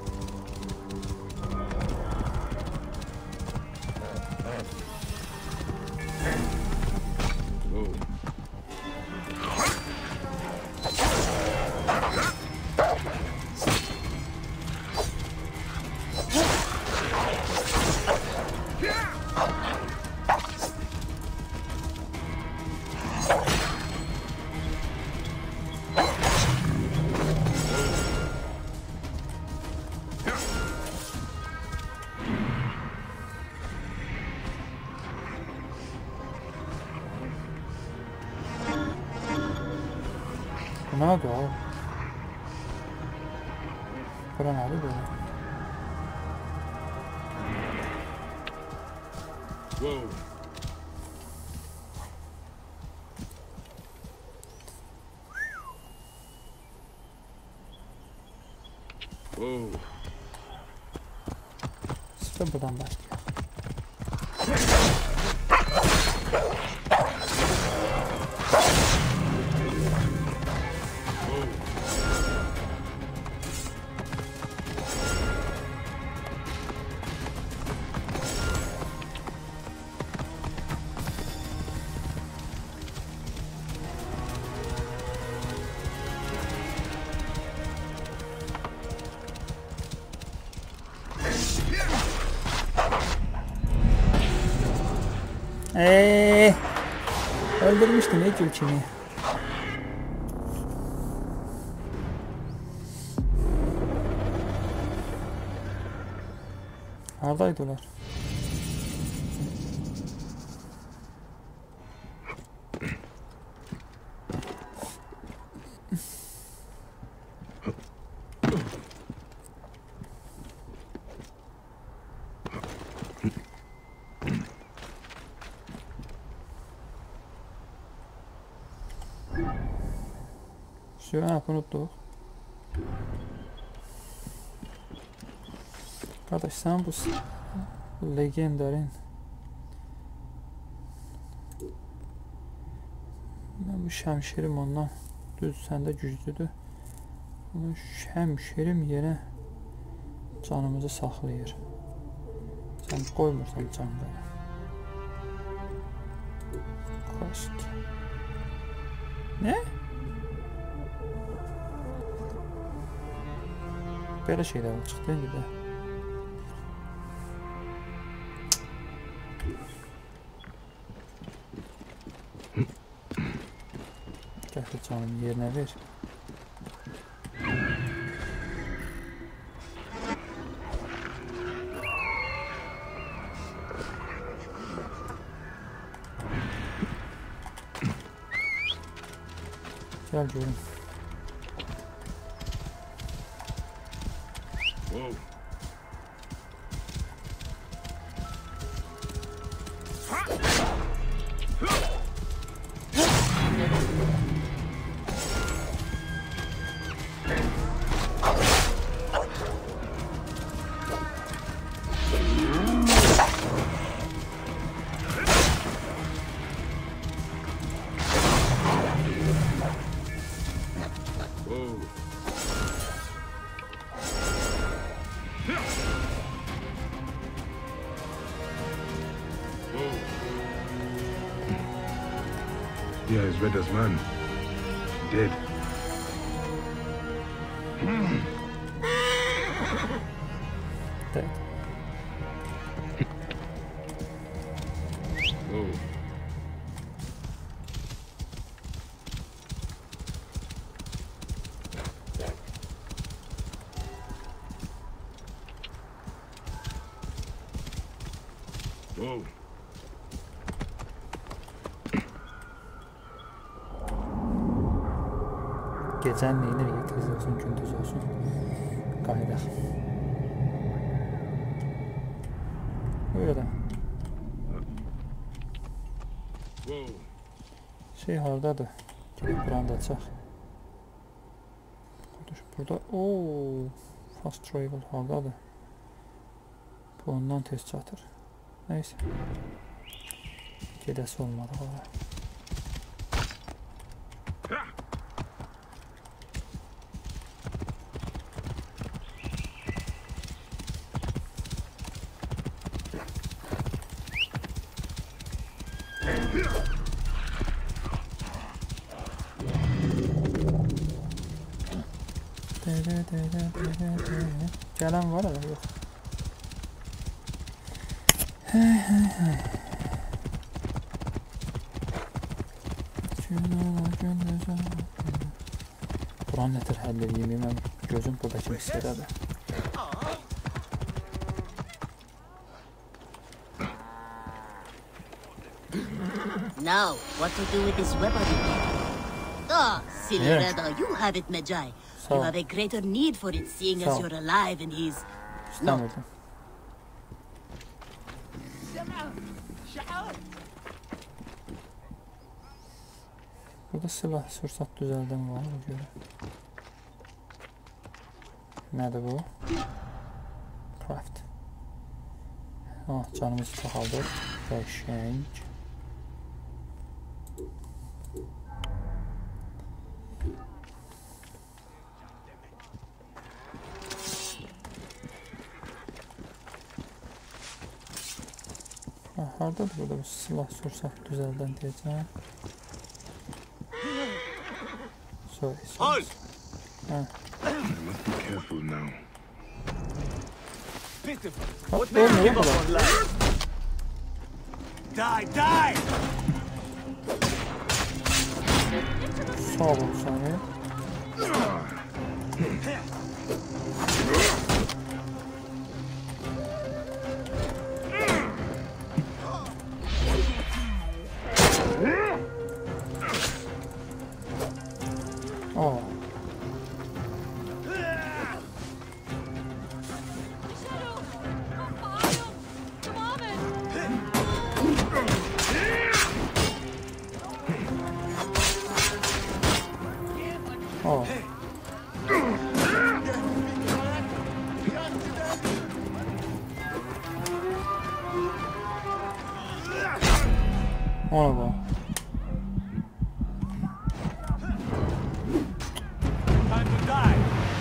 Ne oldu abi? Buran abi böyle. Whoa. Whoa. İşte buradan başlıyor. Eee, öldürmüştüm hiç ülkemi. Neredeydiler? Şu an unuttuk. Kardeş sen bu legendarin. Ben bu şemşerim ondan düz sende güçlüdür. Bunu şemşerim yine canımızı saxlayır. Sen koymursan canını. Kaşk. Ne? Böyle şeyler çıktı gibi. Gel canım yerine ver. Gel diyorum. Whoa. Yeah, as red as man. Dead. Dead. Whoa. Whoa. Gecen neyine getirirse olsun, gündüz olsun. Qayıdaq. Öyle de. Şey hardadır. Gelip buranda açaq. Burada ooo fast travel hardadır. Bu ondan tez çatır. Neyse. Gedəsi olmadı ora. Gelen var ama yok. Hey hey hey. Buran nedir həlli yemeyim, gözüm buradakı misiyyədir. Now, what to do with this weapon? Ah, silly Yeah. Reda, you have it, Magi. So- You have a greater need for it, seeing as So- you're alive and he's... No. İstəmirdim. Burada silah sursat düzelden var mı göre? Nerede bu? Craft. Ah, canımızı çoxaldır. Qəşəng. Ah, hardadır burada bu silah sursat düzelden diyeceğim. Sorry, sorry. Ah. I must be careful now. Pitiful. Oh, What makes oh, you give up yeah. on life? Die, die! Sağ ol bir saniye. Oh. Oh. Ona bak. Time to die!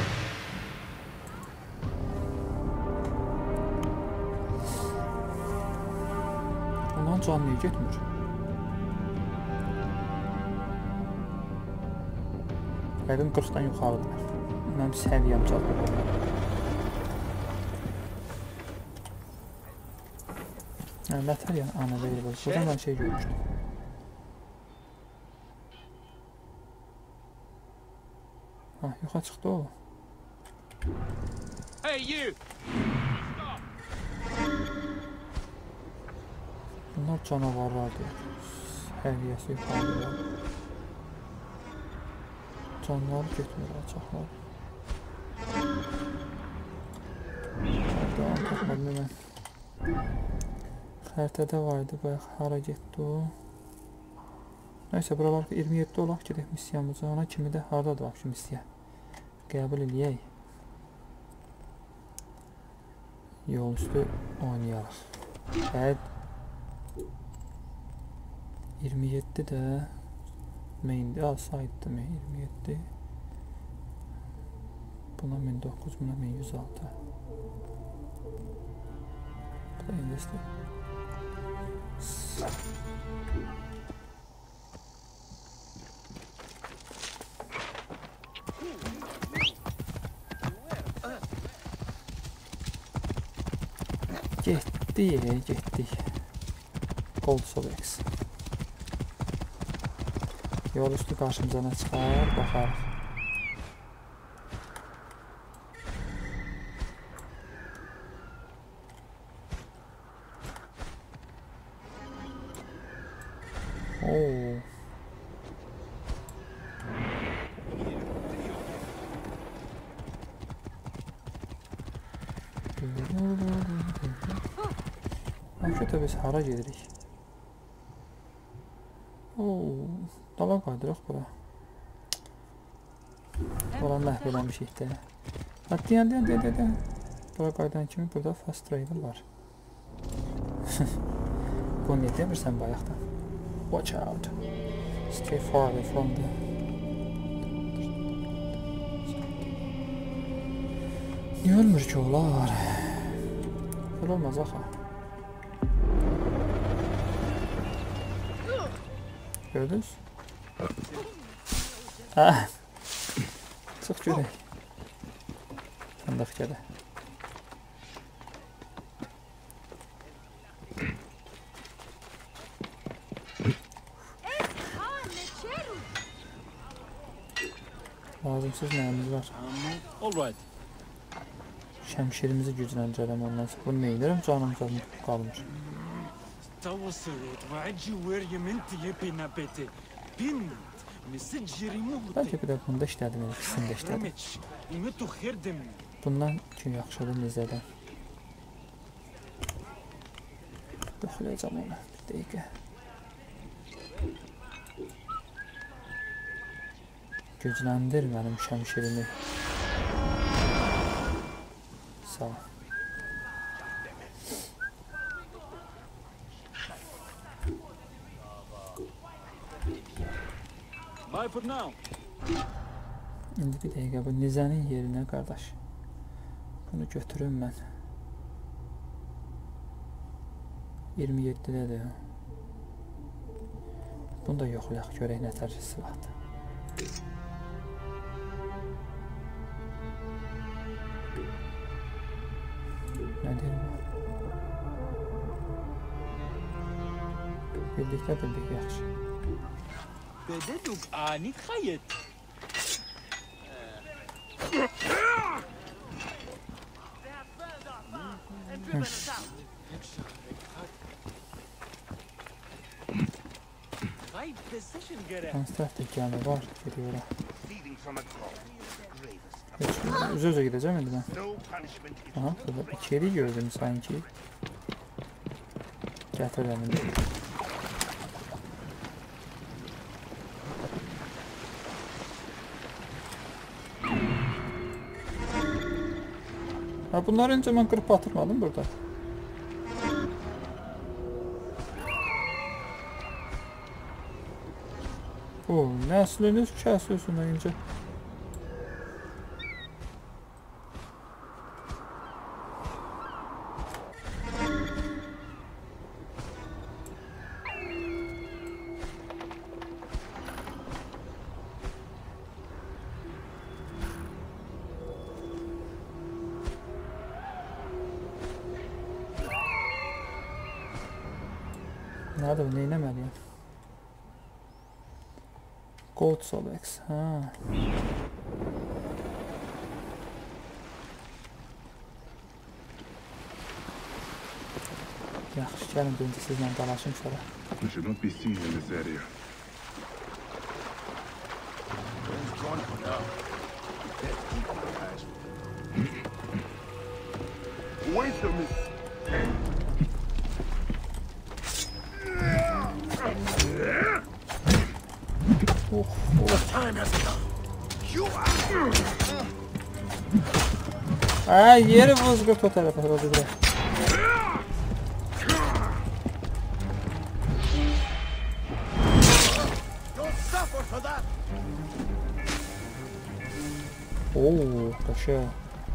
Ondan can niye getmir? Yəqin qırxdan yuxarıdır. Mənim səviyyəm çatır. Yəni, nətər yəni unavailable. Burada mən şey görmüşdüm. Ha, yuxa çıxdı o. Hey, you! Bunlar canavarlardır. Səviyyəsi yuxarıdır. Canlar getmir, açaqlar. Devam tapmadım mən. Xəritədə var idi, bayaq hara getdi o. Nəysə, buralar iyirmi yeddi olaq gedək missiyamıza. Ona kimi də haradadır vəbşi missiya. Qəbul eləyək. Yol üstü oynayarıq. Bəd iyirmi yeddi də main al saytdı mı iyirmi yeddi. Buna min doqquz, buna min yüz altı. Bu da investi. Getdik, getdik. Gold Sobex. Yol üstü karşımıza nə çıxar, baxarıq. Oo. Hakikaten biz hara gedirik? Oo, dala qaydırıq bura. Olan məhv eləmişik də. Hadi dayan, dayan, dayan, dayan. Bura qaydan kimi burada fast travel var. Bunu niyə demirsən bayaqdan? Watch out. Stay far away from the... Niyə ölmür ki olar? Belə olmaz axı. Gördünüz? Hə. Çıx görək. Fındıq gələ. Lazımsız nəyimiz var? Şəmşirimizi gücləndirəm ondan sonra. Bunu neyinirəm? Canım canım qalmış. Bəlkə bir də bunda işlədim, ikisində işlədim. Bundan üçün yaxşıdır nizədən. Yoxlayacam onu, bir dəqiqə. Gücləndir mənim şəmşirimi. Sağ ol. İndi bir dəqiqə bu nizənin yerinə qardaş. Bunu götürüm mən. iyirmi yeddidədir. Bunu da yoxlayaq, görək nətər silahdır. Nə deyir bu? Birlikdə bildik yaxşı. بدك آني تخيط Konstraktif gəmi var, geliyor. Üz-üzə gidəcəm indi mən. Aha, burada iki yeri gördüm sanki. Gətirəm indi. Ha, bunları öncə mən qırıb batırmadım burada. O, nəsliniz kəsiyorsun öncə. Nədir bu, neynəməliyəm? Gold Solex, ha. Yaxşı, gəlin birinci sizlə dalaşım sonra. We should not be seen in this area. Wait a minute. Oh, ha, yeri bozgurt o tarafa oldu bile. Oo, taşı.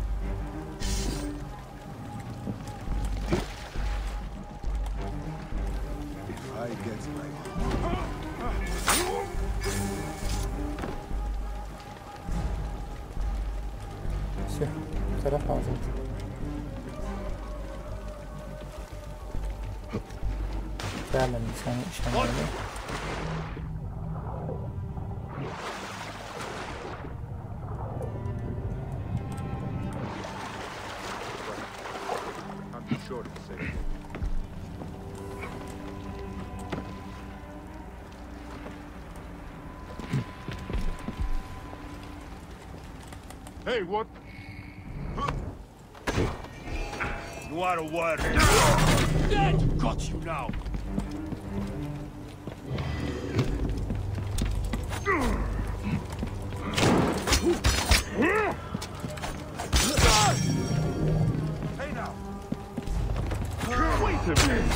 Taraf lazım. Gelmedi sen işlemeli. Hey, what? What a word! Dead! Got you now! Hey now! Wait a minute!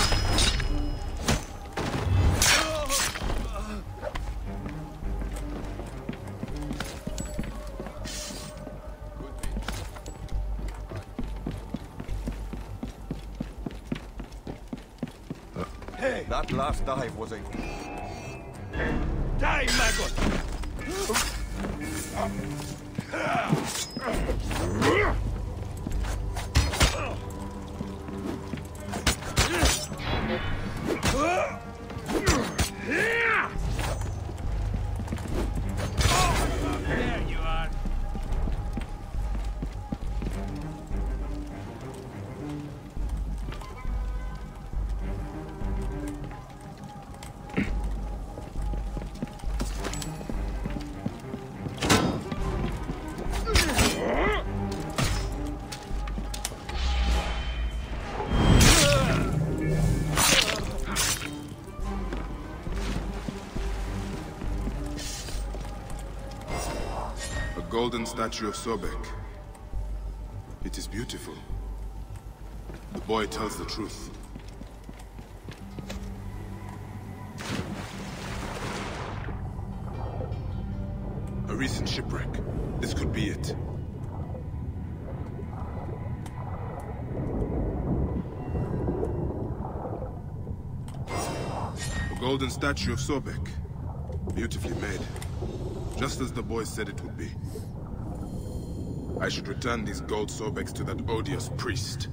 Hey! That last dive was a... Die, maggot! There you are. Golden statue of Sobek. It is beautiful. The boy tells the truth. A recent shipwreck. This could be it. A golden statue of Sobek. Beautifully made. Just as the boy said it would be. I should return these gold Sobeks to that odious priest.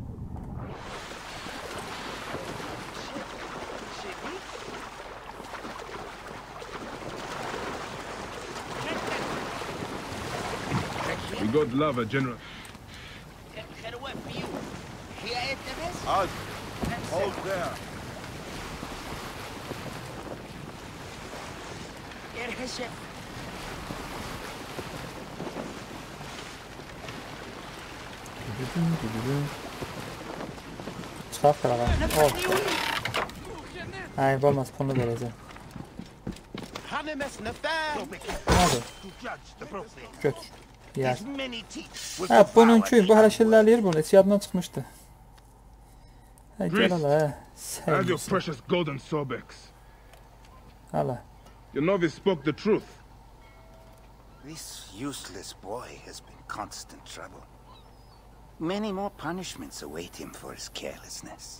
We got lava, General. Us. Hold there. Çıkart karavan. Oh. Hayır olmaz, bunu vereceğim. Hadi. Götür. Yer. Ha bunun çünkü bu her şeyler yer bunu. Hiç yadından çıkmıştı. Ha gel ala. Have your precious golden Sobeks. Ala. Your novice spoke the truth. This useless boy has been constant trouble. Many more punishments await him for his carelessness.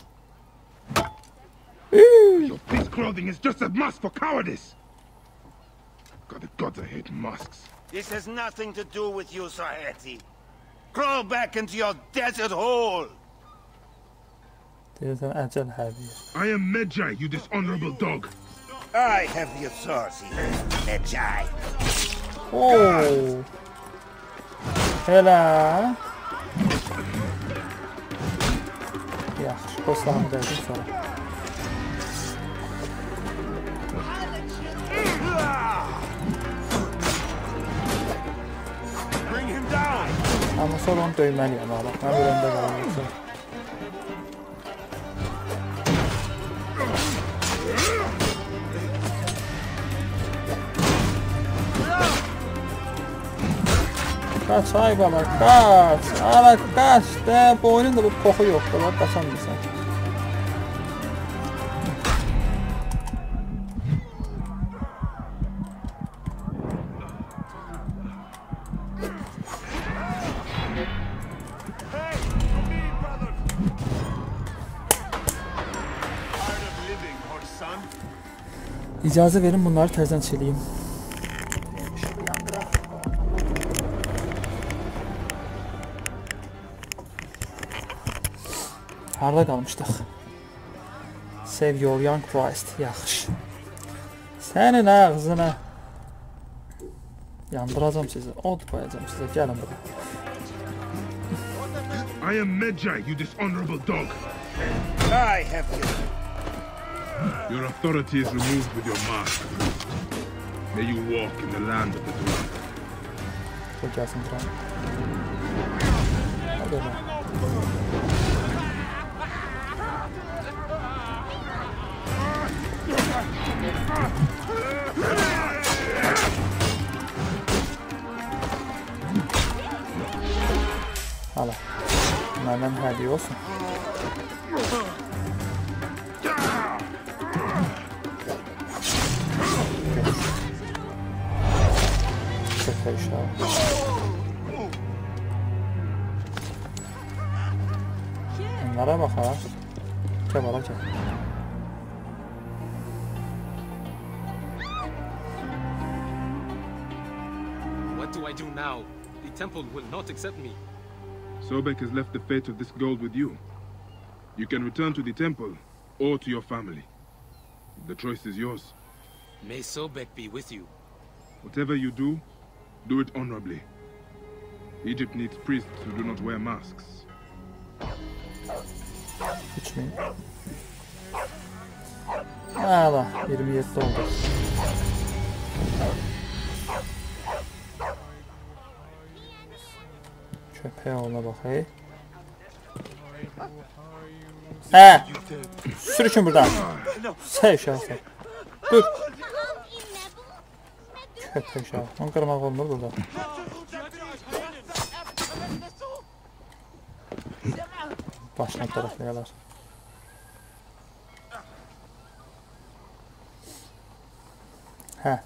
Your peace clothing is just a mask for cowardice. God, the gods, I hate masks. This has nothing to do with you, Saheti. Crawl back into your desert hole! There's an agile heavy. I am Medjay, you dishonorable dog. I have the authority, Medjay. Oh. Hela. Yaxşı, postlarını verdim sonra. Bring him down. Ama sonra onu dövmeliyim ha, bak ben önümde kalayım. Kaç hayvanlar, kaç! Ara kaç! De bu oyunun da bu koku yoktu, bak kaçamıyorsun. İcazə verin bunları təzən çeliyim. Harada qalmışdıq? Save your young Christ. Yaxşı. Sənin ağzına. Yandıracağım sizi. Od koyacağım size. Gəlin bura. I am Medjay, you dishonorable dog. I have you. Your authority is removed with your mask. May you walk in the land of the dwarf. Çok gelsin bura. Hadi bura. Hala. Məndən hədiyyə olsun. Köpək uşağı. Bunlara bax ha. Gəl bala gəl. What do I do now? The temple will not accept me. Sobek has left the fate of this gold with you. You can return to the temple, or to your family. The choice is yours. May Sobek be with you. Whatever you do, do it honorably. Egypt needs priests who do not wear masks. üç min. Hala, iyirmi yeddi oldu. Köpeğe ola bak hey. He! Sürükün buradan. Sen uşağı sen. Dur. Köpek uşağı. Onu kırmak olmur burada. Başına taraflayalar. He.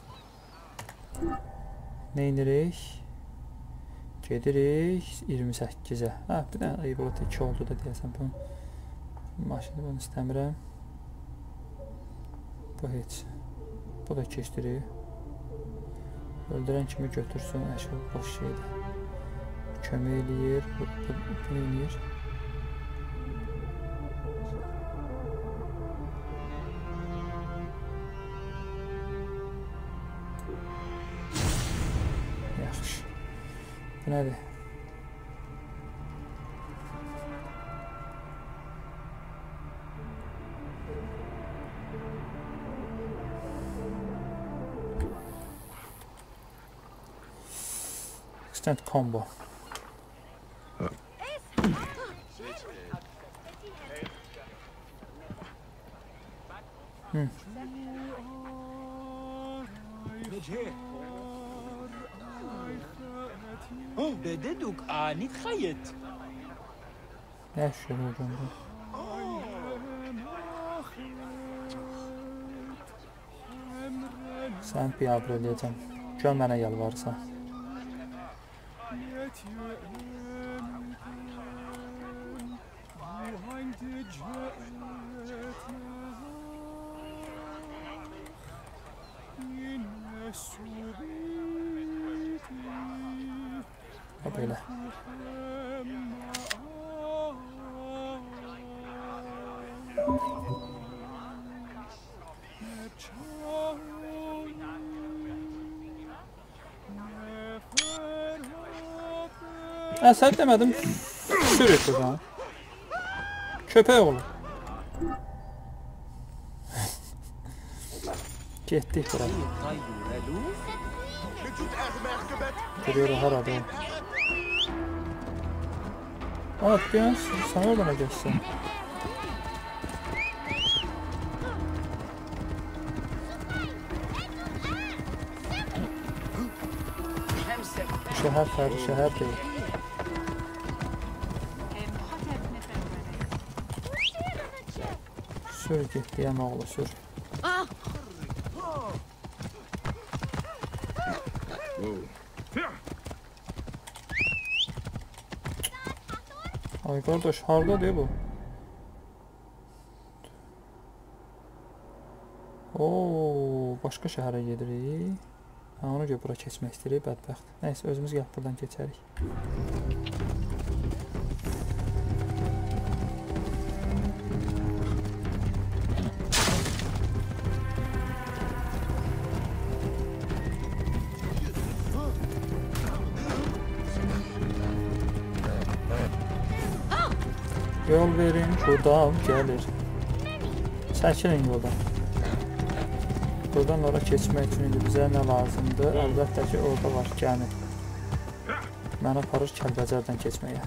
Neyinirik? Gedirik iyirmi səkkizə. Ha, bir dənə ayı burada iki oldu da deyəsən bunu. Maşını bunu istəmirəm. Bu heç. Bu da keçdirik. Öldürən kimi götürsün. Əşəl boş şeydir. Kömək eləyir. Bu, bu, bu eləyir. Yaxşı. Bu nədir? Extend combo. Hmm. Oh, بددوك آني تخيط. Ne şunu hocam? Sen piyabr eləyəcəm. Gör mənə yalvarsa. Böyle. Ha, sen demedim. Sürük buradan. Köpek olur. Getdik bura. Görüyorum herhalde. Evet, gel. Sen oradan geçsin. Şehir fərdi şehir değil. Sür getdi, yem oğlu sür. Ay kardeş, harda diye bu. Oo, başqa şəhərə gedirik. Ha, ona görə bura keçmək istəyirik, bədbəxt. Nəysə, özümüz gəlib buradan keçərik. Yol verin, buradan gəlir. Çəkilin yoldan. Buradan ora keçmək üçün indi bizə nə lazımdır? Əlbəttə ki, orada var gəmi. Mən aparır Kəlbəcərdən keçməyə.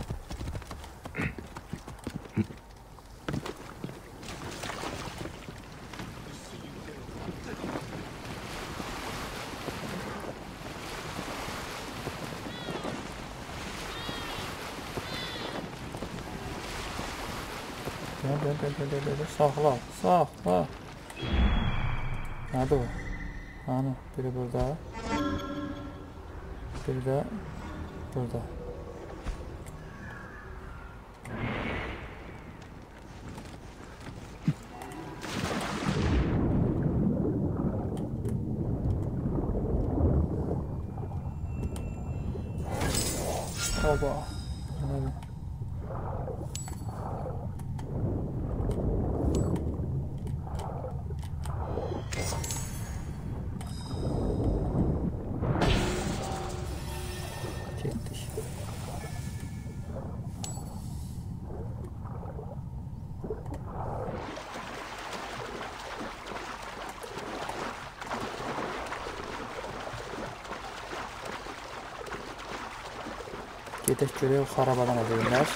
Dön dön dön dön dön dön. Sakla. Sakla. Nerede o? Hani biri burada. Biri de burada. Oba. Hadi. Gittik. Gedək görək o xarabadan edirlər.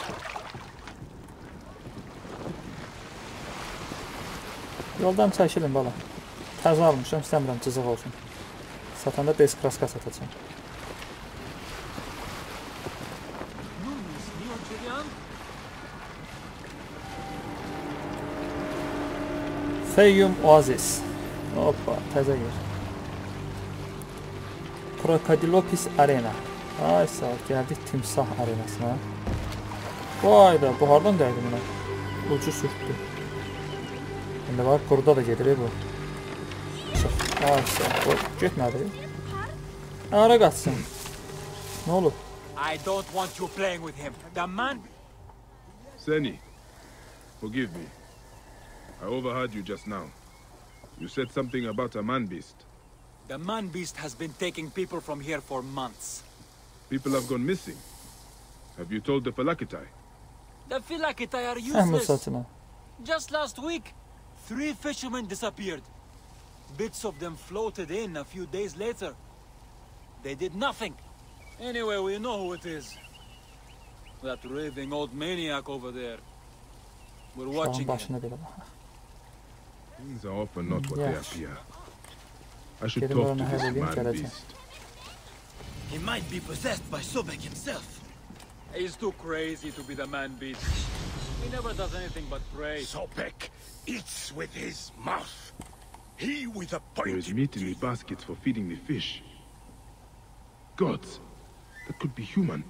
Yoldan çəkilin bala. Təzə almışam, istəmirəm cızıq olsun. Satanda bez kraska satacağım. Fayyum Oasis. Hoppa, təzə yer. Krokodilopis Arena. Ay sağ ol, gəldik timsah arenasına. Vay da, bu hardan dəydi buna? Ucu sürtdü. İndi var, quruda da gedir bu. Çıx, ay sağ ol, getmədi. Ara qaçsın. Nə olub? I don't want you playing with him. The man... Seni, forgive me. I overheard you just now. You said something about a man-beast. The man-beast has been taking people from here for months. People have gone missing. Have you told the Phylakitai? The Phylakitai are useless. Satına. Just last week, three fishermen disappeared. Bits of them floated in a few days later. They did nothing. Anyway, we know who it is. That raving old maniac over there. We're watching him. Things are often not what Yes. they appear. I should Gelin talk bana to this haberleyim, man geleceğim. beast. He might be possessed by Sobek himself. He's too crazy to be the man-beast. He never does anything but pray. Sobek eats with his mouth. He with a There is pointed meat in the baskets for feeding the fish. Gods, that could be human.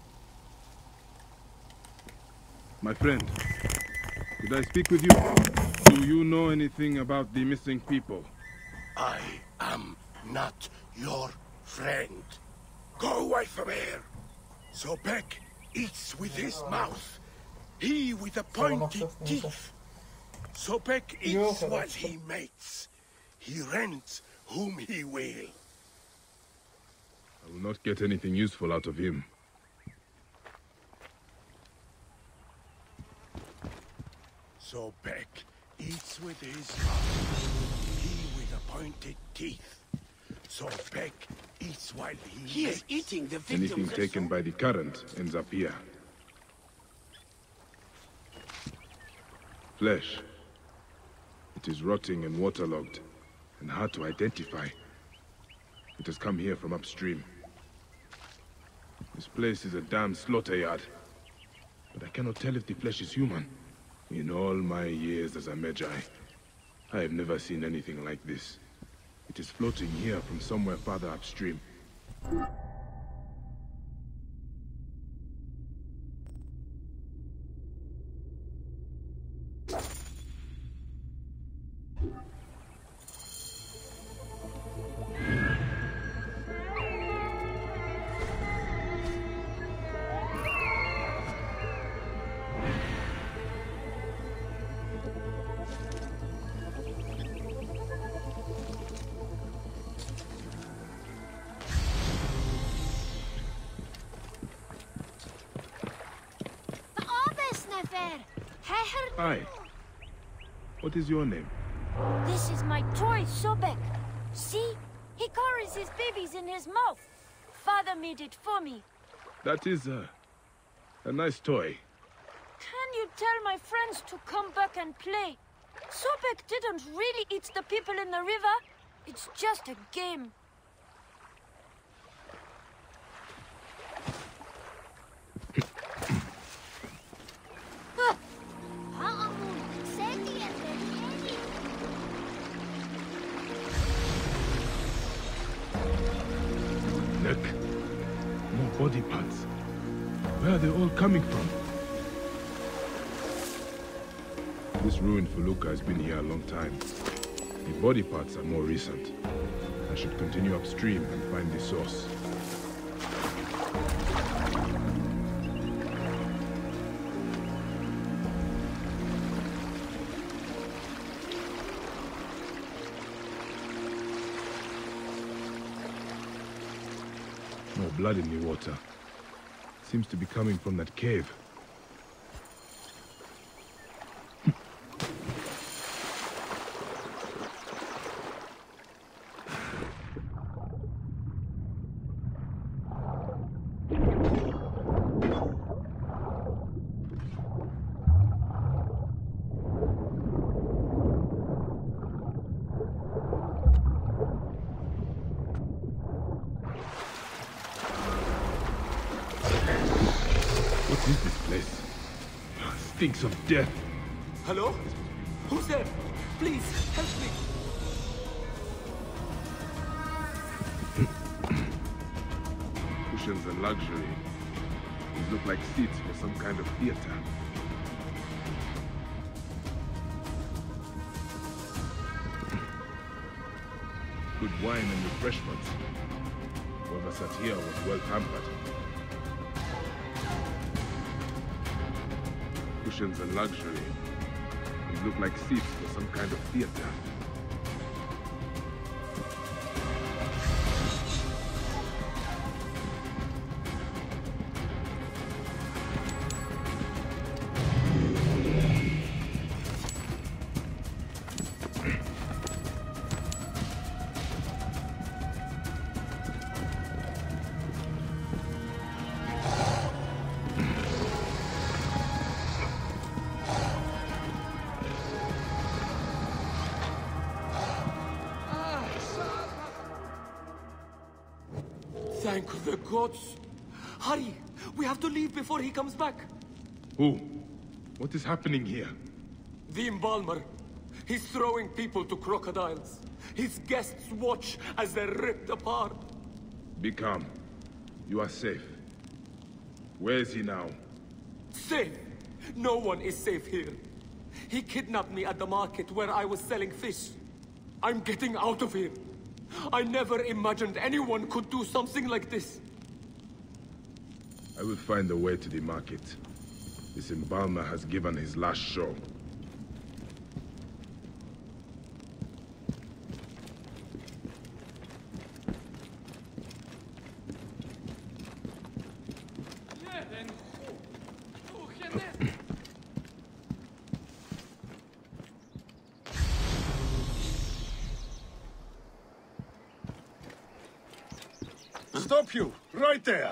My friend, could I speak with you? Do you know anything about the missing people? I am not your friend. Go away from here. Sobek eats with his mouth. He with the pointed teeth. Sobek eats while he mates. He rents whom he will. I will not get anything useful out of him. Sobek eats with his mouth. He with the pointed teeth. Sobek eats while he He is mates. eating the victims. Anything taken by the current ends up here. Flesh. It is rotting and waterlogged, and hard to identify. It has come here from upstream. This place is a damn slaughter yard, but I cannot tell if the flesh is human. In all my years as a Magi, I have never seen anything like this. It is floating here from somewhere farther upstream. Hi. What is your name? This is my toy, Sobek. See? He carries his babies in his mouth. Father made it for me. That is a... a nice toy. Can you tell my friends to come back and play? Sobek didn't really eat the people in the river. It's just a game. are they all coming from? This ruined felucca has been here a long time. The body parts are more recent. I should continue upstream and find the source. More blood in the water. Seems to be coming from that cave. What is this place? It stinks of death. Hello? Who's there? Please, help me. Cushions and luxury. These look like seats for some kind of theater. Good wine and refreshments. Whoever sat here was well pampered. Cushions and luxury. These look like seats for some kind of theater. Thank the gods. Hurry! We have to leave before he comes back. Who? What is happening here? The embalmer. He's throwing people to crocodiles. His guests watch as they're ripped apart. Be calm. You are safe. Where is he now? Safe? No one is safe here. He kidnapped me at the market where I was selling fish. I'm getting out of here. I never imagined anyone could do something like this. I will find a way to the market. This embalmer has given his last show. Stop you! Right there!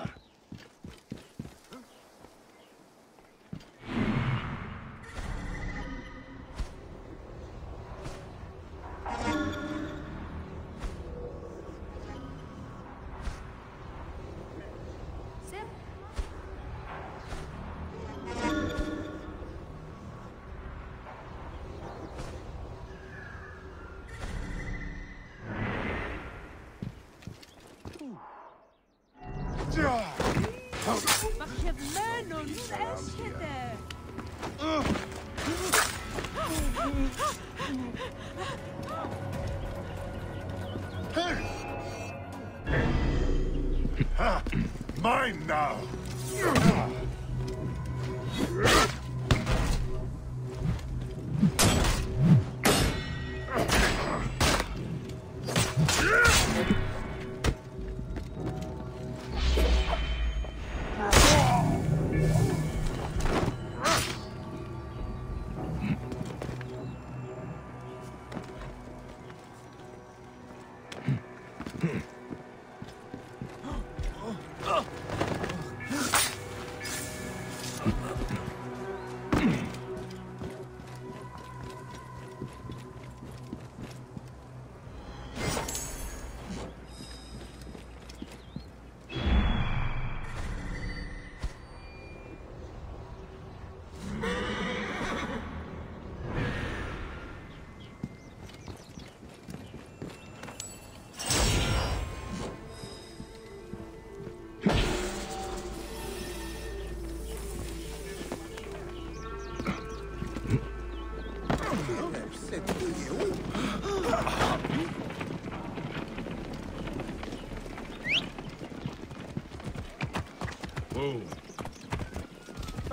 Ha! Mine now!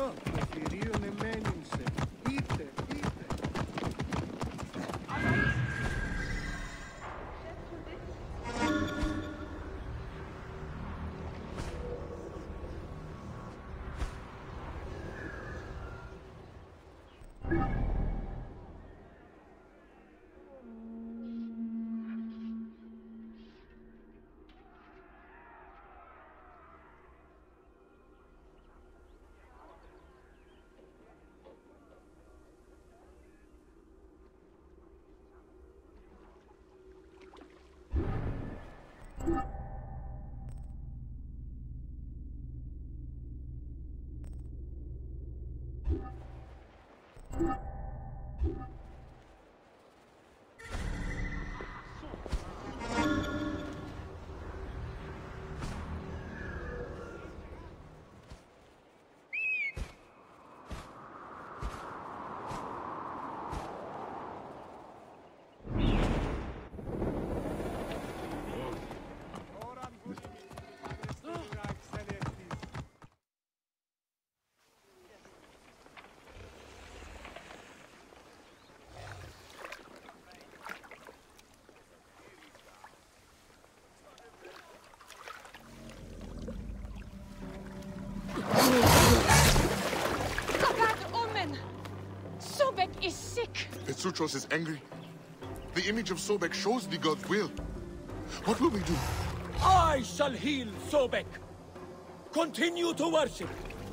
Is sick. Petsuchos is angry. The image of Sobek shows the god's will. What will we do? I shall heal Sobek. Continue to worship.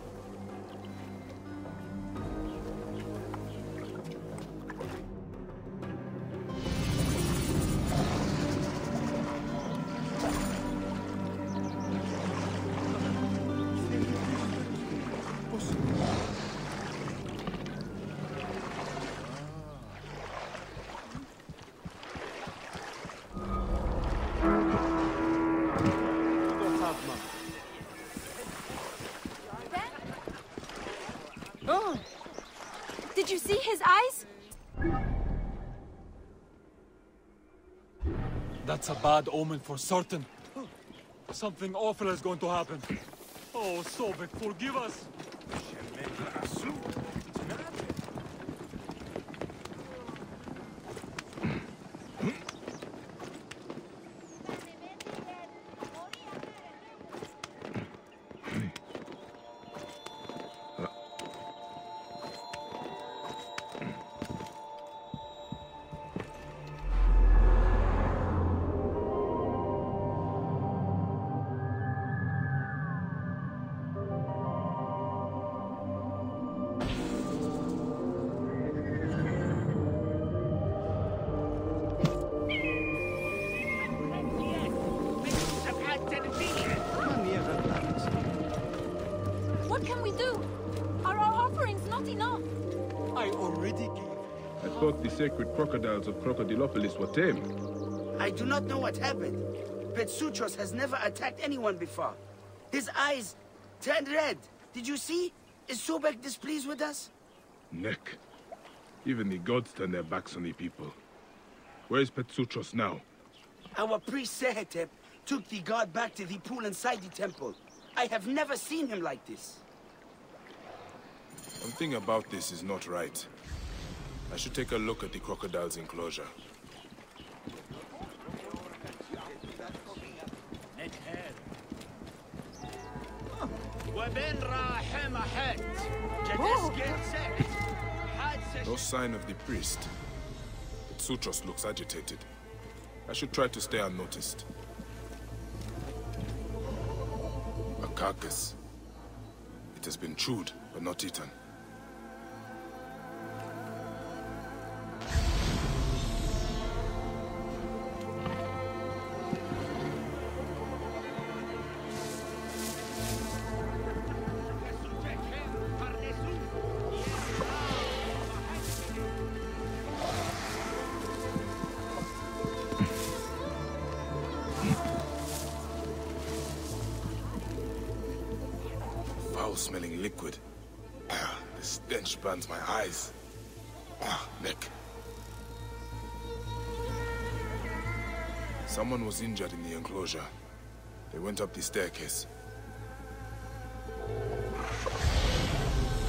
Oh! Did you see his eyes? That's a bad omen for certain. Something awful is going to happen. Oh, Sobek, forgive us! What can we do? Are our offerings not enough? I already gave. I thought the sacred crocodiles of Crocodilopolis were tame. I do not know what happened. Petsuchos has never attacked anyone before. His eyes turned red. Did you see? Is Sobek displeased with us? Neck. Even the gods turn their backs on the people. Where is Petsuchos now? Our priest Sehetep took the god back to the pool inside the temple. I have never seen him like this. Something about this is not right. I should take a look at the crocodile's enclosure. No sign of the priest. Petsuchos looks agitated. I should try to stay unnoticed. A carcass. It has been chewed, but not eaten. Foul-smelling liquid. The stench burns my eyes. Ah, neck. Someone was injured in the enclosure. They went up the staircase.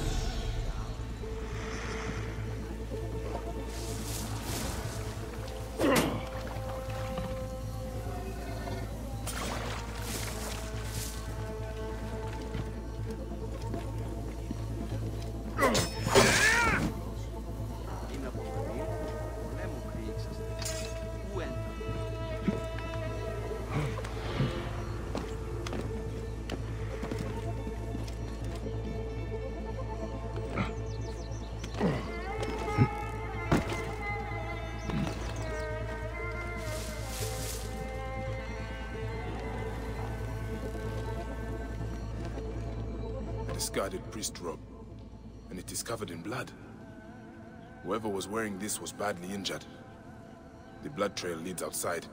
discarded priest robe, and it is covered in blood. Whoever was wearing this was badly injured. The blood trail leads outside.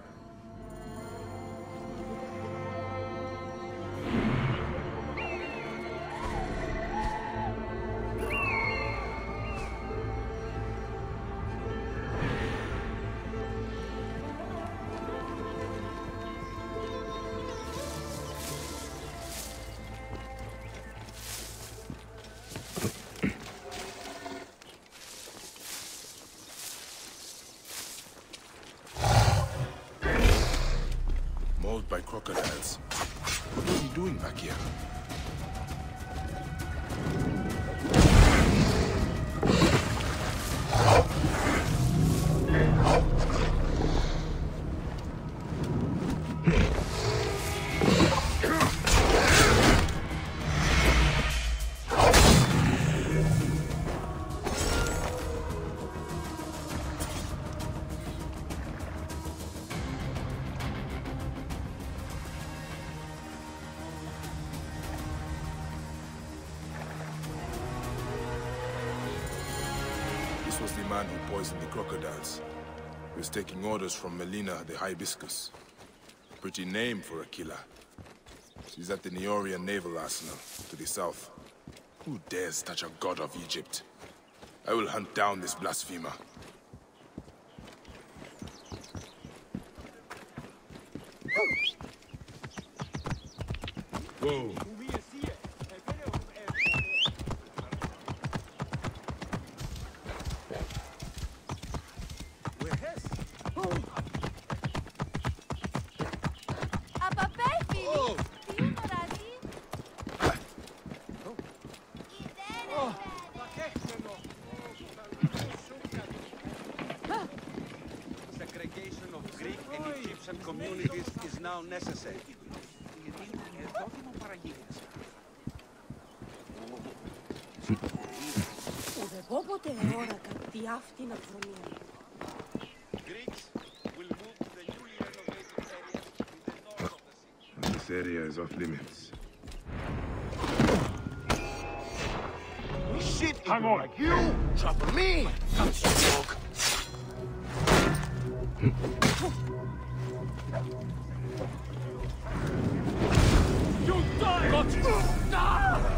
By crocodiles. What are you doing back here? Was the man who poisoned the crocodiles. He was taking orders from Melina the Hibiscus. Pretty name for a killer. She's at the Neorian Naval Arsenal, to the south. Who dares touch a god of Egypt? I will hunt down this blasphemer. Whoa. Communities is now necessary. Greeks will move to the newly renovated area to the north of the city. This area is off limits. Shit, hang on, like you, trouble me. That's your dog. You die! Got you!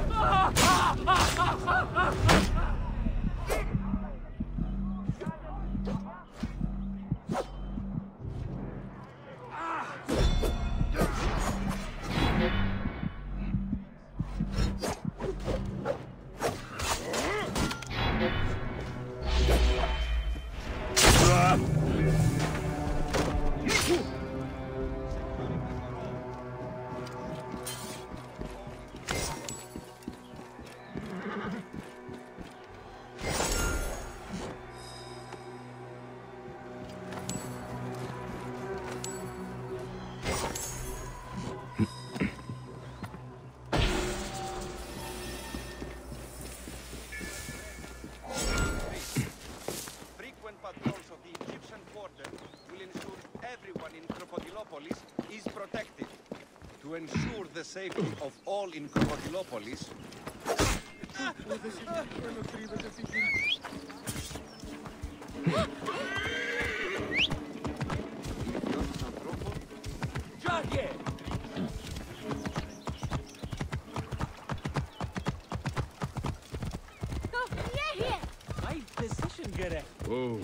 To ensure the safety of all in Crocodilopolis. Whoa.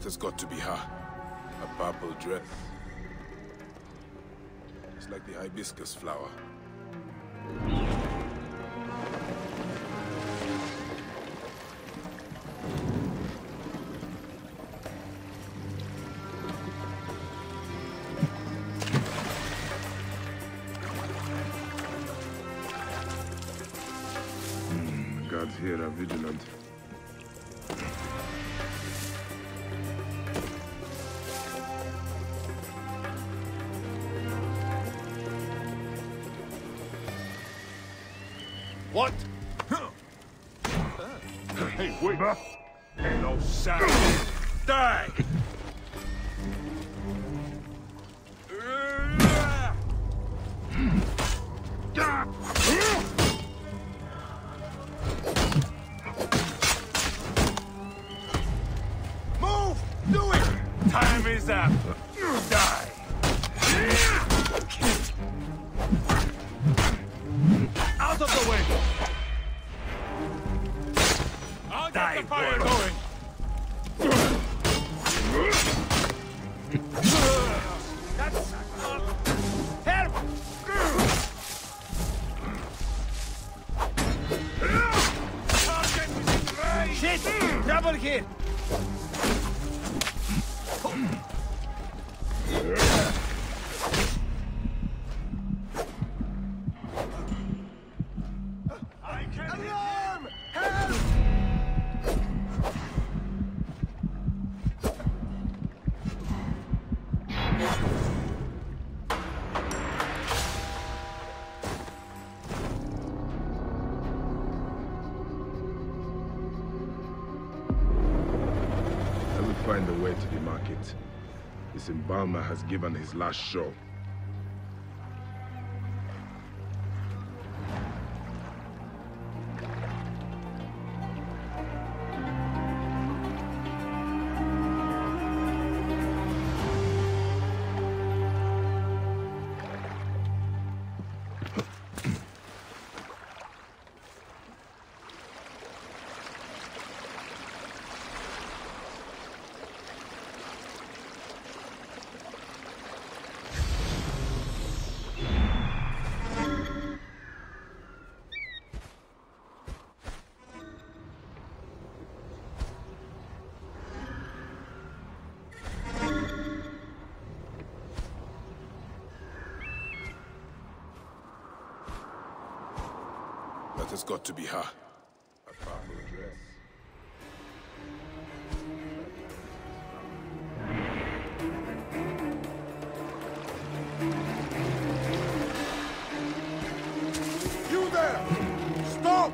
has got to be her. A purple dress. It's like the hibiscus flower. Hmm, gods here are vigilant. What? Hey, wait! Hello, savage! Die! Move! Do it! Time is up! Die! Out of the way! I'll get the fire going! That's... Help! Shit! Trouble here! Alarm! Help! I will find a way to the market. This embalmer has given his last show. That has got to be her. A purple dress. You there! Stop!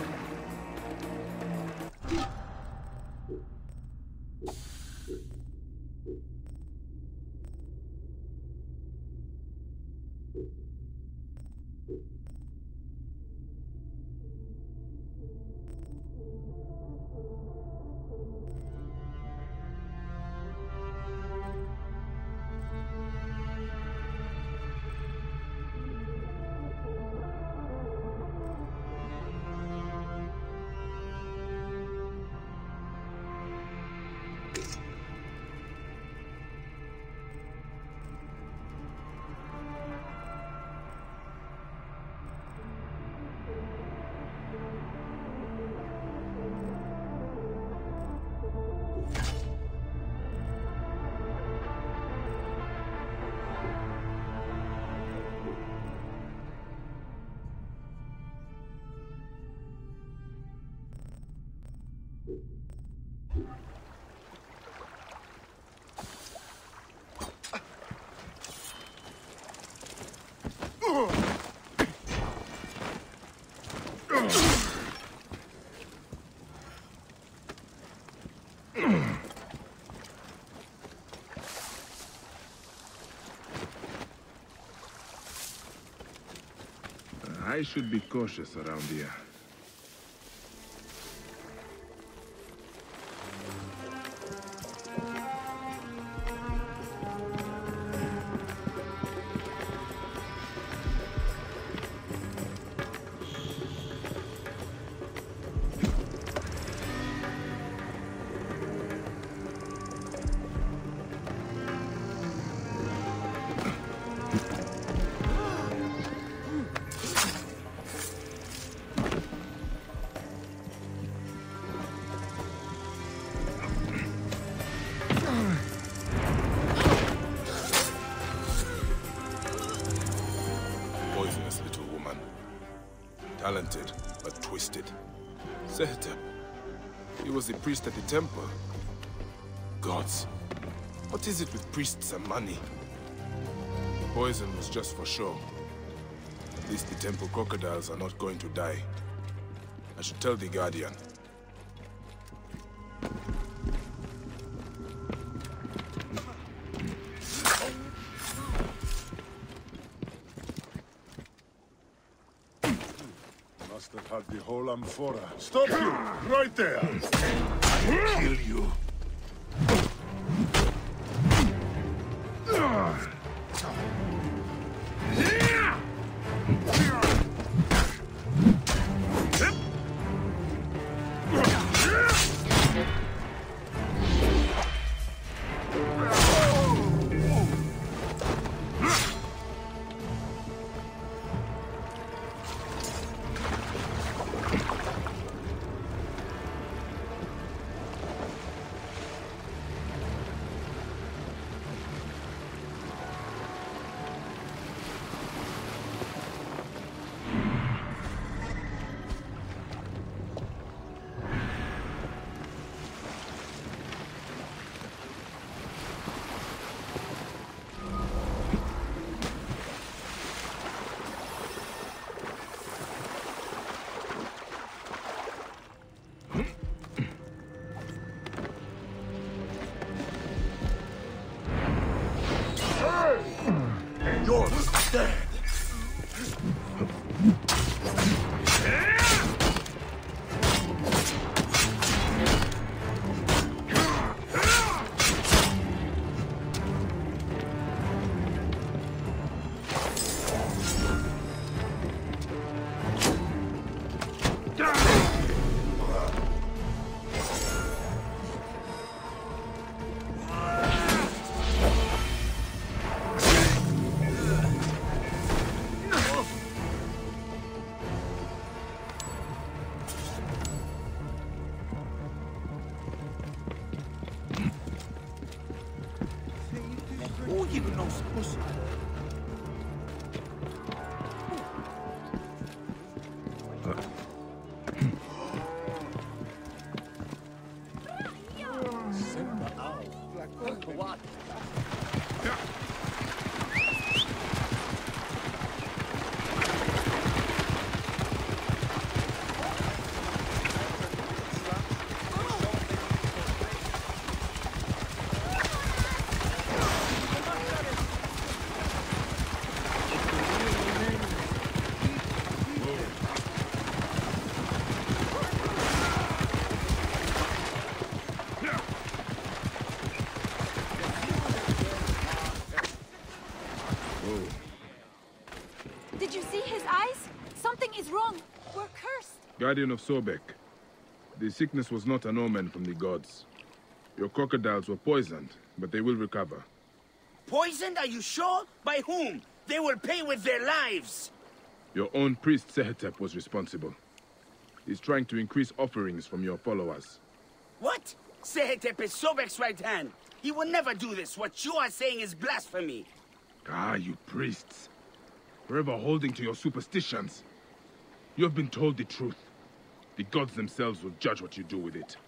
I should be cautious around here. Talented, but twisted. Sehetep. He was the priest at the temple. Gods. What is it with priests and money? The poison was just for show. At least the temple crocodiles are not going to die. I should tell the Guardian. Must have had the whole amphora. Stop you! Right there! I'll kill you. You're dead. Did you see his eyes? Something is wrong. We're cursed. Guardian of Sobek. The sickness was not an omen from the gods. Your crocodiles were poisoned, but they will recover. Poisoned, are you sure? By whom? They will pay with their lives! Your own priest Sehetep was responsible. He's trying to increase offerings from your followers. What? Sehetep is Sobek's right hand. He will never do this. What you are saying is blasphemy. Ah, you priests. Forever holding to your superstitions. You have been told the truth. The gods themselves will judge what you do with it.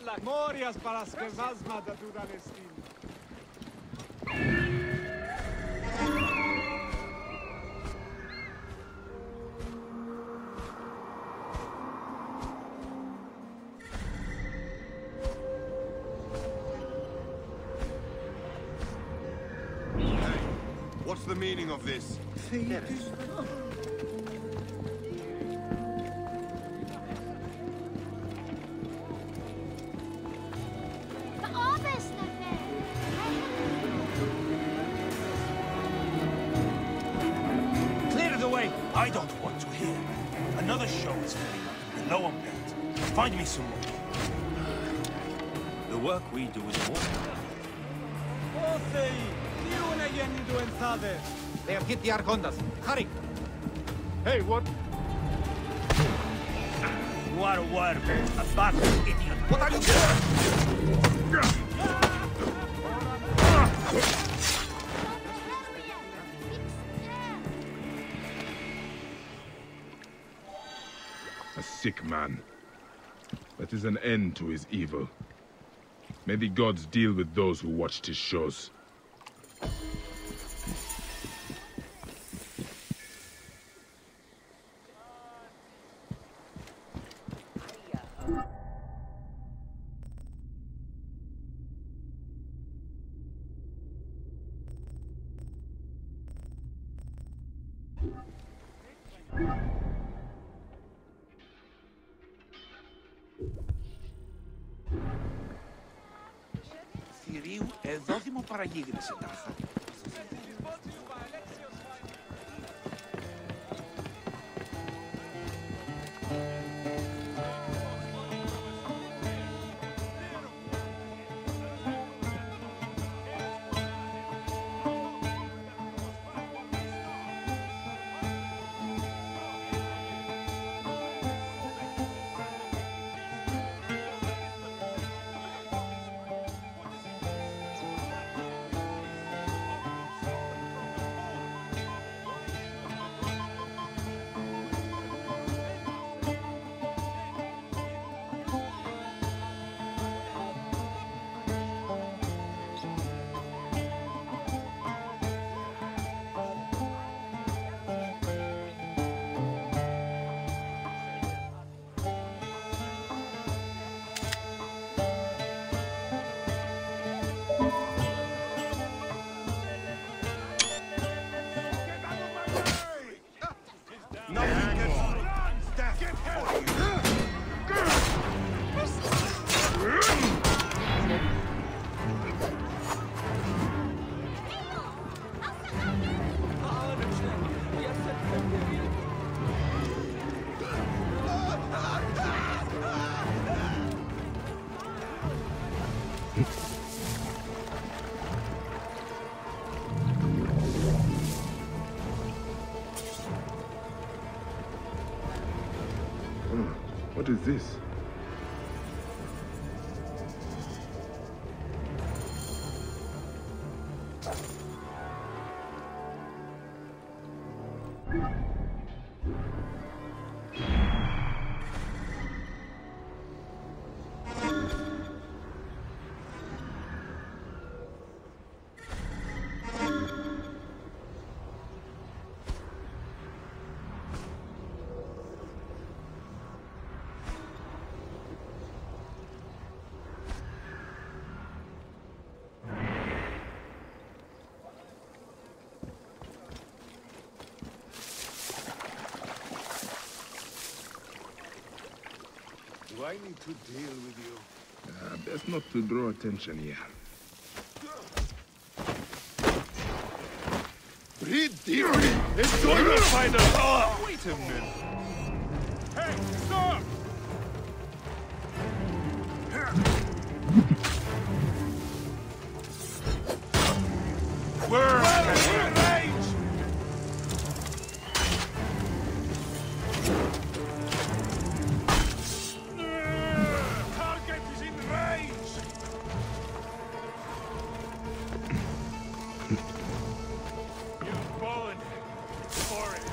Morias para las que más mata tu Dalestin. What's the meaning of this? Clear the way! I don't want to hear. Another show is coming up, and no one paid. Find me some more. The work we do is more. They have hit the Arcondas. Hurry! Hey, what? You are a wirebird, a bastard idiot. What are you doing? A sick man. That is an end to his evil. May the gods deal with those who watched his shows. Θηρίου εδόθυμο παραγίγνεσαι τάχα. What is this? Do I need to deal with you? Uh, best not to draw attention here. Breathe deeply. Enjoy your final. Oh, wait a minute. Hey, stop! We're in range! Target is in range! You've fallen for it.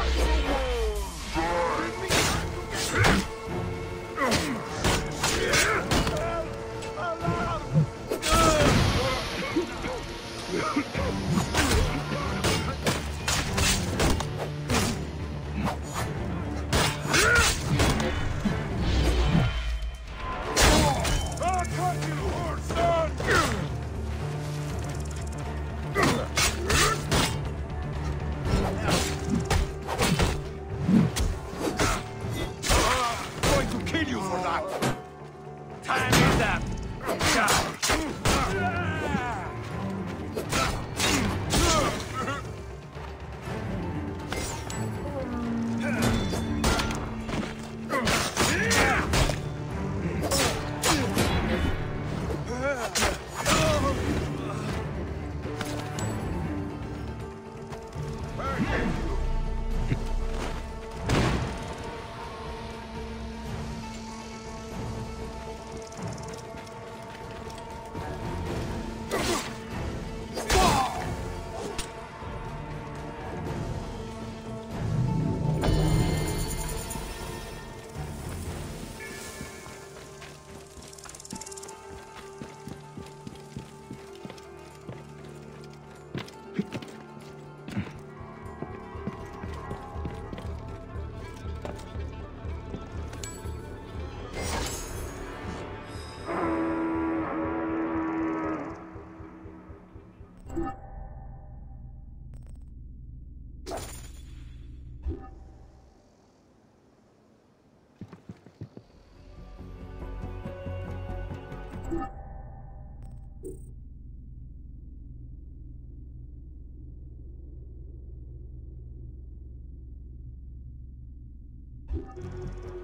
you